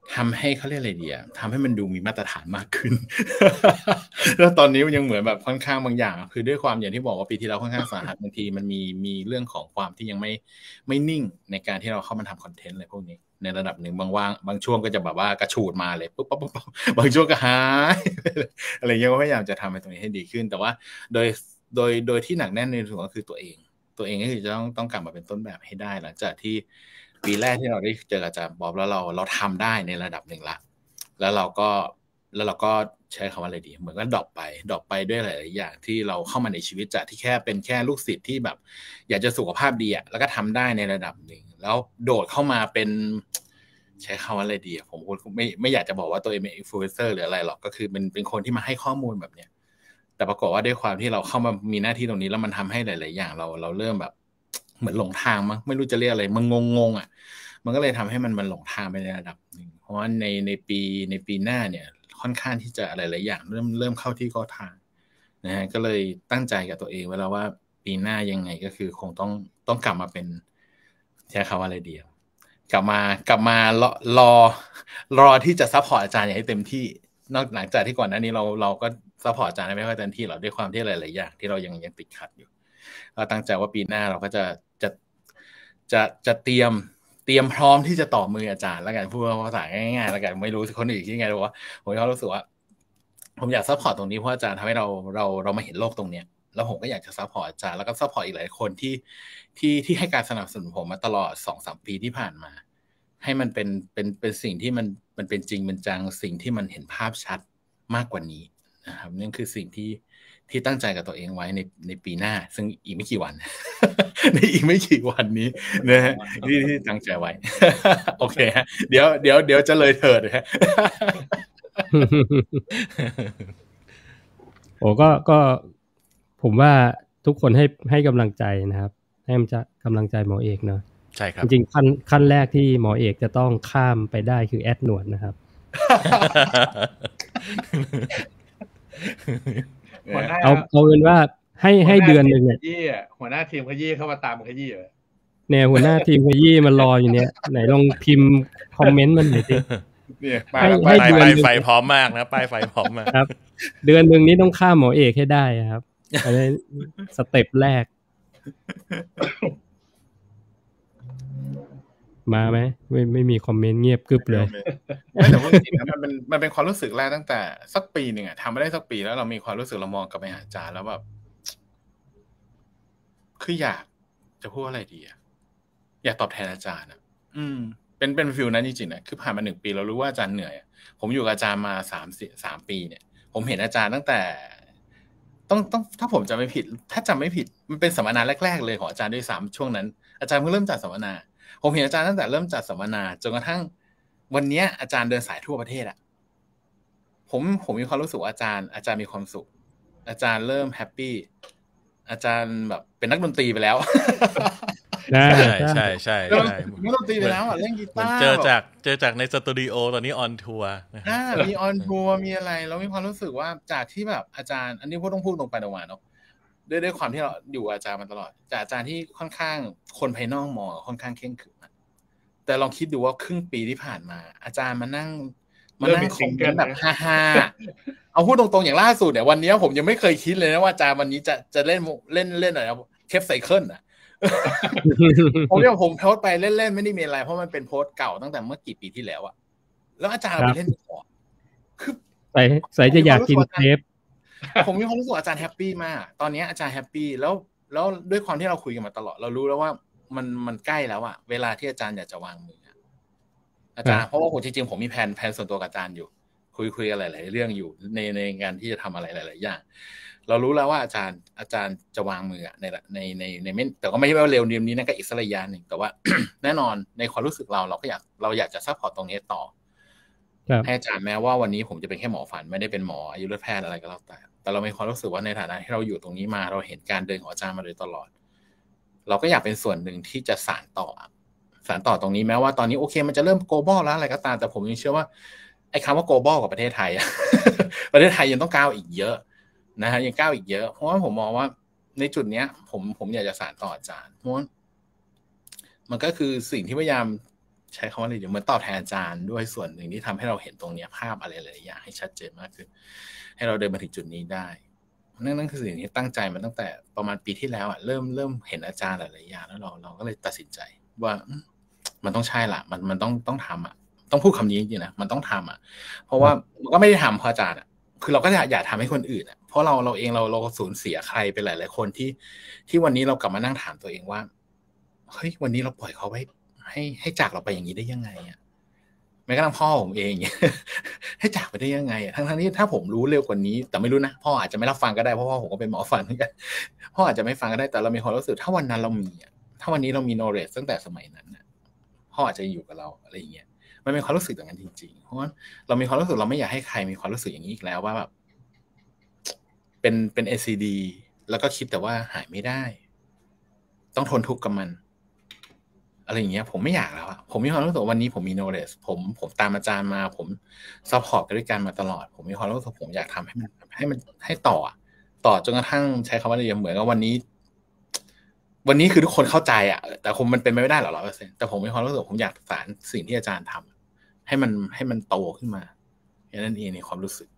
ทำให้เขาเรียกอะไรดีทำให้มันดูมีมาตรฐานมากขึ้น แล้วตอนนี้มันยังเหมือนแบบค่อนข้างบางอย่างคือด้วยความอย่างที่บอกว่าปีที่แล้วค่อนข้างสาหัสบางทีมันมีเรื่องของความที่ยังไม่นิ่งในการที่เราเข้ามาทำคอนเทนต์อะไรพวกนี้ในระดับหนึ่งบางช่วงก็จะแบบว่ากระฉูดมาเลยปุ๊บบางช่วงก็หายอะไรเงี้ยก็พยายามจะทำให้ตรงนี้ให้ดีขึ้นแต่ว่าโดยที่หนักแน่นในส่วนก็คือตัวเองก็คือจะต้องกลับมาเป็นต้นแบบให้ได้หลังจากที่ปีแรกที่เราได้เจออาจารย์บ๊อบแล้วเราทำได้ในระดับหนึ่งละแล้วเราก็ใช้คำว่าอะไรดีเหมือนก็ดรอปไปด้วยหลายๆอย่างที่เราเข้ามาในชีวิตจากที่เป็นแค่ลูกศิษย์ที่แบบอยากจะสุขภาพดีแล้วก็ทำได้ในระดับหนึ่งแล้วโดดเข้ามาเป็นใช้คำว่าอะไรดีผมไม่อยากจะบอกว่าตัวเองเป็นอินฟลูเอนเซอร์หรืออะไรหรอกก็คือเป็นคนที่มาให้ข้อมูลแบบเนี้ยแต่ปรากฏว่าด้วยความที่เราเข้ามามีหน้าที่ตรงนี้แล้วมันทำให้หลายๆอย่างเราเริ่มแบบเหมือนหลงทางมั้งไม่รู้จะเรียกอะไรมันงงมันก็เลยทำให้มันหลงทางไปในระดับหนึ่งเพราะว่าในปีหน้าเนี่ยค่อนข้างที่จะหลายๆอย่างเริ่มเข้าที่เข้าทางนะฮะก็เลยตั้งใจกับตัวเองไว้แล้วว่าปีหน้ายังไงก็คือคงต้องกลับมาเป็นใช้คำว่าอะไรดีกลับมารอที่จะซัพพอร์ตอาจารย์อย่างให้เต็มที่นอกหลังจากที่ก่อนหน้านี้เราก็ซัพพอร์ตอาจารย์ไม่ค่อยเต็มที่หรอกด้วยความที่หลายๆอย่างที่เรายังติดขัดอยู่ก็ตั้งใจว่าปีหน้าเราก็จะเตรียมพร้อมที่จะต่อมืออาจารย์แล้วกันพูดภาษาง่ายๆแล้วกันไม่รู้คนอื่นคิดยังไงหรอกว่าผมก็รู้สึกว่าผมอยากซัพพอร์ตตรงนี้เพราะอาจารย์ทำให้เรามาเห็นโลกตรงเนี้ยแล้วผมก็อยากจะซัพพอร์ตอาจารย์แล้วก็ซัพพอร์ตอีกหลายคนที่ให้การสนับสนุนผมมาตลอด 2-3 ปีที่ผ่านมาให้มันเป็นสิ่งที่มันเป็นจริงเป็นจังสิ่งที่มันเห็นภาพชัดมากกว่านี้นะครับนั่นคือสิ่งที่ตั้งใจกับตัวเองไว้ในปีหน้าซึ่งอีกไม่กี่วัน ในอีกไม่กี่วันนี้นะฮะที่ตั้งใจไว้ โอเคฮะเดี๋ยวจะเลยเถิดฮะโอ้ก็ผมว่าทุกคนให้กำลังใจนะครับให้กำลังใจหมอเอกเนาะใช่ครับจริงๆขั้นแรกที่หมอเอกจะต้องข้ามไปได้คือแอดหนวดนะครับเอาเป็นว่าให้เดือนนึงเนี่ยหัวหน้าทีมขยี้เข้ามาตามขยี้เหรอเนี่ยหัวหน้าทีมขยี้มันรออยู่เนี่ยไหนลองพิมพ์คอมเมนต์มันหน่อยสิเนี่ยให้เดือนไฟพร้อมมากนะป้ายไฟพร้อมมากครับเดือนนึงนี้ต้องข้ามหมอเอกให้ได้ครับอันนี้สเต็ปแรกมาไหมไม่มีคอมเมนต์เงียบกึบเลยแต่ว่าจริงๆนะมันเป็นความรู้สึกแรกตั้งแต่สักปีนึงทำไม่ได้สักปีแล้วเรามีความรู้สึกเรามองกลับไปหาอาจารย์แล้วแบบคืออยากจะพูดอะไรดีอยากตอบแทนอาจารย์เป็นฟีลนั้นจริงๆนะคือผ่านมา1 ปีเรารู้ว่าอาจารย์เหนื่อยผมอยู่กับอาจารย์มา3 ปีเนี่ยผมเห็นอาจารย์ตั้งแต่ต้องถ้าผมจำไม่ผิดมันเป็นสัมมนาแรกๆเลยของอาจารย์ด้วยซ้ำช่วงนั้นอาจารย์เพิ่งเริ่มจัดสัมมนาผมเห็นอาจารย์ตั้งแต่เริ่มจัดสัมมนาจนกระทั่งวันนี้อาจารย์เดินสายทั่วประเทศผมมีความรู้สึกว่าอาจารย์มีความสุขอาจารย์เริ่มแฮปปี้อาจารย์แบบเป็นนักดนตรีไปแล้วใช่นักดนตรีไปแล้วเล่นกีตาร์เจอจากในสตูดิโอตอนนี้ออนทัวร์มีออนทัวร์มีอะไรเรามีความรู้สึกว่าจากที่แบบอาจารย์อันนี้ต้องพูดตรงไปตรงมาเนาะด้วยความที่เราอยู่อาจารย์มาตลอดจากอาจารย์ที่ค่อนข้างคนภายนอกมองค่อนข้างเข่งขรึมแต่ลองคิดดูว่าครึ่งปีที่ผ่านมาอาจารย์มานั่งคอมเมนต์แบบฮ่าๆเอาพูดตรงๆอย่างล่าสุดเนี่ยวันนี้ผมยังไม่เคยคิดเลยนะว่าอาจารย์วันนี้จะเล่นอะไรเคปไซเคิลผมโพสต์ไปเล่นๆไม่ได้มีอะไรเพราะมันเป็นโพสต์เก่าตั้งแต่เมื่อกี่ปีที่แล้วแล้วอาจารย์เอาไปเล่นต่อคือใส่จะอยากกินเคปผมมีความรู้สึกอาจารย์แฮปปี้มากตอนนี้อาจารย์แฮปปี้แล้วด้วยความที่เราคุยกันมาตลอดเรารู้แล้วว่ามันใกล้แล้วเวลาที่อาจารย์อยากจะวางมืออาจารย์เพราะว่าจริงๆผมมีแผนส่วนตัวกับอาจารย์อยู่คุยอะไรหลายเรื่องอยู่ในงานที่จะทำอะไรหลายๆอย่างเรารู้แล้วว่าอาจารย์จะวางมือในแต่ก็ไม่ใช่ว่าเร็วนี้นั่นก็อีกสักระยะหนึ่งแต่ว่า แน่นอนในความรู้สึกเราอยากจะซัพพอร์ตตรงนี้ต่อให้อาจารย์แม้ว่าวันนี้ผมจะเป็นแค่หมอฟันไม่ได้เป็นหมออายุรแพทย์อะไรก็แล้วแต่เรามีความรู้สึกว่าในฐานะที่เราอยู่ตรงนี้มาเราเห็นการเดินของอาจารย์มาโดยตลอดเราก็อยากเป็นส่วนหนึ่งที่จะสานต่อตรงนี้แม้ว่าตอนนี้โอเคมันจะเริ่ม global แล้วอะไรก็ตามแต่ผมยังเชื่อว่าไอ้คำว่า global กับประเทศไทย ประเทศไทยยังต้องก้าวอีกเยอะนะฮะยังก้าวอีกเยอะเพราะว่าผมมองว่าในจุดเนี้ยผมอยากจะสานต่ออาจารย์เพราะมันก็คือสิ่งที่พยายามใช้คำว่าอะไรเหมือนตอบแทนอาจารย์ด้วยส่วนหนึ่งที่ทำให้เราเห็นตรงนี้ภาพอะไรหลายอย่างให้ชัดเจนมากขึ้นให้เราเดินมาถึงจุดนี้ได้นั่นคือสิ่งที่ตั้งใจมาตั้งแต่ประมาณปีที่แล้วเริ่มเห็นอาจารย์หลายๆอย่างแล้วเราก็เลยตัดสินใจว่ามันต้องใช่ละมันต้องทำต้องพูดคำนี้จริงๆนะมันต้องทำเพราะว่ามันก็ไม่ได้ทำเพราะอาจารย์คือเราก็อยากทำให้คนอื่นเพราะเราเองเราสูญเสียใครไปหลายๆคนที่วันนี้เรากลับมานั่งถามตัวเองว่าเฮ้ยวันนี้เราปล่อยเขาไว้ให้จากเราไปอย่างนี้ได้ยังไงแม้กระทั่งพ่อผมเองให้จากไปได้ยังไงทั้งที่ถ้าผมรู้เร็วกว่านี้แต่ไม่รู้นะพ่ออาจจะไม่รับฟังก็ได้เพราะพ่อผมก็เป็นหมอฟันเหมือนกันพ่ออาจจะไม่ฟังก็ได้แต่เรามีความรู้สึกถ้าวันนั้นเรามีถ้าวันนี้เรามี knowledge ตั้งแต่สมัยนั้นพ่ออาจจะอยู่กับเราอะไรอย่างเงี้ยมันเป็นความรู้สึกอย่างนั้นจริงๆเพราะว่าเรามีความรู้สึกเราไม่อยากให้ใครมีความรู้สึกอย่างนี้อีกแล้วว่าแบบเป็น ACD แล้วก็คิดแต่ว่าหายไม่ได้ต้องทนทุกข์กับมันอะไรอย่างเงี้ยผมไม่อยากแล้วผมมีความรู้สึกวันนี้ผมมี knowledge ผมตามอาจารย์มาผมซัพพอร์ตกันด้วยกันมาตลอดผมมีความรู้สึกผมอยากทำให้ต่อจนกระทั่งใช้คำว่าอะไรเหมือนกับวันนี้คือทุกคนเข้าใจแต่คงมันเป็นไม่ได้หรอก100%แต่ผมมีความรู้สึกผมอยากสานสิ่งที่อาจารย์ทำให้มันโตขึ้นมาอย่างนั้นเองในความรู้สึก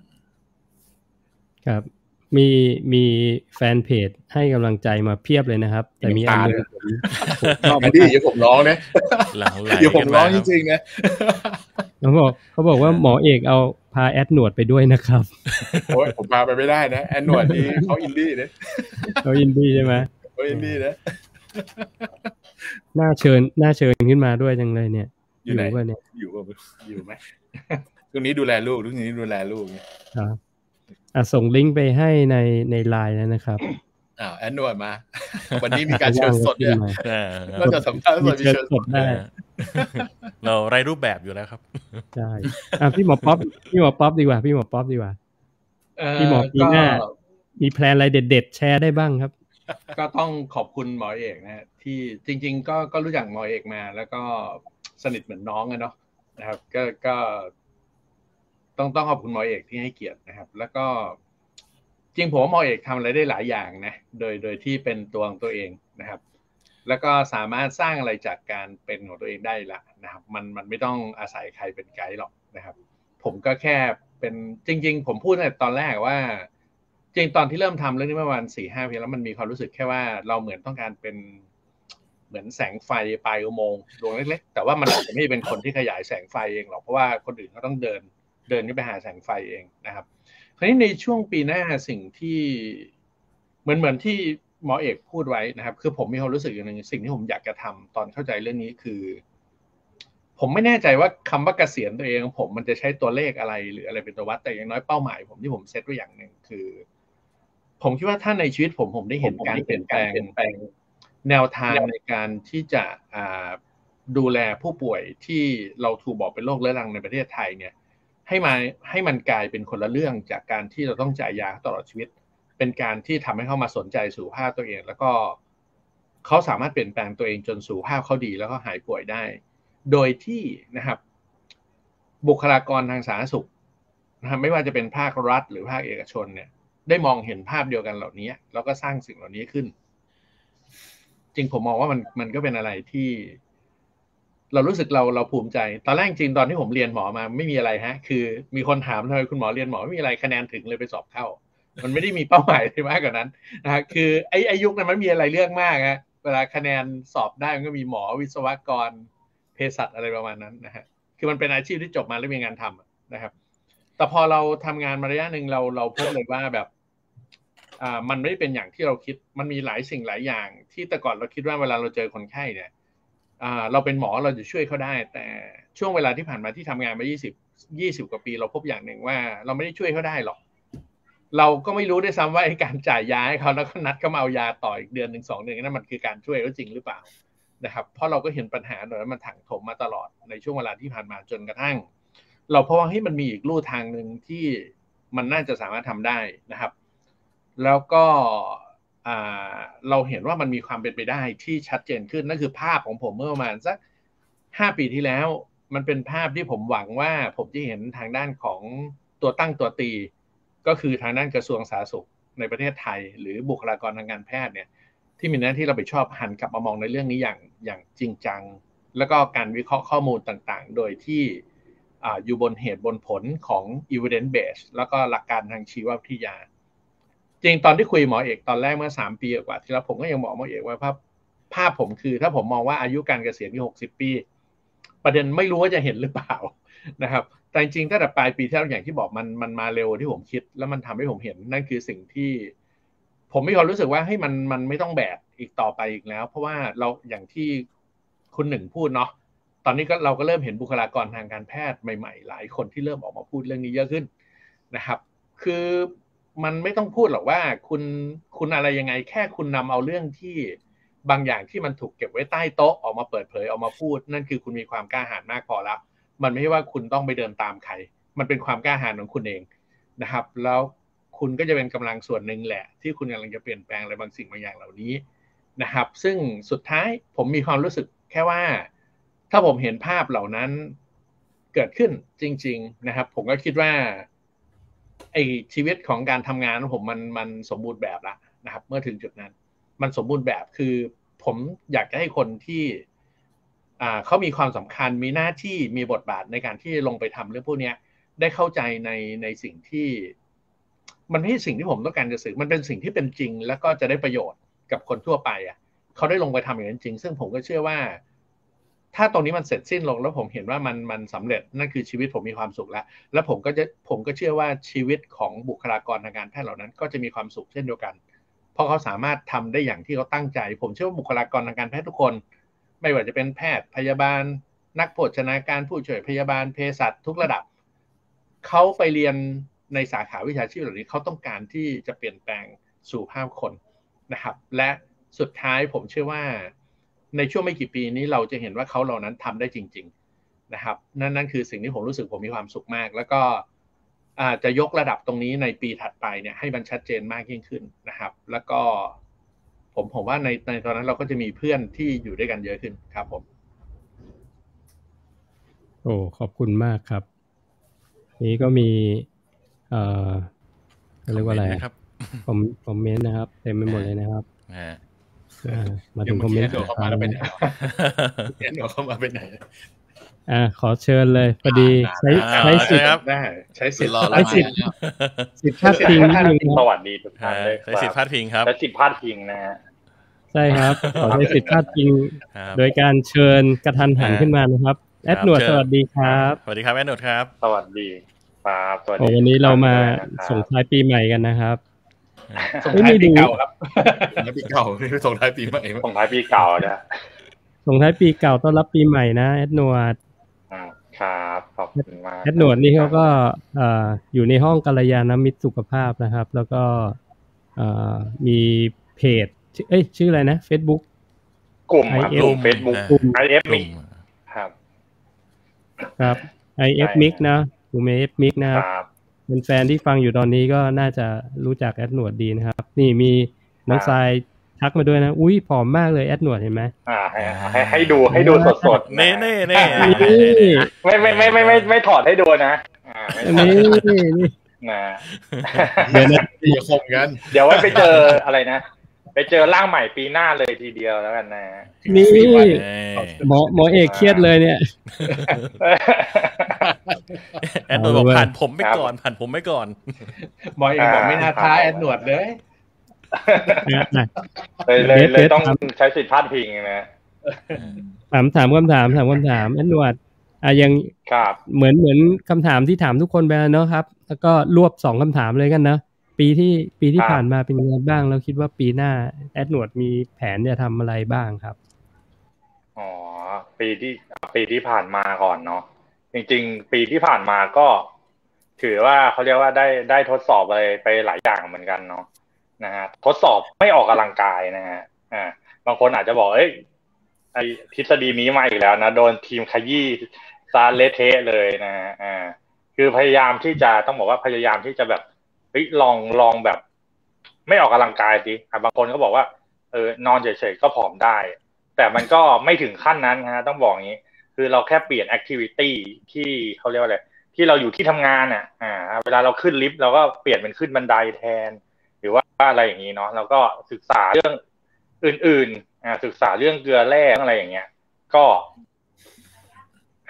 ครับมีแฟนเพจให้กำลังใจมาเพียบเลยนะครับแต่มีอันนึงผมชอบดีอย่าผมร้องนะหลังไหลอย่าผมร้องจริงๆนะเขาบอกว่าหมอเอกเอาพาแอดหนวดไปด้วยนะครับโอ้ยผมพาไปไม่ได้นะแอดหนวดนี่เขาอินดี้นะเขาอินดี้ใช่ไหมเขาอินดี้นะน่าเชิญขึ้นมาด้วยจังเลยเนี่ยอยู่ป่ะเนี่ยอยู่ไหมตรงนี้ดูแลลูกครับส่งลิงก์ไปให้ในไลน์แล้วนะครับแอดนวดมาวันนี้มีการเชิญสดด้วยก็จะสัมภาษณ์สดมีเชิญสดได้เราไร้รูปแบบอยู่แล้วครับใช่พี่หมอป๊อปดีกว่าพี่หมอปีหน้ามีแพลนอะไรเด็ดๆแชร์ได้บ้างครับก็ต้องขอบคุณหมอเอกนะที่จริงๆก็รู้จักหมอเอกมาแล้วก็สนิทเหมือนน้องเนาะนะครับก็ต้องขอบคุณหมอเอกที่ให้เกียรตินะครับแล้วก็จริงผมว่าหมอเอกทำอะไรได้หลายอย่างนะโดยที่เป็นตัวของตัวเองนะครับแล้วก็สามารถสร้างอะไรจากการเป็นของตัวเองได้ละนะครับมันไม่ต้องอาศัยใครเป็นไกด์หรอกนะครับผมก็แค่เป็นจริงๆผมพูดในตอนแรกว่าจริงตอนที่เริ่มทำเรื่องนี้เมื่อวัน 4-5 ปีแล้วมันมีความรู้สึกแค่ว่าเราเหมือนต้องการเป็นเหมือนแสงไฟปลายอุโมงค์ดวงเล็กๆแต่ว่ามันอาจจะไม่เป็นคนที่ขยายแสงไฟเองหรอกเพราะว่าคนอื่นเขาต้องเดินขึ้นไปหาแสงไฟเองนะครับคราวนี้ในช่วงปีหน้าสิ่งที่เหมือนที่หมอเอกพูดไว้นะครับคือผมมีความรู้สึกอย่างนึงสิ่งที่ผมอยากจะทำตอนเข้าใจเรื่องนี้คือผมไม่แน่ใจว่าคำว่าเกษียณตัวเองของผมมันจะใช้ตัวเลขอะไรหรืออะไรเป็นตัววัดแต่อย่างน้อยเป้าหมายผมที่ผมเซตไว้อย่างหนึ่งคือผมคิดว่าถ้าในชีวิตผมได้เห็นการเปลี่ยนแปลงแนวทางในการที่จะดูแลผู้ป่วยที่เราถูกบอกเป็นโรคเรื้อรังในประเทศไทยเนี่ยให้มันกลายเป็นคนละเรื่องจากการที่เราต้องจ่ายยาตลอดชีวิตเป็นการที่ทำให้เขามาสนใจสุขภาพตัวเองแล้วก็เขาสามารถเปลี่ยนแปลงตัวเองจนสุขภาพเขาดีแล้วก็หายป่วยได้โดยที่นะครับบุคลากรทางสาธารณสุขนะครับไม่ว่าจะเป็นภาครัฐหรือภาคเอกชนเนี่ยได้มองเห็นภาพเดียวกันเหล่านี้แล้วก็สร้างสิ่งเหล่านี้ขึ้นจริงผมมองว่ามันก็เป็นอะไรที่เรารู้สึกเราภูมิใจตอนแรกจริงตอนที่ผมเรียนหมอมาไม่มีอะไรคือมีคนถามทำไมคุณหมอเรียนหมอไม่มีอะไรคะแนนถึงเลยไปสอบเข้ามันไม่ได้มีเป้าหมายอะไรมากกว่านั้นนะคือไอ้ยุคนั้นมันมีอะไรเรื่องมากเวลาคะแนนสอบได้มันก็มีหมอวิศวกรเภสัชอะไรประมาณนั้นนะฮะคือมันเป็นอาชีพที่จบมาแล้วมีงานทำนะครับแต่พอเราทำงานมาระยะหนึ่งเราพบเลยว่าแบบมันไม่ได้เป็นอย่างที่เราคิดมันมีหลายสิ่งหลายอย่างที่แต่ก่อนเราคิดว่าเวลาเราเจอคนไข้เนี่ยเราเป็นหมอเราจะช่วยเขาได้แต่ช่วงเวลาที่ผ่านมาที่ทำงานมา20กว่าปีเราพบอย่างหนึ่งว่าเราไม่ได้ช่วยเขาได้หรอกเราก็ไม่รู้ด้วยซ้ำว่าการจ่ายยาให้เขาแล้วก็นัดเขามาเอายาต่ออีกเดือน1 2 เดือนนั้นมันคือการช่วยเขาจริงหรือเปล่านะครับเพราะเราก็เห็นปัญหาโดยมันถังถมมาตลอดในช่วงเวลาที่ผ่านมาจนกระทั่งเราพบว่ามันมีอีกลู่ทางนึงที่มันน่าจะสามารถทำได้นะครับแล้วก็เราเห็นว่ามันมีความเป็นไปได้ที่ชัดเจนขึ้นนั่นคือภาพของผมเมื่อประมาณสัก5 ปีที่แล้วมันเป็นภาพที่ผมหวังว่าผมจะเห็นทางด้านของตัวตั้งตัวตีก็คือทางด้านกระทรวงสาธารณสุขในประเทศไทยหรือบุคลากรทางการแพทย์เนี่ยที่มีหน้าที่รับผิดชอบหันกลับมามองในเรื่องนี้อย่างจริงจังแล้วก็การวิเคราะห์ข้อมูลต่างๆโดยที่อยู่บนเหตุบนผลของ evidence base แล้วก็หลักการทางชีววิทยาจริงตอนที่คุยหมอเอกตอนแรกเมื่อ3 ปีกว่าที่แล้วผมก็ยังบอกหมอเอกว่าภาพผมคือถ้าผมมองว่าอายุการเกษียณที่60 ปีประเด็นไม่รู้ว่าจะเห็นหรือเปล่านะครับแต่จริงๆตั้งแต่ปลายปีที่แล้วอย่างที่บอกมันมาเร็วที่ผมคิดแล้วมันทำให้ผมเห็นนั่นคือสิ่งที่ผมมีความรู้สึกว่าให้มันไม่ต้องแบกอีกต่อไปอีกแล้วเพราะว่าเราอย่างที่คุณหนึ่งพูดเนาะตอนนี้เราก็เริ่มเห็นบุคลากรทางการแพทย์ใหม่ๆหลายคนที่เริ่มออกมาพูดเรื่องนี้เยอะขึ้นนะครับคือมันไม่ต้องพูดหรอกว่าคุณอะไรยังไงแค่คุณนำเอาเรื่องที่บางอย่างที่มันถูกเก็บไว้ใต้โต๊ะออกมาเปิดเผยออกมาพูดนั่นคือคุณมีความกล้าหาญมากพอแล้วมันไม่ใช่ว่าคุณต้องไปเดินตามใครมันเป็นความกล้าหาญของคุณเองนะครับแล้วคุณก็จะเป็นกำลังส่วนหนึ่งแหละที่คุณกำลังจะเปลี่ยนแปลงอะไรบางสิ่งบางอย่างเหล่านี้นะครับซึ่งสุดท้ายผมมีความรู้สึกแค่ว่าถ้าผมเห็นภาพเหล่านั้นเกิดขึ้นจริงๆนะครับผมก็คิดว่าไอ้ชีวิตของการทำงานของผมมันสมบูรณ์แบบแล้วนะครับเมื่อถึงจุดนั้นมันสมบูรณ์แบบคือผมอยากจะให้คนที่เขามีความสำคัญมีหน้าที่มีบทบาทในการที่ลงไปทำเรื่องพวกนี้ได้เข้าใจในสิ่งที่มันไม่ใช่สิ่งที่ผมต้องการจะสื่อมันเป็นสิ่งที่เป็นจริงแล้วก็จะได้ประโยชน์กับคนทั่วไปเขาได้ลงไปทำอย่างนั้นจริงซึ่งผมก็เชื่อว่าถ้าตรงนี้มันเสร็จสิ้นลงแล้วผมเห็นว่ามันสำเร็จนั่นคือชีวิตผมมีความสุขแล้วผมก็เชื่อว่าชีวิตของบุคลากรทางการแพทย์เหล่านั้นก็จะมีความสุขเช่นเดียวกันเพราะเขาสามารถทำได้อย่างที่เขาตั้งใจผมเชื่อว่าบุคลากรทางการแพทย์ทุกคนไม่ว่าจะเป็นแพทย์พยาบาลนักโภชนาการผู้ช่วยพยาบาลเภสัชทุกระดับเขาไปเรียนในสาขาวิชาชีพเหล่านี้เขาต้องการที่จะเปลี่ยนแปลงสุขภาพคนนะครับและสุดท้ายผมเชื่อว่าในช่วงไม่กี่ปีนี้เราจะเห็นว่าเขาเหล่านั้นทำได้จริงๆนะครับนั่นคือสิ่งที่ผมรู้สึกผมมีความสุขมากแล้วก็จะยกระดับตรงนี้ในปีถัดไปเนี่ยให้มันชัดเจนมากยิ่งขึ้นนะครับแล้วก็ผมว่าในตอนนั้นเราก็จะมีเพื่อนที่อยู่ด้วยกันเยอะขึ้นครับผมโอ้ขอบคุณมากครับนี้ก็มีเรียกว่าอะไรครับคอมเมนต์นะครับเต็มไปหมดเลยนะครับมาถึงคอมเมนต์เข้ามาแล้วเป็นไหนเข้ามาเป็นไหนขอเชิญเลยพอดีใช้สิทธิ์ได้ใช้สิทธิ์พาดพิงสวัสดีทุกท่านเลยใช้สิทธิ์พาดพิงครับใช้สิทธิ์พาดพิงนะฮะใช่ครับขอใช้สิทธิ์พาดพิงโดยการเชิญกระทันหันขึ้นมานะครับแอดหนวดสวัสดีครับสวัสดีครับแอดหนวดครับสวัสดีครับสวัสดีวันนี้เรามาส่งท้ายปีใหม่กันนะครับส่งท้ายปีเก่าครับปีเก่าส่งท้ายปีใหม่ส่งท้ายปีเก่านะส่งท้ายปีเก่าต้อนรับปีใหม่นะแอดหนวดครับขอบคุณมากแอดหนวดนี่เขาก็อยู่ในห้องกัลยาณมิตรสุขภาพนะครับแล้วก็มีเพจชื่ออะไรนะ Facebook กลุ่ม Facebook กลุ่ม IF Mix ครับ IF Mix นะกลุ่ม IF Mix นะครับเป็นแฟนที่ฟังอยู่ตอนนี้ก็น่าจะรู้จักแอดหนวดดีนะครับนี่มีน้องทรายทักมาด้วยนะอุ้ยผอมมากเลยแอดหนวดเห็นไหมให้ดูสดเน่ไม่ถอดให้ดูนะนี่นะเดี๋ยวนะอย่าคมกันเดี๋ยวไว้ไปเจออะไรนะไปเจอร่างใหม่ปีหน้าเลยทีเดียวแล้วกันนะนี่หมอเอกเครียดเลยเนี่ยแอดหนวดบอกผ่านผมไม่ก่อนหมอเอกบอกไม่น่าท้าแอดหนวดเลยเลยต้องใช้สิทธิ์พาดพิงนะถามคำถามแอดหนวดยังเหมือนคำถามที่ถามทุกคนไปแล้วเนาะครับแล้วก็รวบ2คำถามเลยกันนะปีที่ผ่านมาเป็นยังไงบ้างแล้วคิดว่าปีหน้าแอดหนวดมีแผนจะทำอะไรบ้างครับปีที่ผ่านมาก่อนเนาะจริงๆปีที่ผ่านมาก็ถือว่าเขาเรียกว่าได้ทดสอบอะไรไปหลายอย่างเหมือนกันเนาะนะฮะทดสอบไม่ออกกำลังกายนะฮะบางคนอาจจะบอกไอ้ทฤษฎีนี้มาอีกแล้วนะโดนทีมขยี้ซาเละเทะเลยนะฮะคือพยายามที่จะต้องบอกว่าพยายามที่จะแบบลองแบบไม่ออกกำลังกายสิบางคนก็บอกว่านอนเฉยๆก็ผอมได้แต่มันก็ไม่ถึงขั้นนั้นฮะต้องบอกอย่างนี้คือเราแค่เปลี่ยนแอคทิวิตี้ที่เขาเรียกว่าอะไรที่เราอยู่ที่ทำงานเวลาเราขึ้นลิฟต์เราก็เปลี่ยนเป็นขึ้นบันไดแทนหรือว่าอะไรอย่างนี้เนาะแล้วก็ศึกษาเรื่องอื่นๆศึกษาเรื่องเกลือแร่อะไรอย่างเงี้ยก็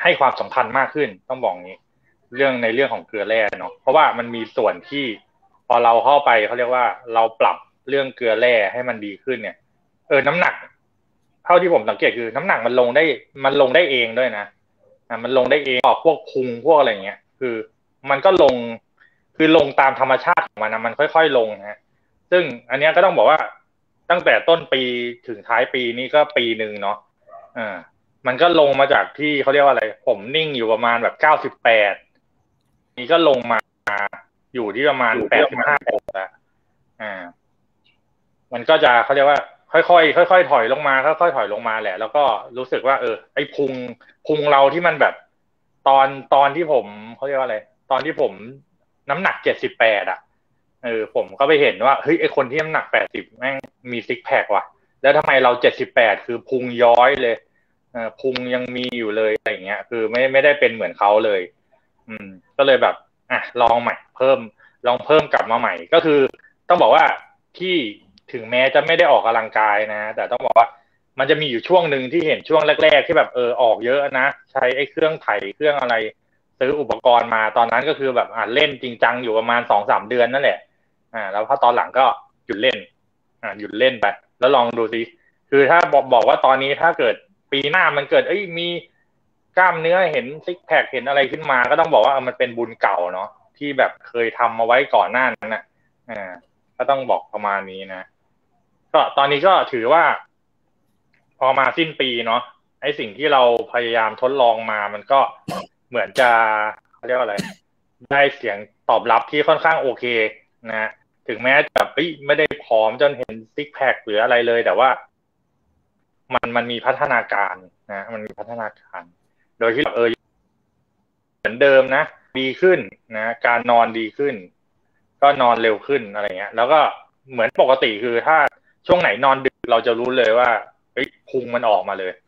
ให้ความสำคัญมากขึ้นต้องบอกงี้เรื่องของเกลือแร่เนาะเพราะว่ามันมีส่วนที่พอเราเข้าไปเขาเรียกว่าเราปรับเรื่องเกลือแร่ให้มันดีขึ้นเนี่ยน้ำหนักเท่าที่ผมสังเกตคือน้ำหนักมันลงได้เองด้วยนะมันลงได้เองพวกพุงพวกอะไรเงี้ยคือมันก็ลงตามธรรมชาติของมันนะมันค่อยๆลงนะซึ่งอันนี้ก็ต้องบอกว่าตั้งแต่ต้นปีถึงท้ายปีนี้ก็ปีนึงเนาะมันก็ลงมาจากที่เขาเรียกว่าอะไรผมนิ่งอยู่ประมาณแบบ98นี่ก็ลงมาอยู่ที่ประมาณ85แล้วมันก็จะเขาเรียกว่าค่อยๆถอยลงมาค่อยๆถอยลงมาแหละแล้วก็รู้สึกว่าไอ้พุงเราที่มันแบบตอนที่ผมเขาเรียกว่าอะไรตอนที่ผมน้ำหนัก78ผมก็ไปเห็นว่าเฮ้ยไอ้คนที่น้ำหนัก80แม่งมีซิกแพคว่ะแล้วทำไมเรา78คือพุงย้อยเลยพุงยังมีอยู่เลยอะไรอย่างเงี้ยคือไม่ได้เป็นเหมือนเขาเลยก็เลยแบบลองใหม่ลองเพิ่มกลับมาใหม่ก็คือต้องบอกว่าที่ถึงแม้จะไม่ได้ออกกำลังกายนะแต่ต้องบอกว่ามันจะมีอยู่ช่วงนึงที่เห็นช่วงแรกๆที่แบบออกเยอะนะใช้ไอ้เครื่องไถเครื่องอะไรซื้ออุปกรณ์มาตอนนั้นก็คือแบบเล่นจริงจังอยู่ประมาณ 2-3 เดือนนั่นแหละแล้วพอตอนหลังก็หยุดเล่นหยุดเล่นไปแล้วลองดูสิคือถ้าบอกว่าตอนนี้ถ้าเกิดปีหน้ามันเกิดมีกล้ามเนื้อเห็นซิกแพคเห็นอะไรขึ้นมาก็ต้องบอกว่ามันเป็นบุญเก่าเนาะที่แบบเคยทำมาไว้ก่อนหน้านั้นนะก็ต้องบอกประมาณนี้นะก็ตอนนี้ก็ถือว่าพอมาสิ้นปีเนาะไอ้สิ่งที่เราพยายามทดลองมามันก็เหมือนจะเรียกว่าอะไรได้เสียงตอบรับที่ค่อนข้างโอเคนะถึงแม้จะไม่ได้ผอมจนเห็นซิกแพคหรืออะไรเลยแต่ว่ามันมีพัฒนาการนะมันมีพัฒนาการโดยที่เหมือนเดิมนะดีขึ้นนะการนอนดีขึ้นก็นอนเร็วขึ้นอะไรเงี้ยแล้วก็เหมือนปกติคือถ้าช่วงไหนนอนดึกเราจะรู้เลยว่าพุงมันออกมาเลย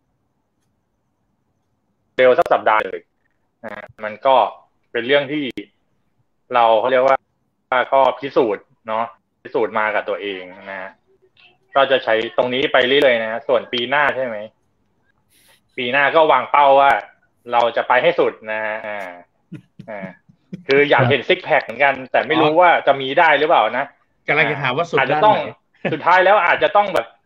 เร็วสักสัปดาห์เลยนะมันก็เป็นเรื่องที่เขาเรียกว่าก็พิสูจน์เนาะพิสูจน์มากับตัวเองนะก็จะใช้ตรงนี้ไปเรื่อยๆนะส่วนปีหน้าใช่ไหมปีหน้าก็วางเป้าว่าเราจะไปให้สุดนะคืออยากเห็นซิกแพคเหมือนกันแต่ไม่รู้ว่าจะมีได้หรือเปล่านะกำลังจะถามว่าสุดอาจจะต้องสุดท้ายแล้วอาจจะต้องแบบ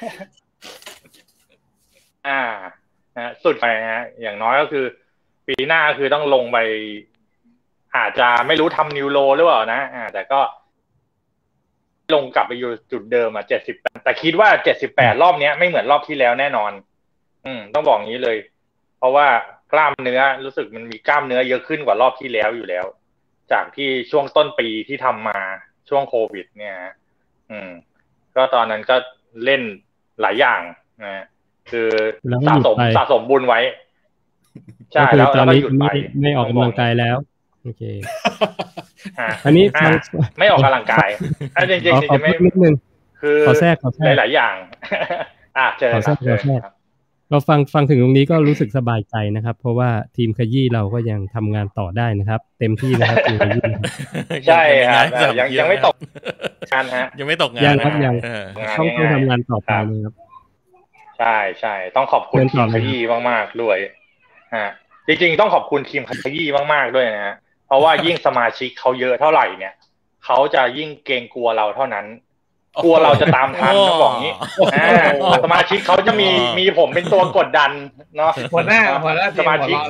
สุดไปฮะอย่างน้อยก็คือปีหน้าคือต้องลงไปอาจจะไม่รู้ทำนิวโรหรือเปล่านะแต่ก็ลงกลับไปอยู่จุดเดิม70แต่คิดว่า78รอบนี้ไม่เหมือนรอบที่แล้วแน่นอนต้องบอกงี้เลยเพราะว่ากล้ามเนื้อรู้สึกมันมีกล้ามเนื้อเยอะขึ้นกว่ารอบที่แล้วอยู่แล้วจากที่ช่วงต้นปีที่ทำมาช่วงโควิดเนี่ยก็ตอนนั้นก็เล่นหลายอย่างนะคือสะสมบุญไว้ใช่แล้วก็หยุดไปไม่ออกกำลังกายแล้วโอเคอันนี้ไม่ออกกำลังกายจริงๆจะไม่นิดนึงคือขอแทรกหลายอย่างเจอครับเราฟังถึงตรงนี้ก็รู้สึกสบายใจนะครับเพราะว่าทีมขยี้เราก็ยังทำงานต่อได้นะครับเต็มที่นะครับทีมขยี้ใช่ครับยังไม่ตกงานฮะยังไม่ตกงานยังครับยังต้องทำงานต่อไปนะครับใช่ต้องขอบคุณทีมขยี้มากๆด้วยจริงๆต้องขอบคุณทีมขยี้มากๆด้วยนะฮะเพราะว่ายิ่งสมาชิกเขาเยอะเท่าไหร่เนี่ยเขาจะยิ่งเกรงกลัวเราเท่านั้นกลัวเราจะตามทันต้องบอกงี้สมาชิกเขาจะมีผมเป็นตัวกดดันเนาะหัวหน้าสมาชิก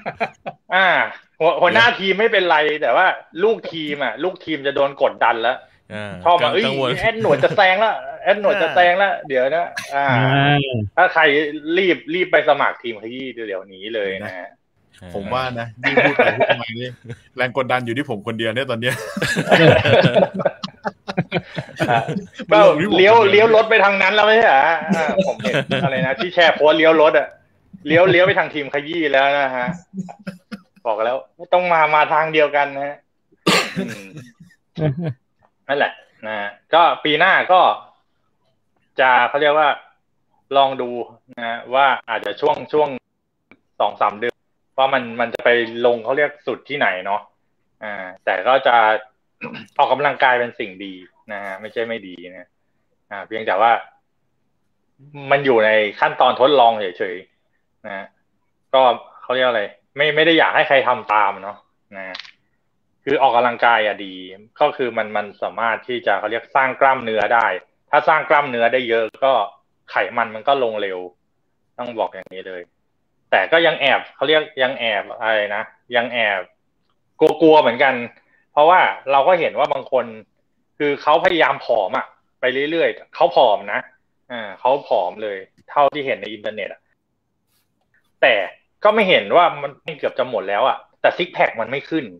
หัวหน้าทีมไม่เป็นไรแต่ว่าลูกทีมจะโดนกดดันแล้วชอบมาแอดหนวดจะแซงแล้วเดี๋ยวนะถ้าใครรีบไปสมัครทีมขยี้เดี๋ยวนี้เลยนะฮะผมว่านะยิ่งพูดไปพูดมานี่แรงกดดันอยู่ที่ผมคนเดียวเนี่ยตอนเนี้ยก็เลี้ยวรถไปทางนั้นแล้วไม่ใช่เหรอผมเห็นอะไรนะที่แชร์โพสเลี้ยวรถเลี้ยวไปทางทีมขยี้แล้วนะฮะบอกแล้วต้องมาทางเดียวกันนะฮะนั่นแหละนะก็ปีหน้าก็จะเขาเรียกว่าลองดูนะว่าอาจจะช่วง 2-3 เดือนว่ามันจะไปลงเขาเรียกสุดที่ไหนเนาะแต่ก็จะออกกำลังกายเป็นสิ่งดีนะฮะไม่ใช่ไม่ดีนะเพียงแต่ว่ามันอยู่ในขั้นตอนทดลองเฉยๆนะก็เขาเรียกอะไรไม่ได้อยากให้ใครทำตามเนาะนะคือออกกำลังกายดีก็คือมันสามารถที่จะเขาเรียกสร้างกล้ามเนื้อได้ถ้าสร้างกล้ามเนื้อได้เยอะก็ไขมันก็ลงเร็วต้องบอกอย่างนี้เลยแต่ก็ยังแอบเขาเรียกยังแอบอะไรนะยังแอบกลัวเหมือนกันเพราะว่าเราก็เห็นว่าบางคนคือเขาพยายามผอมอ่ะไปเรื่อยๆเขาผอมนะเขาผอมเลยเท่าที่เห็นในอินเทอร์เน็ตแต่ก็ไม่เห็นว่ามันเกือบจะหมดแล้วอ่ะแต่ซิกแพคมันไม่ขึ้น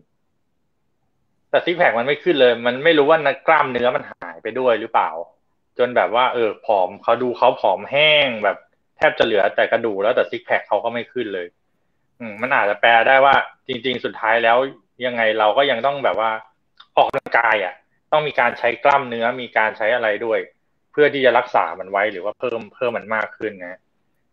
เลยมันไม่รู้ว่ากล้ามเนื้อมันหายไปด้วยหรือเปล่าจนแบบว่าผอมเขาผอมแห้งแบบแทบจะเหลือแต่กระดูกแล้วแต่ซิกแพคเขาก็ไม่ขึ้นเลยมันอาจจะแปลได้ว่าจริงๆสุดท้ายแล้วยังไงเราก็ยังต้องแบบว่าออกกำลังกายอ่ะต้องมีการใช้กล้ามเนื้อมีการใช้อะไรด้วยเพื่อที่จะรักษามันไว้หรือว่าเพิ่มมันมากขึ้นนะ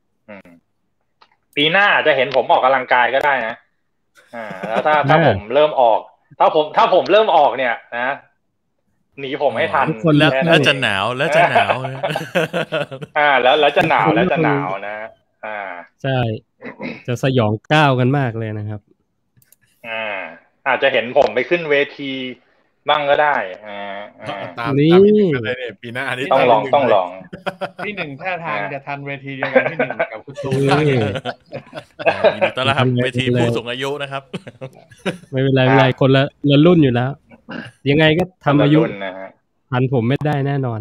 ปีหน้าจะเห็นผมออกกำลังกายก็ได้นะแล้วถ้าผมเริ่มออกถ้าผมเริ่มออกเนี่ยนะหนีผมให้ทันแล้วจะหนาวแล้วจะหนาวแล้วจะหนาวนะใช่จะสยองก้าวกันมากเลยนะครับอาจจะเห็นผมไปขึ้นเวทีบ้างก็ได้ตามนี่ปีหน้านี้ต้องลองพี่หนึ่งท่าทางจะทันเวทีเดียวกันพี่หนึ่งกับคุณตูนยินดีต้อนรับเวทีผู้สูงอายุนะครับไม่เป็นไรคนละรุ่นอยู่แล้วยังไงก็ทำอายุทันผมไม่ได้แน่นอน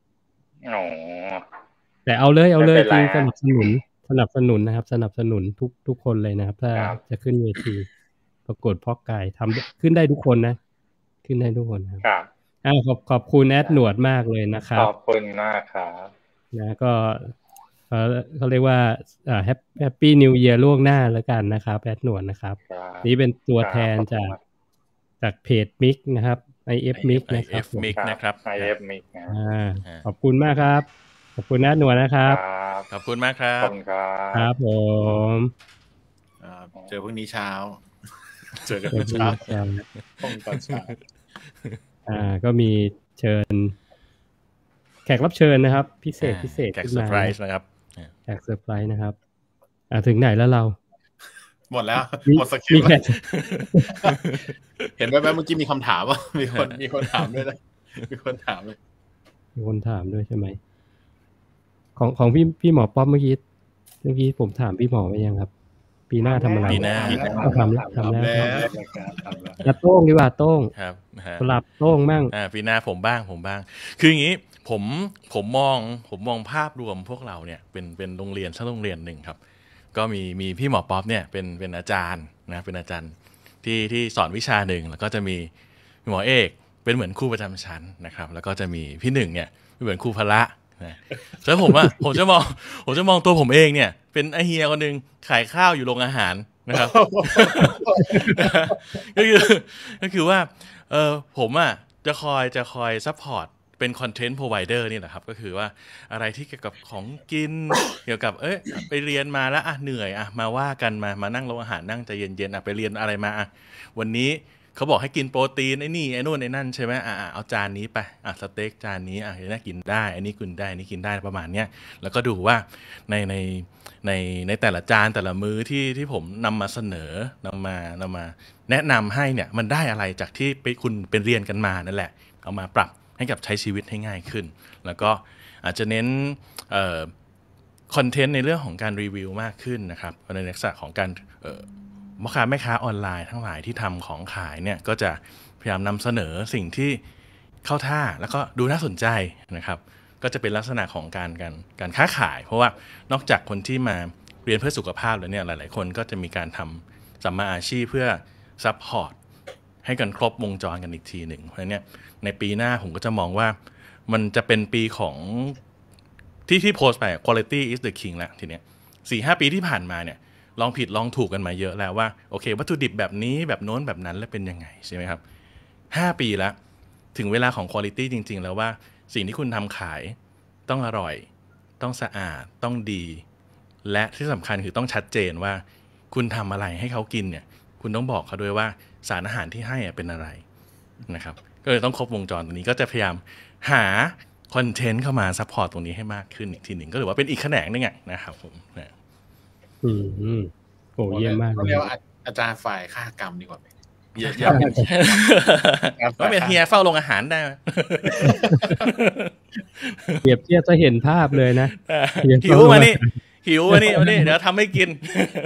แต่เอาเลยจริงสนับสนุนนะครับสนับสนุนทุกคนเลยนะครับถ้าจะขึ้นเวทีประกวดเพาะกายทำขึ้นได้ทุกคนนะขึ้นได้ทุกคนครับขอบคุณแอดหนวดมากเลยนะครับขอบคุณมากครับนะก็เขาเรียกว่าแฮปปี้นิวเยียร์ล่วงหน้าแล้วกันนะครับแอดหนวดนะครับนี่เป็นตัวแทนจากเพจมิกนะครับ IF Mix นะครับ Mix นะครับ IF Mix ขอบคุณมากครับขอบคุณแอดหนวดนะครับขอบคุณมากครับขอบคุณครับผมเจอพรุ่งนี้เช้าเจอกันเช้าตอนเช้าก็มีเชิญแขกรับเชิญนะครับพิเศษแขกเซอร์ไพรส์นะครับแขกเซอร์ไพรส์นะครับถึงไหนแล้วเราหมดแล้วหมดสกิลเห็นไหมเมื่อกี้มีคำถามว่ามีคนถามด้วยนะมีคนถามด้วยใช่ไหมของพี่หมอป๊อปเมื่อกี้ผมถามพี่หมอไว้ยังครับปีหน้าทำอะไรปีหน้าทำแล้วจะโต้งดีกว่าโต้งครับสลับโต้งมั่งปีหน้าผมบ้างคืออย่างนี้ผมมองภาพรวมพวกเราเนี่ยเป็นโรงเรียนสักโรงเรียนหนึ่งครับก็มีพี่หมอป๊อปเนี่ยเป็นอาจารย์นะเป็นอาจารย์ที่สอนวิชาหนึ่งแล้วก็จะมีหมอเอกเป็นเหมือนครูประจำชั้นนะครับแล้วก็จะมีพี่หนึ่งเนี่ยเป็นเหมือนครูพละนะแล้วผมจะมองตัวผมเองเนี่ยเป็นไอเฮียคนนึงขายข้าวอยู่โรงอาหารนะครับก็คือว่าผมจะคอยซัพพอร์ตเป็นคอนเทนต์โพรไวเดอร์นี่แหละครับก็คือว่าอะไรที่เกี่ยวกับของกินเกี่ยวกับไปเรียนมาแล้วเหนื่อยมาว่ากันมานั่งโรงอาหารนั่งใจเย็นๆไปเรียนอะไรมาวันนี้เขาบอกให้กินโปรตีนไอ้นี่ไอ้นู่นไอ้นั่นใช่ไหมเอาจานนี้ไปสเต็กจานนี้น่ากินได้อันนี้กินได้อันนี้กินได้ประมาณเนี้ยแล้วก็ดูว่าในแต่ละจานแต่ละมื้อที่ผมนำมาเสนอนำมาแนะนำให้เนี่ยมันได้อะไรจากที่คุณเป็นเรียนกันมานั่นแหละเอามาปรับให้กับใช้ชีวิตให้ง่ายขึ้นแล้วก็อาจจะเน้นคอนเทนต์ในเรื่องของการรีวิวมากขึ้นนะครับในลักษณะของการพ่อค้าแม่ค้าออนไลน์ทั้งหลายที่ทำของขายเนี่ยก็จะพยายามนำเสนอสิ่งที่เข้าท่าแล้วก็ดูน่าสนใจนะครับก็จะเป็นลักษณะของการค้าขายเพราะว่านอกจากคนที่มาเรียนเพื่อสุขภาพแล้วเนี่ยหลายๆคนก็จะมีการทำสัมมาอาชีพเพื่อซัพพอร์ตให้กันครบวงจรกันอีกทีหนึ่งเพราะฉะนั้นในปีหน้าผมก็จะมองว่ามันจะเป็นปีของที่โพสต์ไป quality is the king แล้วทีเนี้ย 4-5 ปีที่ผ่านมาเนี่ยลองผิดลองถูกกันมาเยอะแล้วว่าโอเควัตถุดิบแบบนี้แบบโน้นแบบนั้นแล้วเป็นยังไงใช่ไหมครับ5 ปีแล้วถึงเวลาของ quality จริงๆแล้วว่าสิ่งที่คุณทำขายต้องอร่อยต้องสะอาดต้องดีและที่สำคัญคือต้องชัดเจนว่าคุณทำอะไรให้เขากินเนี่ยคุณต้องบอกเขาด้วยว่าสารอาหารที่ให้เป็นอะไรนะครับก็เลยต้องครบวงจรตรงนี้ก็จะพยายามหาคอนเทนต์เข้ามาซัพพอร์ตตรงนี้ให้มากขึ้นอีกทีหนึ่งก็ถือว่าเป็นอีกแขนงนึงนะครับผมโอ้เยี่ยมมากเลยเรียกว่าอาจารย์ฝ่ายฆาตกรรมดีกว่าอย่าก็เป็นเฮียเฝ้าโรงอาหารได้เปรียบเทียบจะเห็นภาพเลยนะหิวมานี่เดี๋ยวทำให้กิน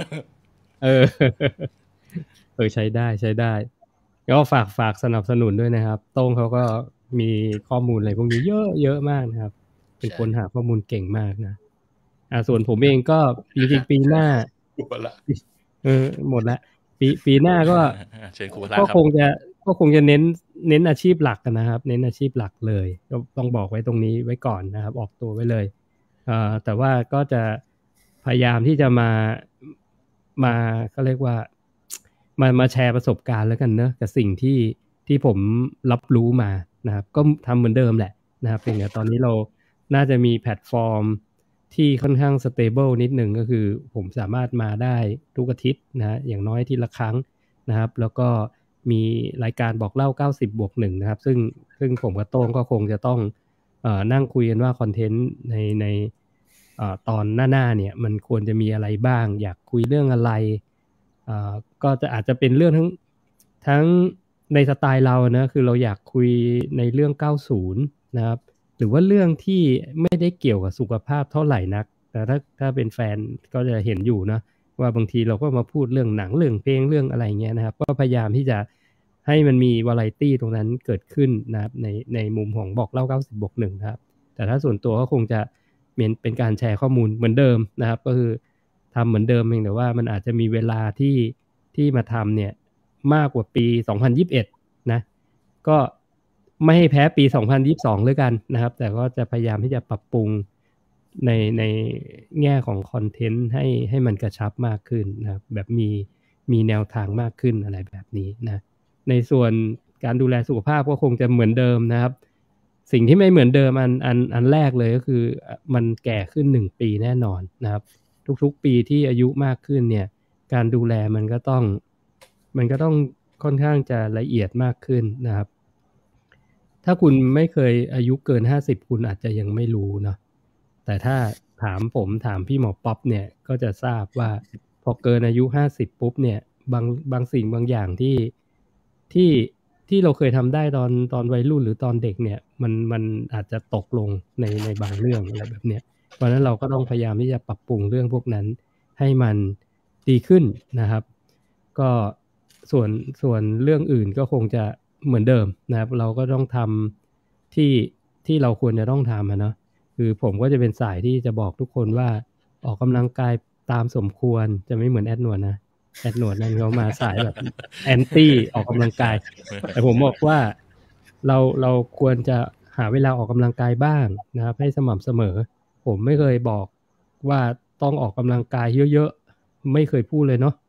ใช้ได้ก็ฝากสนับสนุนด้วยนะครับโต้งเขาก็มีข้อมูลอะไรพวกนี้เยอะมากนะครับเป็นคนหาข้อมูลเก่งมากนะส่วนผมเองก็จริงๆปีหน้าหมดละปีหน้าก็คงจะเน้นอาชีพหลักกันนะครับเน้นอาชีพหลักเลยก็ต้องบอกไว้ตรงนี้ไว้ก่อนนะครับออกตัวไว้เลยแต่ว่าก็จะพยายามที่จะมาก็เรียกว่ามาแชร์ประสบการณ์แล้วกันเนอะกับสิ่งที่ผมรับรู้มานะครับก็ทำเหมือนเดิมแหละนะครับเพียงแต่ตอนนี้เราน่าจะมีแพลตฟอร์มที่ค่อนข้างสเตเบิลนิดนึงก็คือผมสามารถมาได้ทุกอาทิตย์นะอย่างน้อยอาทิตย์ละครั้งนะครับแล้วก็มีรายการบอกเล่า90+1นะครับซึ่งผมกับโต้งก็คงจะต้องนั่งคุยกันว่าคอนเทนต์ในตอนหน้าเนี่ยมันควรจะมีอะไรบ้างอยากคุยเรื่องอะไรก็จะอาจจะเป็นเรื่องทั้งในสไตล์เรานะคือเราอยากคุยในเรื่อง90นะครับหรือว่าเรื่องที่ไม่ได้เกี่ยวกับสุขภาพเท่าไหร่นักแต่ถ้าเป็นแฟนก็จะเห็นอยู่นะว่าบางทีเราก็มาพูดเรื่องหนังเรื่องเพลงเรื่องอะไรเงี้ยนะครับก็พยายามที่จะให้มันมีวาไรตี้ตรงนั้นเกิดขึ้นนะครับในมุมของบอกเล่า90+1นะครับแต่ถ้าส่วนตัวก็คงจะเป็นการแชร์ข้อมูลเหมือนเดิมนะครับก็คือทำเหมือนเดิมเพียงแต่ว่ามันอาจจะมีเวลาที่มาทำเนี่ยมากกว่าปี2021นะก็ไม่ให้แพ้ปี2022เลยกันนะครับแต่ก็จะพยายามที่จะปรับปรุงในแง่ของคอนเทนต์ให้มันกระชับมากขึ้นนะครับแบบมีแนวทางมากขึ้นอะไรแบบนี้นะในส่วนการดูแลสุขภาพก็คงจะเหมือนเดิมนะครับสิ่งที่ไม่เหมือนเดิมอันแรกเลยก็คือมันแก่ขึ้น1ปีแน่นอนนะครับทุกๆปีที่อายุมากขึ้นเนี่ยการดูแลมันก็ต้องค่อนข้างจะละเอียดมากขึ้นนะครับถ้าคุณไม่เคยอายุเกิน50คุณอาจจะยังไม่รู้เนาะแต่ถ้าถามพี่หมอป๊อปเนี่ยก็จะทราบว่าพอเกินอายุ50ปุ๊บเนี่ยบางสิ่งบางอย่างที่เราเคยทำได้ตอนวัยรุ่นหรือตอนเด็กเนี่ยมันอาจจะตกลงในบางเรื่องอะไรแบบเนี้ยเพราะฉะนั้นเราก็ต้องพยายามที่จะปรับปรุงเรื่องพวกนั้นให้มันดีขึ้นนะครับก็ส่วนเรื่องอื่นก็คงจะเหมือนเดิมนะครับเราก็ต้องทำที่เราควรจะต้องทำเนาะคือผมก็จะเป็นสายที่จะบอกทุกคนว่าออกกำลังกายตามสมควรจะไม่เหมือนแอดหนวดนะแอดหนวดนั่นเขามาสายแบบแอนตี้ออกกำลังกายแต่ผมบอกว่าเราควรจะหาเวลาออกกำลังกายบ้างนะครับให้สม่ำเสมอผมไม่เคยบอกว่าต้องออกกำลังกายเยอะๆไม่เคยพูดเลยเนาะ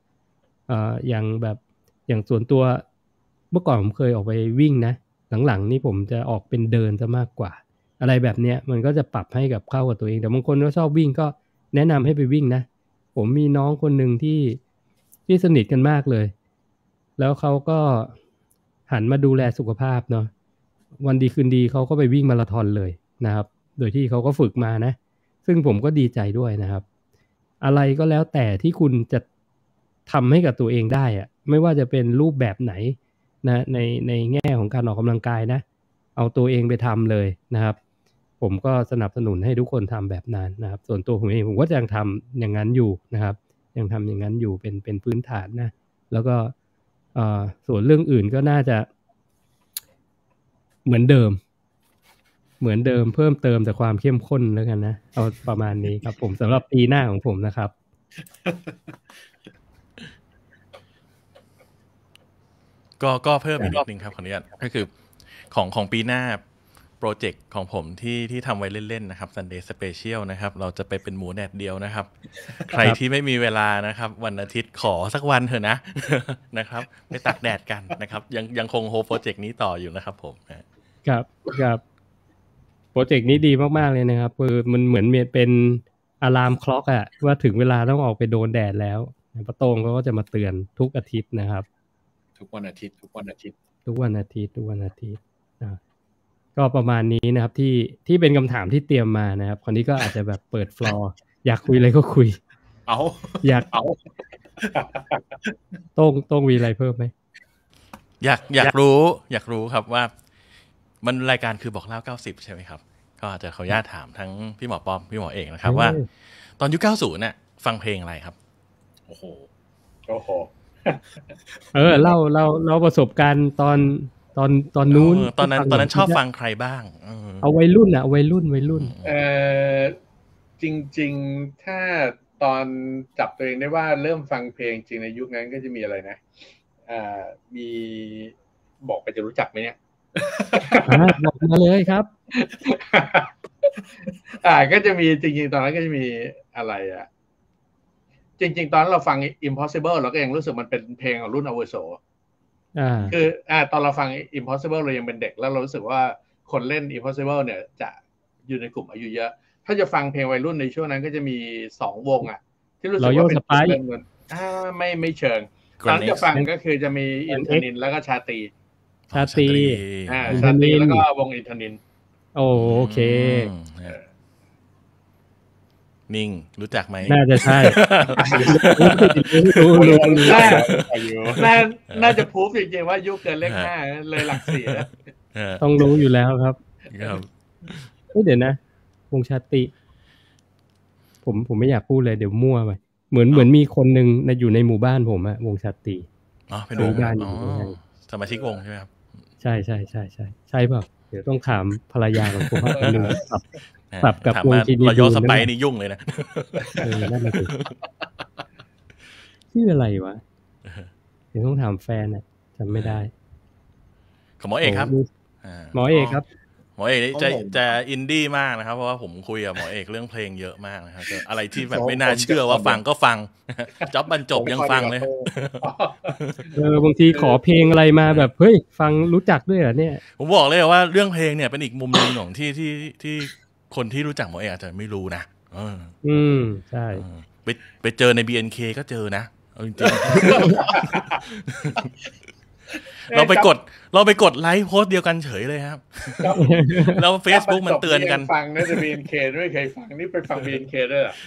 อย่างส่วนตัวเมื่อก่อนผมเคยออกไปวิ่งนะหลังๆนี่ผมจะออกเป็นเดินซะมากกว่าอะไรแบบเนี้ยมันก็จะปรับให้กับเข้ากับตัวเองแต่บางคนก็ชอบวิ่งก็แนะนำให้ไปวิ่งนะผมมีน้องคนหนึ่งที่สนิทกันมากเลยแล้วเขาก็หันมาดูแลสุขภาพเนาะวันดีคืนดีเขาก็ไปวิ่งมาราธอนเลยนะครับโดยที่เขาก็ฝึกมานะซึ่งผมก็ดีใจด้วยนะครับอะไรก็แล้วแต่ที่คุณจะทำให้กับตัวเองได้อะไม่ว่าจะเป็นรูปแบบไหนนะในแง่ของการออกกำลังกายนะเอาตัวเองไปทำเลยนะครับผมก็สนับสนุนให้ทุกคนทำแบบนั้นนะครับส่วนตัวผมเองผมก็ยังทำอย่างนั้นอยู่นะครับยังทำอย่างนั้นอยู่เป็นพื้นฐานนะแล้วก็ส่วนเรื่องอื่นก็น่าจะเหมือนเดิมเพิ่มเติมแต่ความเข้มข้นแล้วกันนะเอาประมาณนี้ครับผมสำหรับปีหน้าของผมนะครับก็เพิ่มอีกนิดนึงครับขออนุญาตก็คือของปีหน้าโปรเจกต์ของผมที่ทำไว้เล่นๆนะครับ Sunday Special นะครับเราจะไปเป็นหมูแดดเดียวนะครับใครที่ไม่มีเวลานะครับวันอาทิตย์ขอสักวันเถอะนะนะครับไปตักแดดกันนะครับยังคงโฮโปรเจกต์นี้ต่ออยู่นะครับผมครับโปรเจกต์นี้ดีมากๆเลยนะครับคือมันเหมือนเป็นอะลามคล็อกอะว่าถึงเวลาต้องออกไปโดนแดดแล้วป้าโต้งก็จะมาเตือนทุกอาทิตย์นะครับทุกวันอาทิตย์ก็ประมาณนี้นะครับที่เป็นคำถามที่เตรียมมานะครับคนนี้ก็อาจจะแบบเปิดฟลอร์อยากคุยอะไรก็คุยอยากต้องมีอะไรเพิ่มไหมอยากรู้ครับว่ามันรายการคือบอกเล่า90ใช่ไหมครับก็อาจจะขออนุญาตถามทั้งพี่หมอป้อมพี่หมอเอกนะครับว่าตอนยุค90เนี่ยฟังเพลงอะไรครับโอ้โหเล่าประสบการณ์ตอนนู้นตอนนั้นชอบฟังใครบ้างเอาวัยรุ่นอ่ะวัยรุ่นจริงๆถ้าตอนจับตัวเองได้ว่าเริ่มฟังเพลงจริงในยุคนั้นก็จะมีอะไรนะมีบอกไปจะรู้จักไหมเนี่ยบอกมาเลยครับก็จะมีจริงๆตอนนั้นก็จะมีอะไรจริงๆตอนนั้นเราฟัง Impossible เราก็ยังรู้สึกมันเป็นเพลงของรุ่นอาวุโสคือตอนเราฟัง Impossible เรายังเป็นเด็กแล้วเรารู้สึกว่าคนเล่น Impossible เนี่ยจะอยู่ในกลุ่มอายุเยอะถ้าจะฟังเพลงวัยรุ่นในช่วงนั้นก็จะมี2วงที่รู้สึกว่าเป็นเรื่องเงินไม่เชิงตอนจะฟังก็คือจะมีอินทนินแล้วก็ชาตรีแล้วก็วงอินทนินโอเคนิ่งรู้จักไหมน่าจะใช่น่าจะพูฟจริงๆว่ายุคเกินเลข5เลยหลัก4 ต้องรู้อยู่แล้วครับเดี๋ยวนะวงชาติผมไม่อยากพูดเลยเดี๋ยวมั่วไปเหมือนมีคนนึงอยู่ในหมู่บ้านผมอะวงชาติเป็นวงบ้านสมาชิกวงใช่ไหมครับใช่เปล่าเดี๋ยวต้องถามภรรยาของผมว่าคนนึงปรับกับวงทีดีเราโยสไปนี่ยุ่งเลยนะนั่นแหละชื่ออะไรวะเดี๋ยวต้องถามแฟนน่ะจำไม่ได้หมอเอกครับหมอเอกครับหมอเอกนี่จะอินดี้มากนะครับเพราะว่าผมคุยกับหมอเอกเรื่องเพลงเยอะมากนะครับอะไรที่แบบไม่น่าเชื่อว่าฟังก็ฟังจ็อบบรรจบยังฟังเลยบางทีขอเพลงอะไรมาแบบเฮ้ยฟังรู้จักด้วยเหรอเนี่ยผมบอกเลยว่าเรื่องเพลงเนี่ยเป็นอีกมุมนึงของที่คนที่รู้จักหมอเอกอาจจะไม่รู้นะใช่ไปเจอใน BNK ก็เจอนะจริงเราไปกดไลค์โพสต์เดียวกันเฉยเลยครับแล้ว Facebook มันเตือนกันฟังน่าจะ BNK ด้วยเคยฟังนี่ไปฟัง BNK ด้วยเหรอ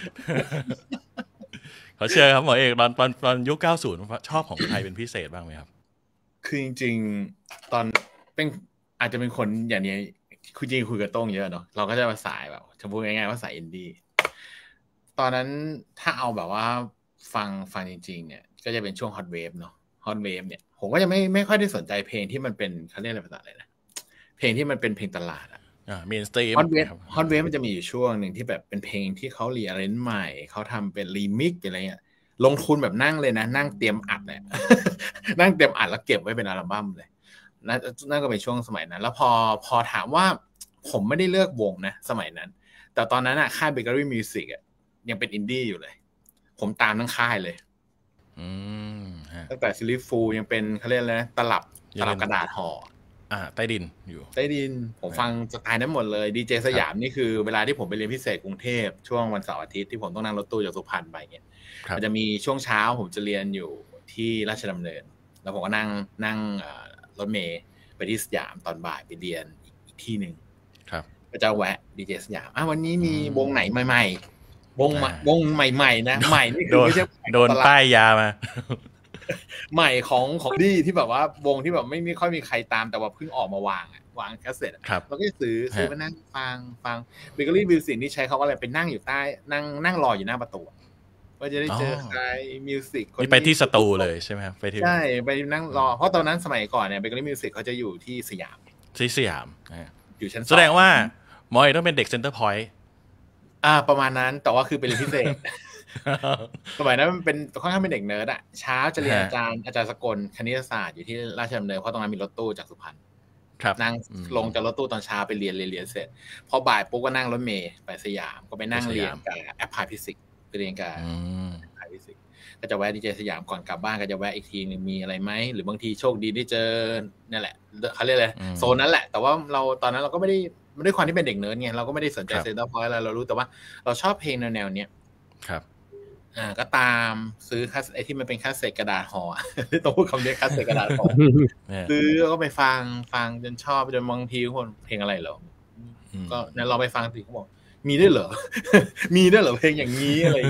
ขอเชิญครับหมอเอกตอนยุค90ชอบของใครเป็นพิเศษบ้างไหมครับคือจริงๆตอนเป็นอาจจะเป็นคนอย่างนี้คุยกับโต้งเยอะเนาะเราก็จะมาสายแบบจะพูดง่ายๆว่าสายอินดี้ตอนนั้นถ้าเอาแบบว่าฟังจริงๆเนี่ยก็จะเป็นช่วงฮอตเวฟเนาะฮอตเวฟเนี่ยผมก็จะไม่ค่อยได้สนใจเพลงที่มันเป็นเขาเรียกอะไรภาษาอะไรนะเพลงที่มันเป็นเพลงตลาดเมนสตรีมฮอตเวฟมันจะมีอยู่ช่วงหนึ่งที่แบบเป็นเพลงที่เขารีอาเรนจ์ใหม่เขาทำเป็นรีมิกซ์อะไรเงี้ยลงทุนแบบนั่งเลยนะนั่งเตรียมอัดเลย นั่งเตรียมอัดแล้วเก็บไว้เป็นอัลบั้มเลยนั่นก็เป็นช่วงสมัยนั้นแล้วพอถามว่าผมไม่ได้เลือกวงนะสมัยนั้นแต่ตอนนั้นค่ายเบเกอรี่มิวสิกยังเป็นอินดี้อยู่เลยผมตามทั้งค่ายเลยตั้งแต่ซิลิฟูยังเป็นเขาเรียกอะไรตลับกระดาษห่อใต้ดินอยู่ใต้ดินผมฟังสไตล์นั้นหมดเลยดีเจสยามนี่คือเวลาที่ผมไปเรียนพิเศษกรุงเทพช่วงวันเสาร์อาทิตย์ที่ผมต้องนั่งรถตู้จากสุพรรณไปเนี่ยมันจะมีช่วงเช้าผมจะเรียนอยู่ที่ราชดำเนินแล้วผมก็นั่งรถเมล์ไปที่สยามตอนบ่ายไปเรียนอีกที่นึงก็จะแวะดีเจสยามวันนี้มีวงไหนใหม่ๆวงใหม่ๆนะใหม่นี่คือไม่ใช่โดนป้ายยามาใหม่ของดีที่แบบว่าวงที่แบบไม่ค่อยมีใครตามแต่ว่าเพิ่งออกมาวางแคสเซ็ตเราก็ซื้อมานั่งฟังเบเกอรี่มิวสิกนี่ใช้คำว่าอะไรเป็นนั่งอยู่ใต้นั่งรออยู่หน้าประตูว่าจะได้เจอใครมิวสิกคนนี้ไปที่สตูเลยใช่ไหมครับใช่ไปนั่งรอเพราะตอนนั้นสมัยก่อนเนี่ยเบเกอรี่มิวสิกเขาจะอยู่ที่สยามอยู่ชั้น2 แสดงว่าหมอเอกต้องเป็นเด็กเซ็นเตอร์พอยต์ประมาณนั้นแต่ว่าคือเป็นเรียนพิเศษสมัยนั้นมันเป็นค่อนข้างเป็นเด็กเนิร์ดเช้าจะเรียนอาจารย์สกลคณิตศาสตร์อยู่ที่ราชดำเนินเพราะตรงนั้นมีรถตู้จากสุพรรณนั่งลงจากรถตู้ตอนเช้าไปเรียนเสร็จพอบ่ายปุ๊บก็นั่งรถเมล์ไปสยามก็ไปนั่งเรียนกับแอปพลายฟิสิกส์ไปเรียนกับแอปพลายฟิสิกส์ก็จะแวะดีเจสยามก่อนกลับบ้านก็จะแวะอีกทีนึงมีอะไรไหมหรือบางทีโชคดีได้เจอนั่นแหละเขาเรียกอะไรโซนนั้นแหละแต่ว่าเราตอนนั้นเราก็ไม่ได้ด้วยความที่เป็นเด็กเนิร์ดไงเราก็ไม่ได้สนใจเซ็นเตอร์พอยต์อะไรเรารู้แต่ว่าเราชอบเพลงแนวๆเนี้ยครับก็ตามซื้อไอ้ที่มันเป็นคาสเซ็ตกระดาษห่อต้องพูดคำนี้คาสเซ็ตกระดาษห่อซื้อก็ไปฟังจนชอบจนบางทีคนเพลงอะไรเหรอก็เราไปฟังสิเขาบอกมีด้วยเหรอมีด้วยเหรอเพลงอย่างนี้อะไรอย่างเงี้ย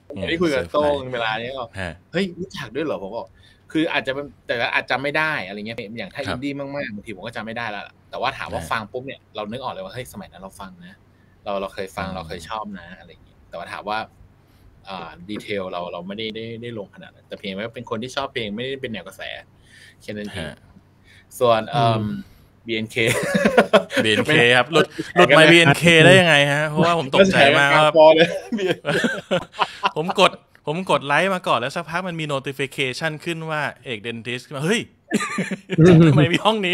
ที่คุยกับโต้งเวลานี้ก็เฮ้ยรู้จักด้วยเหรอผมบอกคืออาจจะแต่อาจจะไม่ได้อะไรเงี้ยอย่างถ้าอินดี้มากๆบางทีผมก็จำไม่ได้แล้วแต่ว่าถามว่าฟังปุ๊บเนี่ยเรานึกออกเลยว่าเฮ้ยสมัยนั้นเราฟังนะเราเคยฟังเราเคยชอบนะอะไรอย่างเงี้ยแต่ว่าถามว่าดีเทลเราไม่ได้ลงขนาดนั้นแต่เพียงว่าเป็นคนที่ชอบเพลงไม่ได้เป็นแนวกระแสแค่นั้นเองส่วนBNK ครับหลุดไมค์ BNK ได้ยังไงฮะเพราะว่าผมตกใจมากว่าผมกดไลค์มาก่อนแล้วสักพักมันมี notification ขึ้นว่าเอกเดนทิสขึ้นมาเฮ้ยทำไมมีห้องนี้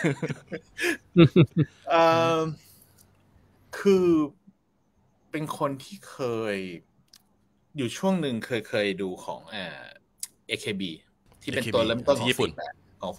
คือเป็นคนที่เคยอยู่ช่วงหนึ่งเคยดูของAKB ที่เป็นตัวเริ่มต้นของญี่ปุ่นของ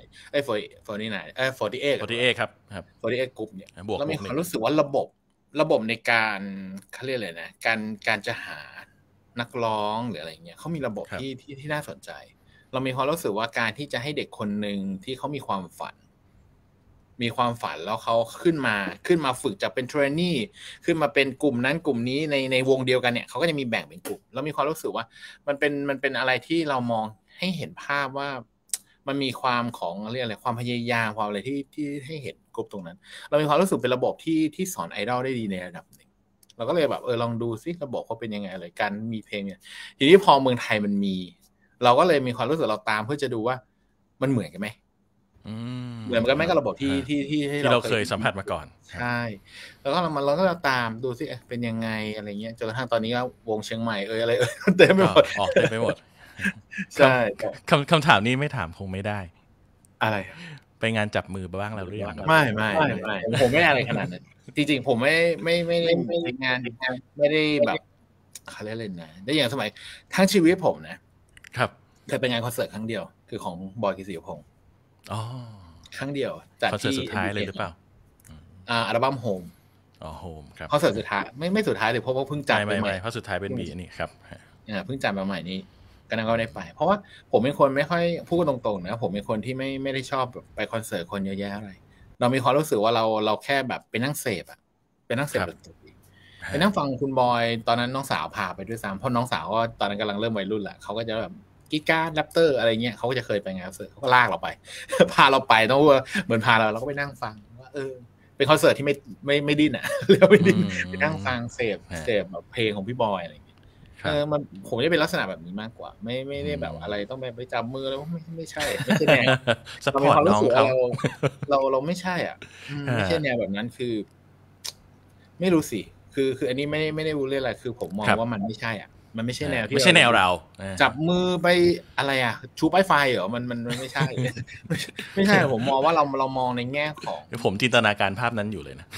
4948 ครับ 48กรุ๊ปเนี่ยแล้วมีความรู้สึกว่าระบบในการเขาเรียกอะไรนะการจะหานักร้องหรืออะไรเงี้ยเขามีระบบที่น่าสนใจเรามีความรู้สึกว่าการที่จะให้เด็กคนนึงที่เขามีความฝันแล้วเขาขึ้นมาฝึกจากเป็นเทรนนี่ขึ้นมาเป็นกลุ่มนั้นกลุ่มนี้ในวงเดียวกันเนี่ยเขาก็จะมีแบ่งเป็นกลุ่มแล้วมีความรู้สึกว่ามันเป็นอะไรที่เรามองให้เห็นภาพว่ามันมีความของเรียกอะไรความพยายามความอะไรที่ให้เห็นกลุ่มตรงนั้นเรามีความรู้สึกเป็นระบบที่สอนไอดอลได้ดีในระดับหนึ่งเราก็เลยแบบลองดูซิระบบเขาเป็นยังไงอะไรการมีเพลงเนี่ยทีนี้พอเมืองไทยมันมีเราก็เลยมีความรู้สึกเราตามเพื่อจะดูว่ามันเหมือนกันไหมเหมือนกันไหมกับระบบที่เราเคยสัมผัสมาก่อนใช่แล้วก็เราก็ตามดูซิเป็นยังไงอะไรเงี้ยจนกระทั่งตอนนี้ก็วงเชียงใหม่อะไรเต็มไปหมดออกเต็มไปหมดใช่คำถามนี้ไม่ถามคงไม่ได้อะไรไปงานจับมือบ้างแล้วหรือยังไม่ผมไม่อะไรขนาดนั้นจริงๆผมไม่งานไม่ได้แบบเขาเรียกเล่นนะได้อย่างสมัยทั้งชีวิตผมนะครับเคยไปงานคอนเสิร์ตครั้งเดียวคือของบอยกิติพงษ์ครั้งเดียวจัดที่สุดท้ายเลยหรือเปล่าอัลบั้มโฮมโฮมครับคอนเสิร์ตสุดท้ายไม่สุดท้ายเลยเพราะว่าเพิ่งจัดไปใหม่เพราะสุดท้ายเป็นบีนี่ครับเพิ่งจัดมาใหม่นี้ก็นั่งก็ได้ไปเพราะว่าผมเป็นคนไม่ค่อยพูดตรงๆนะผมเป็นคนที่ไม่ได้ชอบไปคอนเสิร์ตคนเยอะแยะอะไรเรามีความรู้สึกว่าเราแค่แบบไปนั่งเสพไปนั่งเสพดนตรีไปนั่งฟังคุณบอยตอนนั้นน้องสาวพาไปด้วยซ้ำเพราะน้องสาวก็ตอนนั้นกำลังเริ่มวัยรุ่นแหละเขาก็จะแบบกีการ์ดแรปเตอร์อะไรเงี้ยเขาก็จะเคยไปงานคอนเสิร์ตเขาก็ลากเราไปพาเราไปต้องเหมือนพาเราก็ไปนั่งฟังว่าเป็นคอนเสิร์ตที่ไม่ดิ้นเรียกไม่ดิ้นไปนั่งฟังเสพแบบเพลงของพี่บอยอะไรมันผมจะเป็นลักษณะแบบนี้มากกว่าไม่ได้แบบอะไรต้องไปจับมือแล้วไม่ใช่แนวเรามีความรู้สึกเราไม่ใช่ไม่ใช่แนวแบบนั้นคือไม่รู้สิคืออันนี้ไม่ได้รู้เรื่องอะไรคือผมมองว่ามันไม่ใช่มันไม่ใช่แนวที่ไม่ใช่แนวเราจับมือไปอะไรชูป้ายไฟเหรอมันไม่ใช่ไม่ใช่ผมมองว่าเรามองในแง่ของผมจินตนาการภาพนั้นอยู่เลยนะ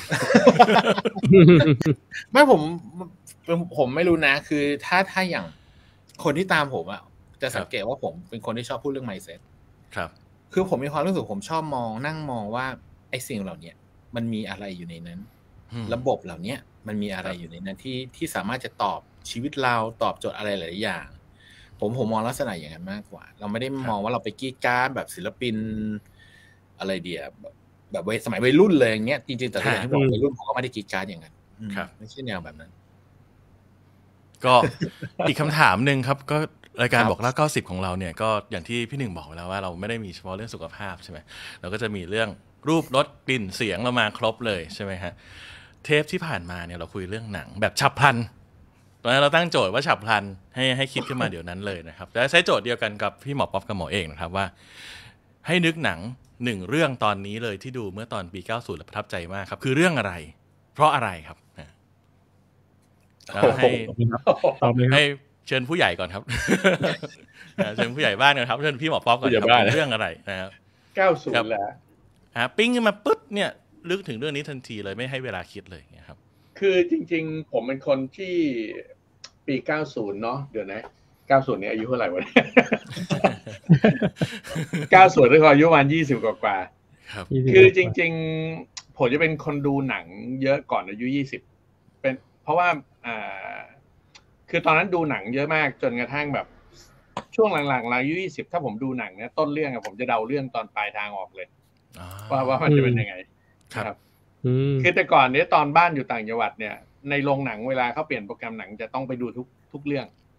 ไม่ผมไม่รู้นะคือถ้าอย่างคนที่ตามผมจะสังเกตว่าผมเป็นคนที่ชอบพูดเรื่อง mindset ครับคือผมมีความรู้สึกผมชอบนั่งมองว่าไอ้สิ่งเหล่านี้มันมีอะไรอยู่ในนั้นระบบเหล่านี้มันมีอะไรอยู่ในนั้นที่สามารถจะตอบชีวิตเราตอบโจทย์อะไรหลายอย่างผมมองลักษณะอย่างนั้นมากกว่าเราไม่ได้มองว่าเราไปกรีดกราร์ดแบบศิลปินอะไรเดียแบบสมัยวัยรุ่นเลยอย่างเงี้ยจริงๆแต่ที่บอกวัยรุ่นผมก็ไม่ได้กรีดกราร์ดอย่างนั้นไม่ใช่แนวแบบนั้นก็อีกคำถามนึงครับก็รายการบอกเล่า90ของเราเนี่ยก็อย่างที่พี่หนึ่งบอกไปแล้วว่าเราไม่ได้มีเฉพาะเรื่องสุขภาพใช่ไหมเราก็จะมีเรื่องรูปรสกลิ่นเสียงเรามาครบเลยใช่ไหมฮะเทปที่ผ่านมาเนี่ยเราคุยเรื่องหนังแบบฉับพลันตอนนั้นเราตั้งโจทย์ว่าฉับพลันให้คิดขึ้นมาเดี๋ยวนั้นเลยนะครับแต่ใช้โจทย์เดียวกันกับพี่หมอป๊อปกับหมอเอกนะครับว่าให้นึกหนัง1เรื่องตอนนี้เลยที่ดูเมื่อตอนปี90แล้วประทับใจมากครับคือเรื่องอะไรเพราะอะไรครับให้เชิญผู้ใหญ่ก่อนครับเชิญผู้ใหญ่บ้านก่อนครับเชิญพี่หมอป๊อปก่อนครับเรื่องอะไรนะครับ 90แล้วปิ้งขึ้นมาปึ๊ดเนี่ยลึกถึงเรื่องนี้ทันทีเลยไม่ให้เวลาคิดเลยนะครับคือจริงๆผมเป็นคนที่ปี90เนาะเดี๋ยวนะ90เนี่ยอายุเท่าไหร่วะ90นี่ก็อายุประมาณ20กว่าครับคือจริงๆผมจะเป็นคนดูหนังเยอะก่อนอายุ20เป็นเพราะว่าคือตอนนั้นดูหนังเยอะมากจนกระทั่งแบบช่วงหลังๆอายุ20ถ้าผมดูหนังเนี่ยต้นเรื่องผมจะเดาเรื่องตอนปลายทางออกเลยว่ามันจะเป็นยังไงครับคือแต่ก่อนเนี้ยตอนบ้านอยู่ต่างจังหวัดเนี่ยในโรงหนังเวลาเขาเปลี่ยนโปรแกรมหนังจะต้องไปดูทุกเรื่อง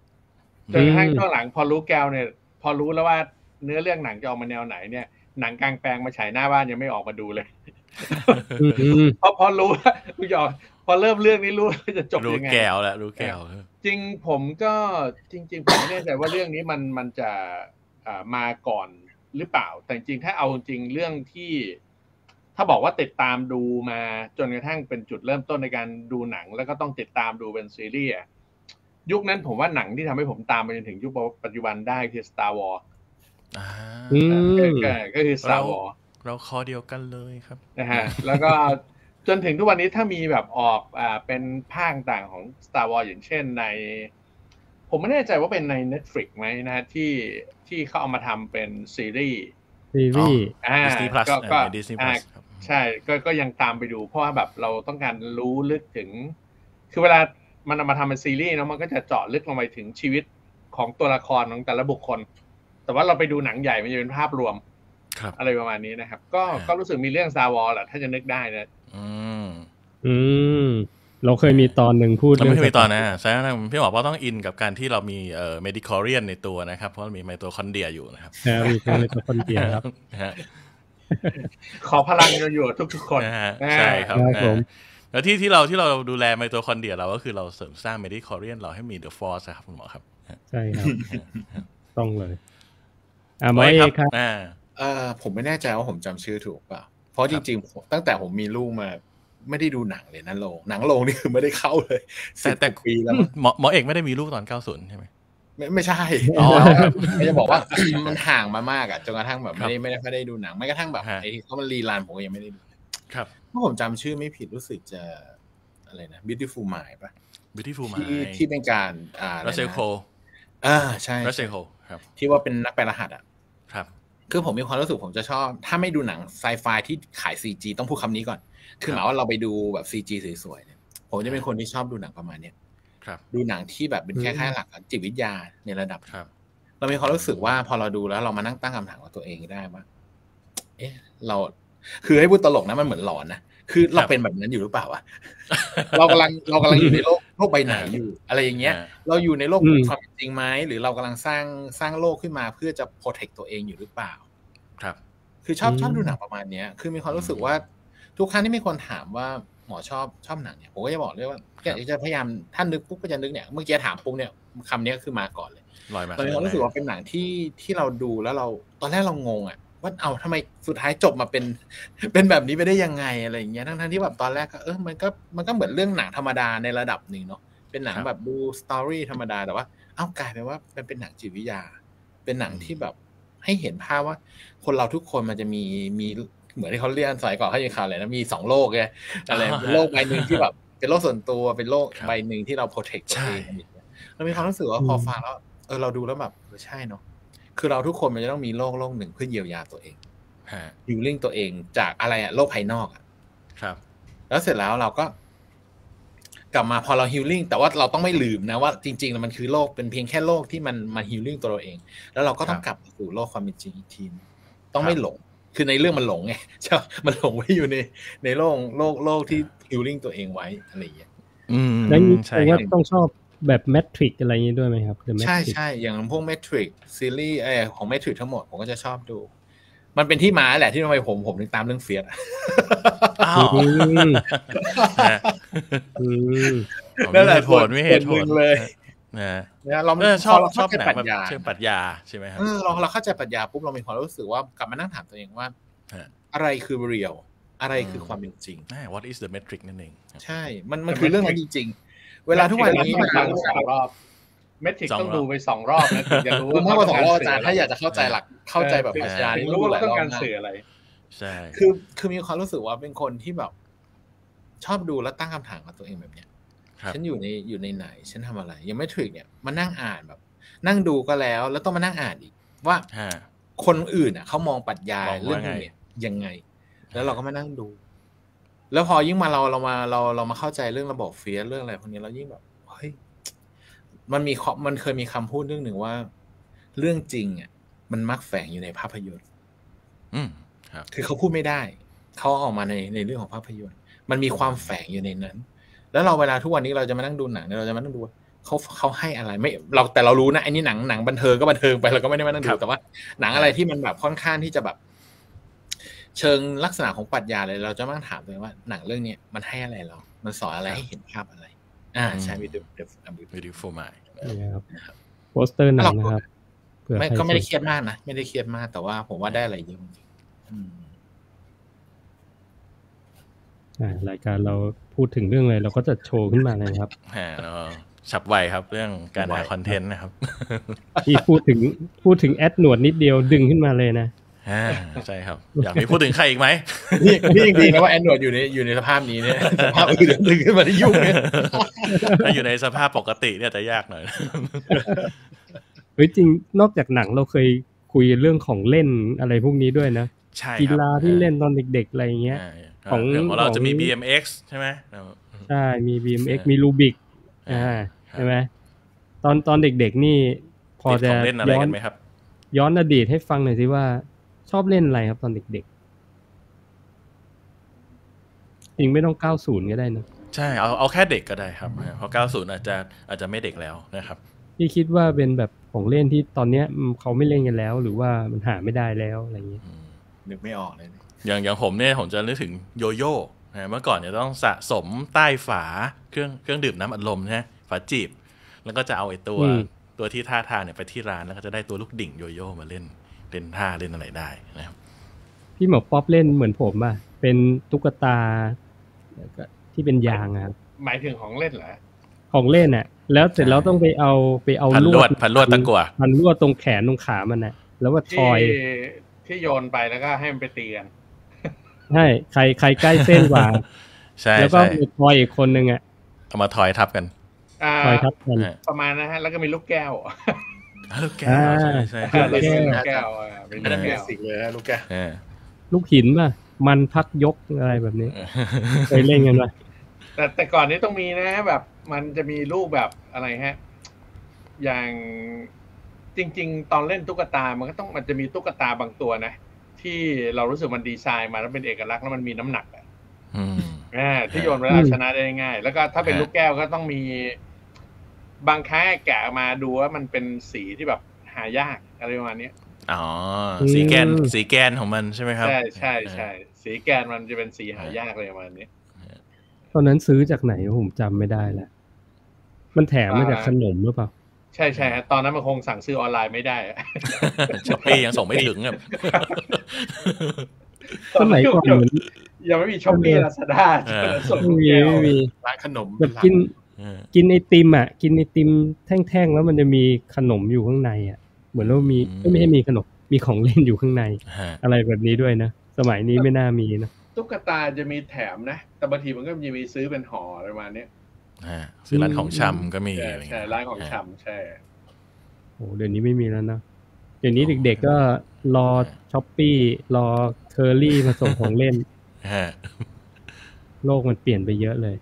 จนกระทั่งช่วงหลังพอรู้แก้วเนี่ยพอรู้แล้วว่าเนื้อเรื่องหนังจะออกมาแนวไหนเนี่ยหนังกลางแปลงมาฉายหน้าบ้านยังไม่ออกมาดูเลยพอรู้ว่ารู้ยอพอเริ่มเรื่องนี้รู้จะจบยังไงรู้แก้วแล้วรู้แก้วจริงผมก็จริงๆผมไม่แน่ใจว่าเรื่องนี้มันจะมาก่อนหรือเปล่าแต่จริงถ้าเอาจริงเรื่องที่ถ้าบอกว่าติดตามดูมาจนกระทั่งเป็นจุดเริ่มต้นในการดูหนังแล้วก็ต้องติดตามดูเป็นซีรีส์ยุคนั้นผมว่าหนังที่ทำให้ผมตามไปจนถึงยุคปัจจุบันได้คือ Star Wars ก็คือ Star Wars เราคอเดียวกันเลยครับนะฮะแล้วก็จนถึงทุกวันนี้ถ้ามีแบบออกเป็นภาคต่างของ Star Wars อย่างเช่นในผมไม่แน่ใจว่าเป็นใน Netflix ไหมนะที่เขาเอามาทำเป็นซีรีส์ Disney Plus ก็ Disney Plus ใช่ก็ยังตามไปดูเพราะว่าแบบเราต้องการรู้ลึกถึงคือเวลามันเอามาทำเป็นซีรีส์เนาะมันก็จะเจาะลึกลงไปถึงชีวิตของตัวละครของแต่ละบุคคลแต่ว่าเราไปดูหนังใหญ่มันจะเป็นภาพรวมอะไรประมาณนี้นะครับก็รู้สึกมีเรื่อง Star Wars แหละถ้าจะนึกได้นะเราเคยมีตอนหนึ่งพูดเราไม่เคยมีตอนนะใช่ไหมพี่หมอต้องอินกับการที่เรามีMidichlorian ในตัวนะครับเพราะมีไมโตคอนเดรียอยู่นะครับมีไมโตคอนเดรียครับขอพลังอยู่ทุกคนใช่ครับแล้วที่เราดูแลไมโตคอนเดรียเราก็คือเราเสริมสร้าง Midichlorian เราให้มี The Force ครับคุณหมอครับใช่ครับต้องเลยไม่ครับผมไม่แน่ใจว่าผมจำชื่อถูกเปล่าเพราะจริงๆตั้งแต่ผมมีลูกมาไม่ได้ดูหนังเลยนะหนังโรงนี่คือไม่ได้เข้าเลยแต่ปีแล้วหมอเอกไม่ได้มีลูกตอน90ใช่ไหมไม่ใช่จะบอกว่ามันห่างมามากอ่ะจนกระทั่งแบบไม่ได้ดูหนังไม่กระทั่งแบบไอ้ที่เขามันรีรันผมก็ยังไม่ได้ดูครับถ้าผมจำชื่อไม่ผิดรู้สึกจะอะไรนะ Beautiful Mind ป่ะ Beautiful Mind ที่เป็นการ Russell Crowe ใช่ Russell Crowe ครับที่ว่าเป็นนักแปลรหัสอ่ะครับคือผมมีความรู้สึกผมจะชอบถ้าไม่ดูหนังไซไฟที่ขาย CG ต้องพูดคำนี้ก่อนคือหมายว่าเราไปดูแบบ CG สวยๆเนี่ยผมจะเป็นคนที่ชอบดูหนังประมาณเนี้ยดูหนังที่แบบเป็นแค่หลักจิตวิทยาในระดับเรามีความรู้สึกว่าพอเราดูแล้วเรามานั่งตั้งคำถามกับตัวเองได้ว่าเราคือให้พูดตลกนะมันเหมือนหลอนนะคือเราเป็นแบบนั้นอยู่หรือเปล่าวะเรากำลังอยู่ในโลกใบไหนอยู่อะไรอย่างเงี้ยเราอยู่ในโลกความจริงไหมหรือเรากำลังสร้างโลกขึ้นมาเพื่อจะโปรเทคตัวเองอยู่หรือเปล่าครับคือชอบดูหนังประมาณนี้คือมีความรู้สึกว่าทุกครั้งที่มีคนถามว่าหมอชอบหนังเนี่ยผมก็จะบอกเลยว่าจะพยายามท่านนึกปุ๊บก็จะนึกเนี่ยเมื่อกี้ถามปุ๊บเนี่ยคำนี้คือมาก่อนเลยตอนนี้เรารู้สึกว่าเป็นหนังที่เราดูแล้วเราตอนแรกเรางงอ่ะว่าทำไมสุดท้ายจบมาเป็นแบบนี้ไปได้ยังไงอะไรอย่างเงี้ยทั้งที่แบบตอนแรกก็มันก็เหมือนเรื่องหนังธรรมดาในระดับหนึ่งเนาะเป็นหนังแบบดูสตอรี่ธรรมดาแต่ว่ากลายเป็นว่ามันเป็นหนังจิตวิทยาเป็นหนังที่แบบให้เห็นภาพว่าคนเราทุกคนมันจะมีเหมือนที่เขาเรียกสมัยก่อนเขาอย่างข่าวอะไรนะมี2โลกไงอะไรเป็นโลกใบนึงที่แบบเป็นโลกส่วนตัวเป็นโลกใบนึงที่เราโปรเทคตัวเองเรามีความรู้สึกว่าพอฟังแล้วเราดูแล้วแบบใช่เนาะคือเราทุกคนมันจะต้องมีโลกหนึ่งเพื่อเยียวยาตัวเองฮิลลิ่งตัวเองจากอะไรโลกภายนอกครับแล้วเสร็จแล้วเราก็กลับมาพอเราฮิลลิ่งแต่ว่าเราต้องไม่ลืมนะว่าจริงๆมันคือโลกเป็นเพียงแค่โลกที่มันฮิลลิ่งตัวเราเองแล้วเราก็ต้องกลับสู่โลกความเป็นจริงอีกทีต้องไม่หลงคือในเรื่องมันหลงไงใช่มันหลงไว้อยู่ในโลกที่ฮิลลิ่งตัวเองไว้อะไรอย่างเงี้ยแล้วใช่ว่าต้องชอบแบบแมทริกอะไรอย่างนี้ด้วยไหมครับใช่อย่างพวกแมทริกซีรีส์ของแมทริกทั้งหมดผมก็จะชอบดูมันเป็นที่มาแหละที่ทำไมผมถึงตามเรื่องเฟียสนั่นแหละไม่เหตุผลเลยเราชอบปรัชญาเชิงปรัชญาใช่ไหมครับเราเข้าใจปรัชญาปุ๊บเรามีความรู้สึกว่ากลับมานั่งถามตัวเองว่าอะไรคือเรียลอะไรคือความเป็นจริง What is the metric นั่นเองใช่มันคือเรื่องนั้นจริงๆเวลาทุกวันนี้มัน3 รอบเมทริกต้องดูไป2 รอบนะถึงจะรู้ว่ามากกว่า2 รอบอาจารย์ถ้าอยากจะเข้าใจหลักเข้าใจแบบปรัชญารู้ว่าต้องการสื่ออะไรใช่คือมีความรู้สึกว่าเป็นคนที่แบบชอบดูแล้วตั้งคำถามกับตัวเองแบบเนี้ยฉันอยู่ในไหนฉันทำอะไรยังไม่ถึงเนี่ยมานั่งอ่านแบบนั่งดูก็แล้วต้องมานั่งอ่านอีกว่าคนอื่นเขามองปรัชญาเรื่องนี้ยังไงแล้วเราก็มานั่งดูแล้วพอยิ่งมาเรามาเข้าใจเรื่องระบบเฟียสเรื่องอะไรพวกนี้เรายิ่งแบบเฮ้ยมันเคยมีคำพูดเรื่องหนึ่งว่าเรื่องจริงอ่ะมันมักแฝงอยู่ในภาพยนตร์คือเขาพูดไม่ได้เขาออกมาในเรื่องของภาพยนตร์มันมีความแฝงอยู่ในนั้นแล้วเราเวลาทุกวันนี้เราจะมานั่งดูหนังเราจะมานั่งดูเขาให้อะไรไม่แต่เรารู้นะไอ้นี่หนังบันเทิงก็บันเทิงไปเราก็ไม่ได้มานั่งดูแต่ว่าหนังอะไรที่มันแบบค่อนข้างที่จะแบบเชิงลักษณะของปรัชญาเลยเราจะมั่งถามตัวเองว่าหนังเรื่องนี้มันให้อะไรเรามันสอนอะไรให้เห็นภาพอะไรใช่ Beautiful Mind นะครับโปสเตอร์หนังนะครับก็ไม่ได้เครียดมากนะไม่ได้เครียดมากแต่ว่าผมว่าได้อะไรเยอะรายการเราพูดถึงเรื่องอะไรเราก็จะโชว์ขึ้นมาเลยครับฉับไวครับเรื่องการหาคอนเทนต์นะครับที่พูดถึงแอดหนวดนิดเดียวดึงขึ้นมาเลยนะใช่ครับอยากมีพูดถึงใครอีกไหมนี่จริงๆนะว่าแอดหนวดอยู่ในสภาพนี้เนี่ยสภาพอื่นดึงขึ้นมาได้ยุ่งเนี่ยถ้าอยู่ในสภาพปกติเนี่ยจะยากหน่อยเฮ้ยจริงนอกจากหนังเราเคยคุยเรื่องของเล่นอะไรพวกนี้ด้วยนะกีฬาที่เล่นตอนเด็กๆอะไรอย่างเงี้ยของเราจะมี BMX ใช่ไหมใช่มี BMX มีรูบิกใช่ไหมตอนเด็กๆนี่พอจะย้อนอดีตให้ฟังหน่อยสิว่าชอบเล่นอะไรครับตอนเด็กๆจริงไม่ต้อง90ก็ได้นะใช่เอาแค่เด็กก็ได้ครับเพราะ90อาจจะไม่เด็กแล้วนะครับพี่คิดว่าเป็นแบบของเล่นที่ตอนเนี้ยเขาไม่เล่นกันแล้วหรือว่ามันหาไม่ได้แล้วอะไรอย่างเงี้ยนึกไม่ออกเลยอย่างผมเนี่ยผมจะนึกถึงโยโย่เมื่อก่อนเนี่ยต้องสะสมใต้ฝาเครื่องดื่มน้ำอัดลมใช่ไหมฝาจีบแล้วก็จะเอาไอ้ตัวที่ท่าทางเนี่ยไปที่ร้านแล้วก็จะได้ตัวลูกดิ่งโยโย่มาเล่นท่าเล่นอะไรได้นะครับพี่หมอป๊อปเล่นเหมือนผมอ่ะเป็นตุ๊กตาที่เป็นยางอ่ะหมายถึงของเล่นเหรอของเล่นอ่ะแล้วเสร็จแล้วต้องไปเอาพันลวดตะกั่วพันลวดตรงแขนตรงขามันน่ะแล้วว่าทอยที่โยนไปแล้วก็ให้มันไปตีกันใช่ใครใกล้เส้นกว่าใช่แล้วก็มีทอยอีกคนนึงอ่ะเอามาทอยทับกันทอยทับกันประมาณนะฮะแล้วก็มีลูกแก้วลูกแก้วใช่ลูกแก้วเป็นเบสิกเลยลูกแก้วลูกหินป่ะมันพักยกอะไรแบบนี้เคยเล่นกันป่ะแต่ก่อนนี้ต้องมีนะแบบมันจะมีลูกแบบอะไรฮะอย่างจริงๆตอนเล่นตุ๊กตามันจะมีตุ๊กตาบางตัวนะที่เรารู้สึกมันดีไซน์มาแล้วเป็นเอกลักษณ์แล้วมันมีน้ำหนักที่โยนไปแล้วชนะได้ง่ายแล้วก็ถ้าเป็นลูกแก้วก็ต้องมีบางครั้งแกะมาดูว่ามันเป็นสีที่แบบหายากอะไรประมาณนี้สีแกนของมันใช่ไหมครับใช่สีแกนมันจะเป็นสีหายากเลยประมาณนี้ตอนนั้นซื้อจากไหนผมจำไม่ได้แล้วมันแถมมาจากขนมหรือเปล่าใช่ฮะตอนนั้นมันคงสั่งซื้อออนไลน์ไม่ได้ช้อปปี้ยังส่งไม่ถึงครับสมัยก่อนยังไม่มีช้อปปี้ลาซาด้าส่งไม่มีร้านขนมแบบกินไอติมอ่ะกินไอติมแท่งๆแล้วมันจะมีขนมอยู่ข้างในอ่ะเหมือนว่ามีไม่ให้มีขนมมีของเล่นอยู่ข้างในอะไรแบบนี้ด้วยนะสมัยนี้ไม่น่ามีนะตุ๊กตาจะมีแถมนะแต่บางทีมันก็จะมีซื้อเป็นห่อประมาณนี้ซื้อร้านของชำก็มีใช่ร้านของชำใช่โอ้เดี๋ยวนี้ไม่มีแล้วนะเดี๋ยวนี้เด็กๆก็รอช้อปปี้รอเคอรี่มาส่งของเล่นโลกมันเปลี่ยนไปเยอะเลย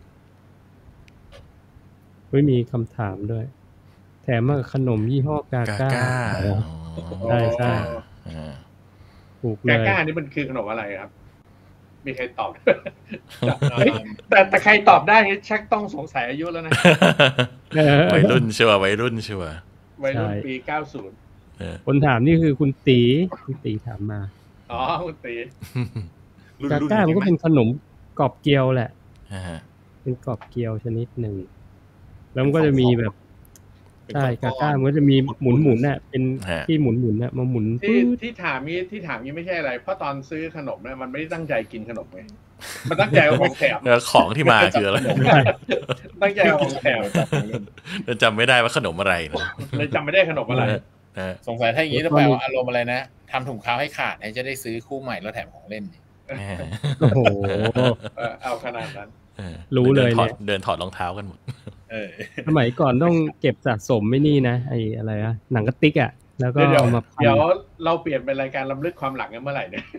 ไม่มีคำถามด้วยแถมมาขนมยี่ห้อกาก้าใช่ถูกเลยกาก้านี่มันคือขนมอะไรครับมีใครตอบแต่ใครตอบได้ชักต้องสงสัยอายุแล้วนะวัยรุ่นชัวร์วัยรุ่นปี90 คนถามนี่คือคุณตีถามมาคุณตีกาก้ามันก็เป็นขนมกรอบเกี๊ยวแหละเป็นกรอบเกี๊ยวชนิดหนึ่งแล้วมันก็จะมีแบบใช่กาก้ามันก็จะมีหมุนน่ะเป็นที่หมุนน่ะมาหมุนที่ถามนี้ไม่ใช่อะไรเพราะตอนซื้อขนมเนี่ยมันไม่ได้ตั้งใจกินขนมไงมันตั้งใจเอาของแถมของที่มาคืออะไรตั้งใจเอาของแถมแต่จำไม่ได้ว่าขนมอะไรเลยจำไม่ได้ขนมอะไรสงสัยถ้าอย่างนี้จะแปลว่าอารมณ์อะไรนะทำถุงเท้าให้ขาดให้จะได้ซื้อคู่ใหม่แล้วแถมของเล่นโอ้โหเอาขนาดนั้นรู้เลยเนี่ยเดินถอดรองเท้ากันหมดสมัยก่อนต้องเก็บสะสมไม่นี่นะไอ้อะไรอะหนังกระติกอะแล้วก็เอามาเดี๋ยวเราเปลี่ยนเป็นรายการรำลึกความหลังกันเมื่อไหร่เนี่ย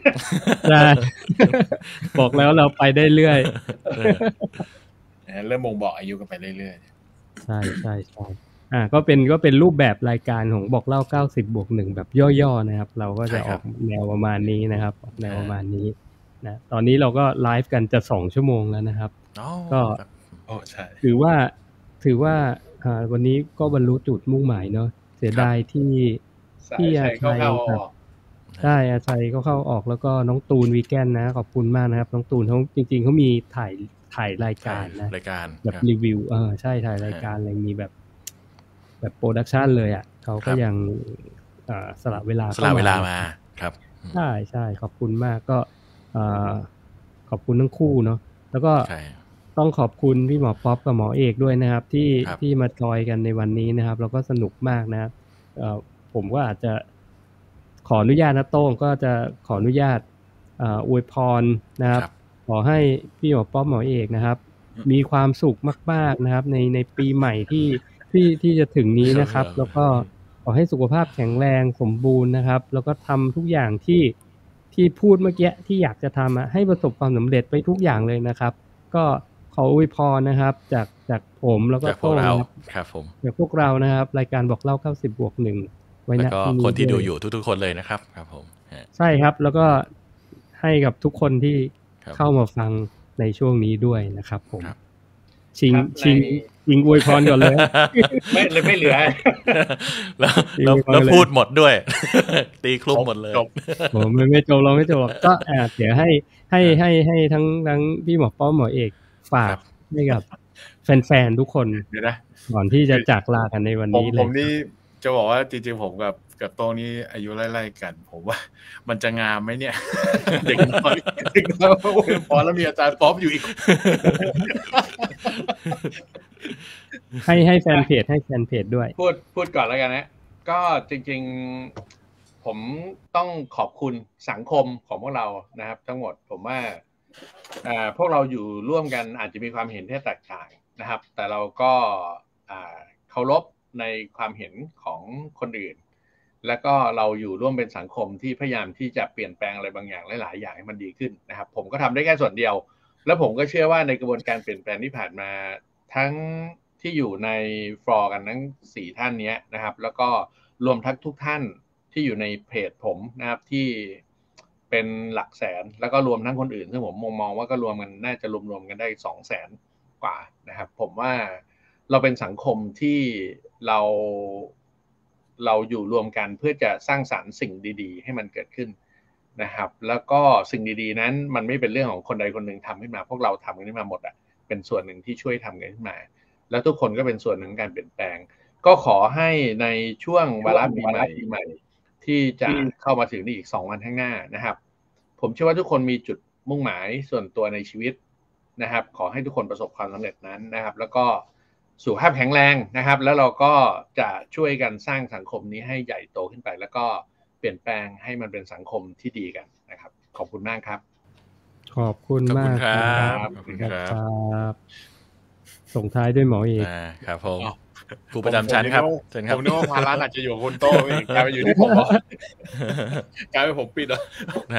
บอกแล้วเราไปได้เรื่อยเริ่มบ่งบอกอายุกันไปเรื่อยๆใช่ก็เป็นรูปแบบรายการของบอกเล่า90+1แบบย่อๆนะครับเราก็จะออกแนวประมาณนี้นะครับแนวประมาณนี้นะตอนนี้เราก็ไลฟ์กันจะ2 ชั่วโมงแล้วนะครับก็ใช่ถือว่าวันนี้ก็บรรลุจุดมุ่งหมายเนาะเสียดายที่อาชัยครับใช่อาชัยก็เข้าออกแล้วก็น้องตูนวีแกนนะขอบคุณมากนะครับน้องตูนเขาจริงๆเขามีถ่ายรายการนะรายการแบบรีวิวใช่ถ่ายรายการอะไรมีแบบโปรดักชันเลยอ่ะเขาก็ยังสละเวลามาครับใช่ขอบคุณมากก็ขอบคุณทั้งคู่เนาะแล้วก็ต้องขอบคุณพี่หมอป๊อปกับหมอเอกด้วยนะครับที่มาจอยกันในวันนี้นะครับแล้วก็สนุกมากนะครับผมก็อาจจะขออนุญาตนะโต้งก็จะขออนุญาตอวยพรนะครับขอให้พี่หมอป๊อปหมอเอกนะครับมีความสุขมากๆนะครับในปีใหม่ที่จะถึงนี้นะครับแล้วก็ขอให้สุขภาพแข็งแรงสมบูรณ์นะครับแล้วก็ทำทุกอย่างที่พูดเมื่อกี้ที่อยากจะทำให้ประสบความสำเร็จไปทุกอย่างเลยนะครับก็ขออวยพรนะครับจากผมแล้วก็พวกเราครับผมจากพวกเรานะครับรายการบอกเล่า90+1ไว้ณที่นี้คนที่ดูอยู่ทุกๆคนเลยนะครับครับผมใช่ครับแล้วก็ให้กับทุกคนที่เข้ามาฟังในช่วงนี้ด้วยนะครับผมชิงอวยพรก่อนเลยไม่เหลือแล้วพูดหมดด้วยตีคลุมหมดเลยผมไม่จบเราไม่จบก็เดี๋ยวให้ทั้งพี่หมอป้อมหมอเอกฝากให้กับแฟนๆทุกคนก่อนที่จะจากลากันในวันนี้เลยผมนี่จะบอกว่าจริงๆผมกับโต้งนี่อายุไล่ๆกันผมว่ามันจะงามไหมเนี่ยเด็กน้อยพอแล้วมีอาจารย์ป๊อปอยู่อีกให้แฟนเพจด้วยพูดก่อนแล้วกันนะก็จริงๆผมต้องขอบคุณสังคมของพวกเรานะครับทั้งหมดผมว่าพวกเราอยู่ร่วมกันอาจจะมีความเห็นที่แตกต่างนะครับแต่เราก็เคารพในความเห็นของคนอื่นแล้วก็เราอยู่ร่วมเป็นสังคมที่พยายามที่จะเปลี่ยนแปลงอะไรบางอย่างหลายๆอย่างให้มันดีขึ้นนะครับผมก็ทำได้แค่ส่วนเดียวแล้วผมก็เชื่อว่าในกระบวนการเปลี่ยนแปลงที่ผ่านมาทั้งที่อยู่ในฟลอร์กันทั้ง4ท่านนี้นะครับแล้วก็รวมทั้งทุกท่านที่อยู่ในเพจผมนะครับที่เป็นหลักแสนแล้วก็รวมทั้งคนอื่นซึ่งผมมองว่าก็รวมกันน่าจะรวมกันได้ 200,000 กว่านะครับผมว่าเราเป็นสังคมที่เราอยู่รวมกันเพื่อจะสร้างสรรค์สิ่งดีๆให้มันเกิดขึ้นนะครับแล้วก็สิ่งดีๆนั้นมันไม่เป็นเรื่องของคนใดคนหนึ่งทำขึ้นมาพวกเราทำกันขึ้นมาหมดอ่ะเป็นส่วนหนึ่งที่ช่วยทำกันขึ้นมาแล้วทุกคนก็เป็นส่วนหนึ่งการเปลี่ยนแปลงก็ขอให้ในช่วงวาระปีใหม่ที่จะเข้ามาถึงอีก2 วันข้างหน้านะครับผมเชื่อว่าทุกคนมีจุดมุ่งหมายส่วนตัวในชีวิตนะครับขอให้ทุกคนประสบความสำเร็จนั้นนะครับแล้วก็สุขภาพแข็งแรงนะครับแล้วเราก็จะช่วยกันสร้างสังคมนี้ให้ใหญ่โตขึ้นไปแล้วก็เปลี่ยนแปลงให้มันเป็นสังคมที่ดีกันนะครับขอบคุณมากครับขอบคุณมากครับส่งท้ายด้วยหมอเอกครับผมครูประจำชั้นครับเชิญครับผมนึกว่าภาระอาจจะอยู่กับคุณโต้เองกลายไปอยู่ที่ผมกลายไปผมปิดแล้ว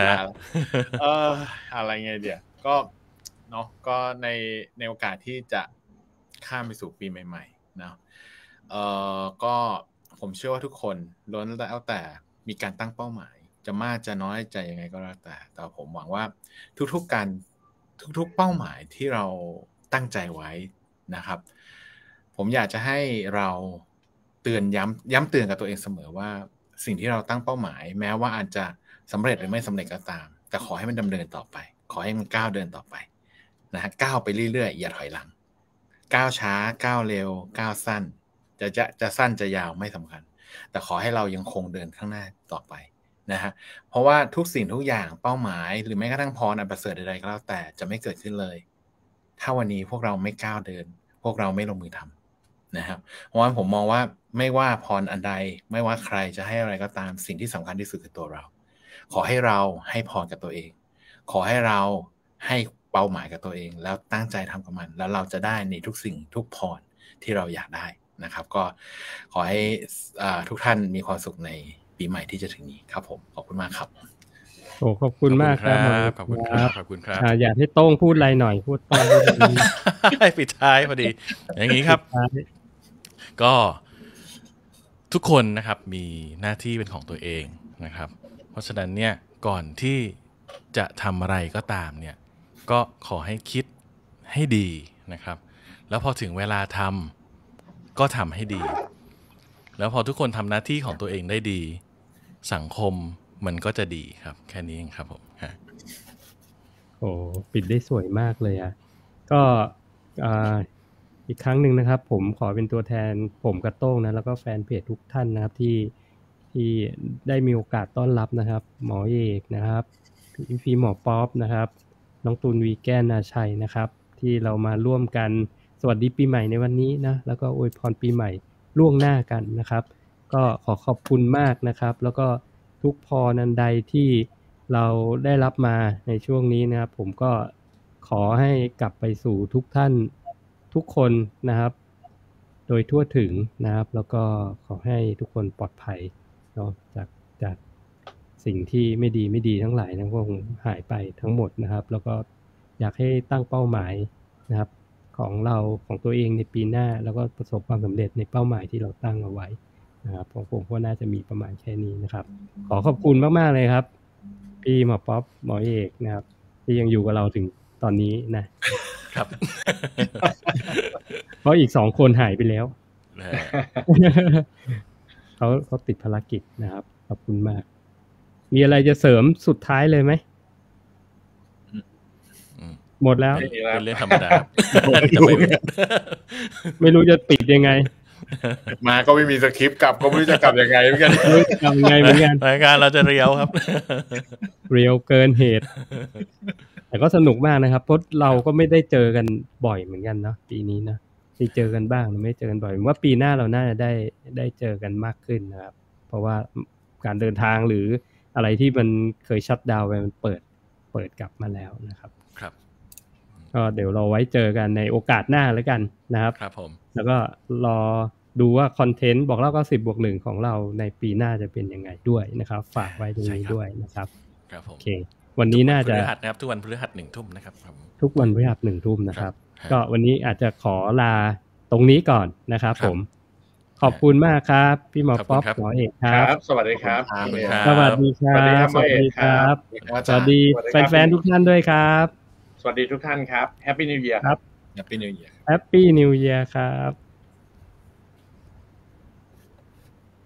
อะไรไงเดี๋ยวก็เนาะก็ในโอกาสที่จะข้ามไปสู่ปีใหม่ๆเนาะก็ผมเชื่อว่าทุกคนล้วนแล้วแต่มีการตั้งเป้าหมายจะมากจะน้อยใจยังไงก็แล้วแต่ผมหวังว่าทุกเป้าหมายที่เราตั้งใจไว้นะครับผมอยากจะให้เราเตือนย้ำเตือนกับตัวเองเสมอว่าสิ่งที่เราตั้งเป้าหมายแม้ว่าอาจจะสำเร็จหรือไม่สำเร็จก็ตามแต่ขอให้มันดำเนินต่อไปขอให้มันก้าวเดินต่อไปนะฮะก้าวไปเรื่อยๆอย่าถอยหลังก้าวช้าก้าวเร็วก้าวสั้นจะสั้นจะยาวไม่สำคัญแต่ขอให้เรายังคงเดินข้างหน้าต่อไปนะฮะเพราะว่าทุกสิ่งทุกอย่างเป้าหมายหรือแม้กระทั่งพรอันประเสริฐใดๆก็แล้วแต่จะไม่เกิดขึ้นเลยถ้าวันนี้พวกเราไม่ก้าวเดินพวกเราไม่ลงมือทำนะครับเพราะว่าผมมองว่าไม่ว่าพรอันใดไม่ว่าใครจะให้อะไรก็ตามสิ่งที่สำคัญที่สุดคือตัวเราขอให้เราให้พรกับตัวเองขอให้เราให้เป้าหมายกับตัวเองแล้วตั้งใจทำกับมันแล้วเราจะได้ในทุกสิ่งทุกพรที่เราอยากได้นะครับก็ขอให้ทุกท่านมีความสุขในปีใหม่ที่จะถึงนี้ครับผมขอบคุณมากครับโอ้ขอบคุณมากครับขอบคุณครับขอบคุณครับอยากให้โต้งพูดอะไรหน่อยพูดต้งให้ปิดท้ายพอดีอย่างนี้ครับก็ทุกคนนะครับมีหน้าที่เป็นของตัวเองนะครับเพราะฉะนั้นเนี่ยก่อนที่จะทำอะไรก็ตามเนี่ยก็ขอให้คิดให้ดีนะครับแล้วพอถึงเวลาทก็ทำให้ดีแล้วพอทุกคนทำหน้าที่ของตัวเองได้ดีสังคมมันก็จะดีครับแค่นี้เองครับผมโอ้ปิดได้สวยมากเลยอ่ะก็อีกครั้งหนึ่งนะครับผมขอเป็นตัวแทนผมกระโต้งนะแล้วก็แฟนเพจทุกท่านนะครับที่ได้มีโอกาสต้อนรับนะครับหมอเอกนะครับพี่หมอป๊อปนะครับน้องตูนวีแกนนาชัยนะครับที่เรามาร่วมกันสวัสดีปีใหม่ในวันนี้นะแล้วก็อวยพรปีใหม่ล่วงหน้ากันนะครับก็ขอบคุณมากนะครับแล้วก็ทุกพรนันใดที่เราได้รับมาในช่วงนี้นะครับผมก็ขอให้กลับไปสู่ทุกท่านทุกคนนะครับโดยทั่วถึงนะครับแล้วก็ขอให้ทุกคนปลอดภัยเนาะจากสิ่งที่ไม่ดีทั้งหลายนะคงหายไปทั้งหมดนะครับแล้วก็อยากให้ตั้งเป้าหมายนะครับของเราของตัวเองในปีหน้าแล้วก็ประสบความสำเร็จในเป้าหมายที่เราตั้งเอาไว้นะครับผมก็น่าจะมีประมาณแค่นี้นะครับขอบคุณมากๆเลยครับพี่หมอป๊อปหมอเอกนะครับที่ยังอยู่กับเราถึงตอนนี้นะครับ เพราะอีก2คนหายไปแล้วเขาติดภารกิจนะครับขอบคุณมากมีอะไรจะเสริมสุดท้ายเลยไหมหมดแล้วเป็นเรื่องธรรมดาไม่รู้จะปิดยังไงมาก็ไม่มีสคริปต์กลับก็ไม่รู้จะกลับยังไงเหมือนกันรายการเราจะเรียวครับเรียวเกินเหตุแต่ก็สนุกมากนะครับเพราะเราก็ไม่ได้เจอกันบ่อยเหมือนกันเนาะปีนี้นะที่เจอกันบ้างไม่เจอกันบ่อยว่าปีหน้าเราน่าจะได้เจอกันมากขึ้นนะครับเพราะว่าการเดินทางหรืออะไรที่มันเคยชัตดาวน์ไปมันเปิดกลับมาแล้วนะครับครับก็เดี๋ยวเราไว้เจอกันในโอกาสหน้าแล้วกันนะครับครับผมแล้วก็รอดูว่าคอนเทนต์บอกเล่า90+1ของเราในปีหน้าจะเป็นยังไงด้วยนะครับฝากไว้ตรงนี้ด้วยนะครับครับผมโอเควันนี้น่าจะนะครับทุกวันพฤหัส 19:00 นนะครับทุกวันพฤหัส 19:00 นนะครับก็วันนี้อาจจะขอลาตรงนี้ก่อนนะครับผมขอบคุณมากครับพี่หมอป๊อปหมอเอกครับสวัสดีครับสวัสดีครับสวัสดีครับสวัสดีแฟนๆทุกท่านด้วยครับสวัสดีทุกท่านครับแฮปปี้นิวเยียร์ครับแฮปปี้นิวเยียร์แฮปปี้นิวเยียร์ครับ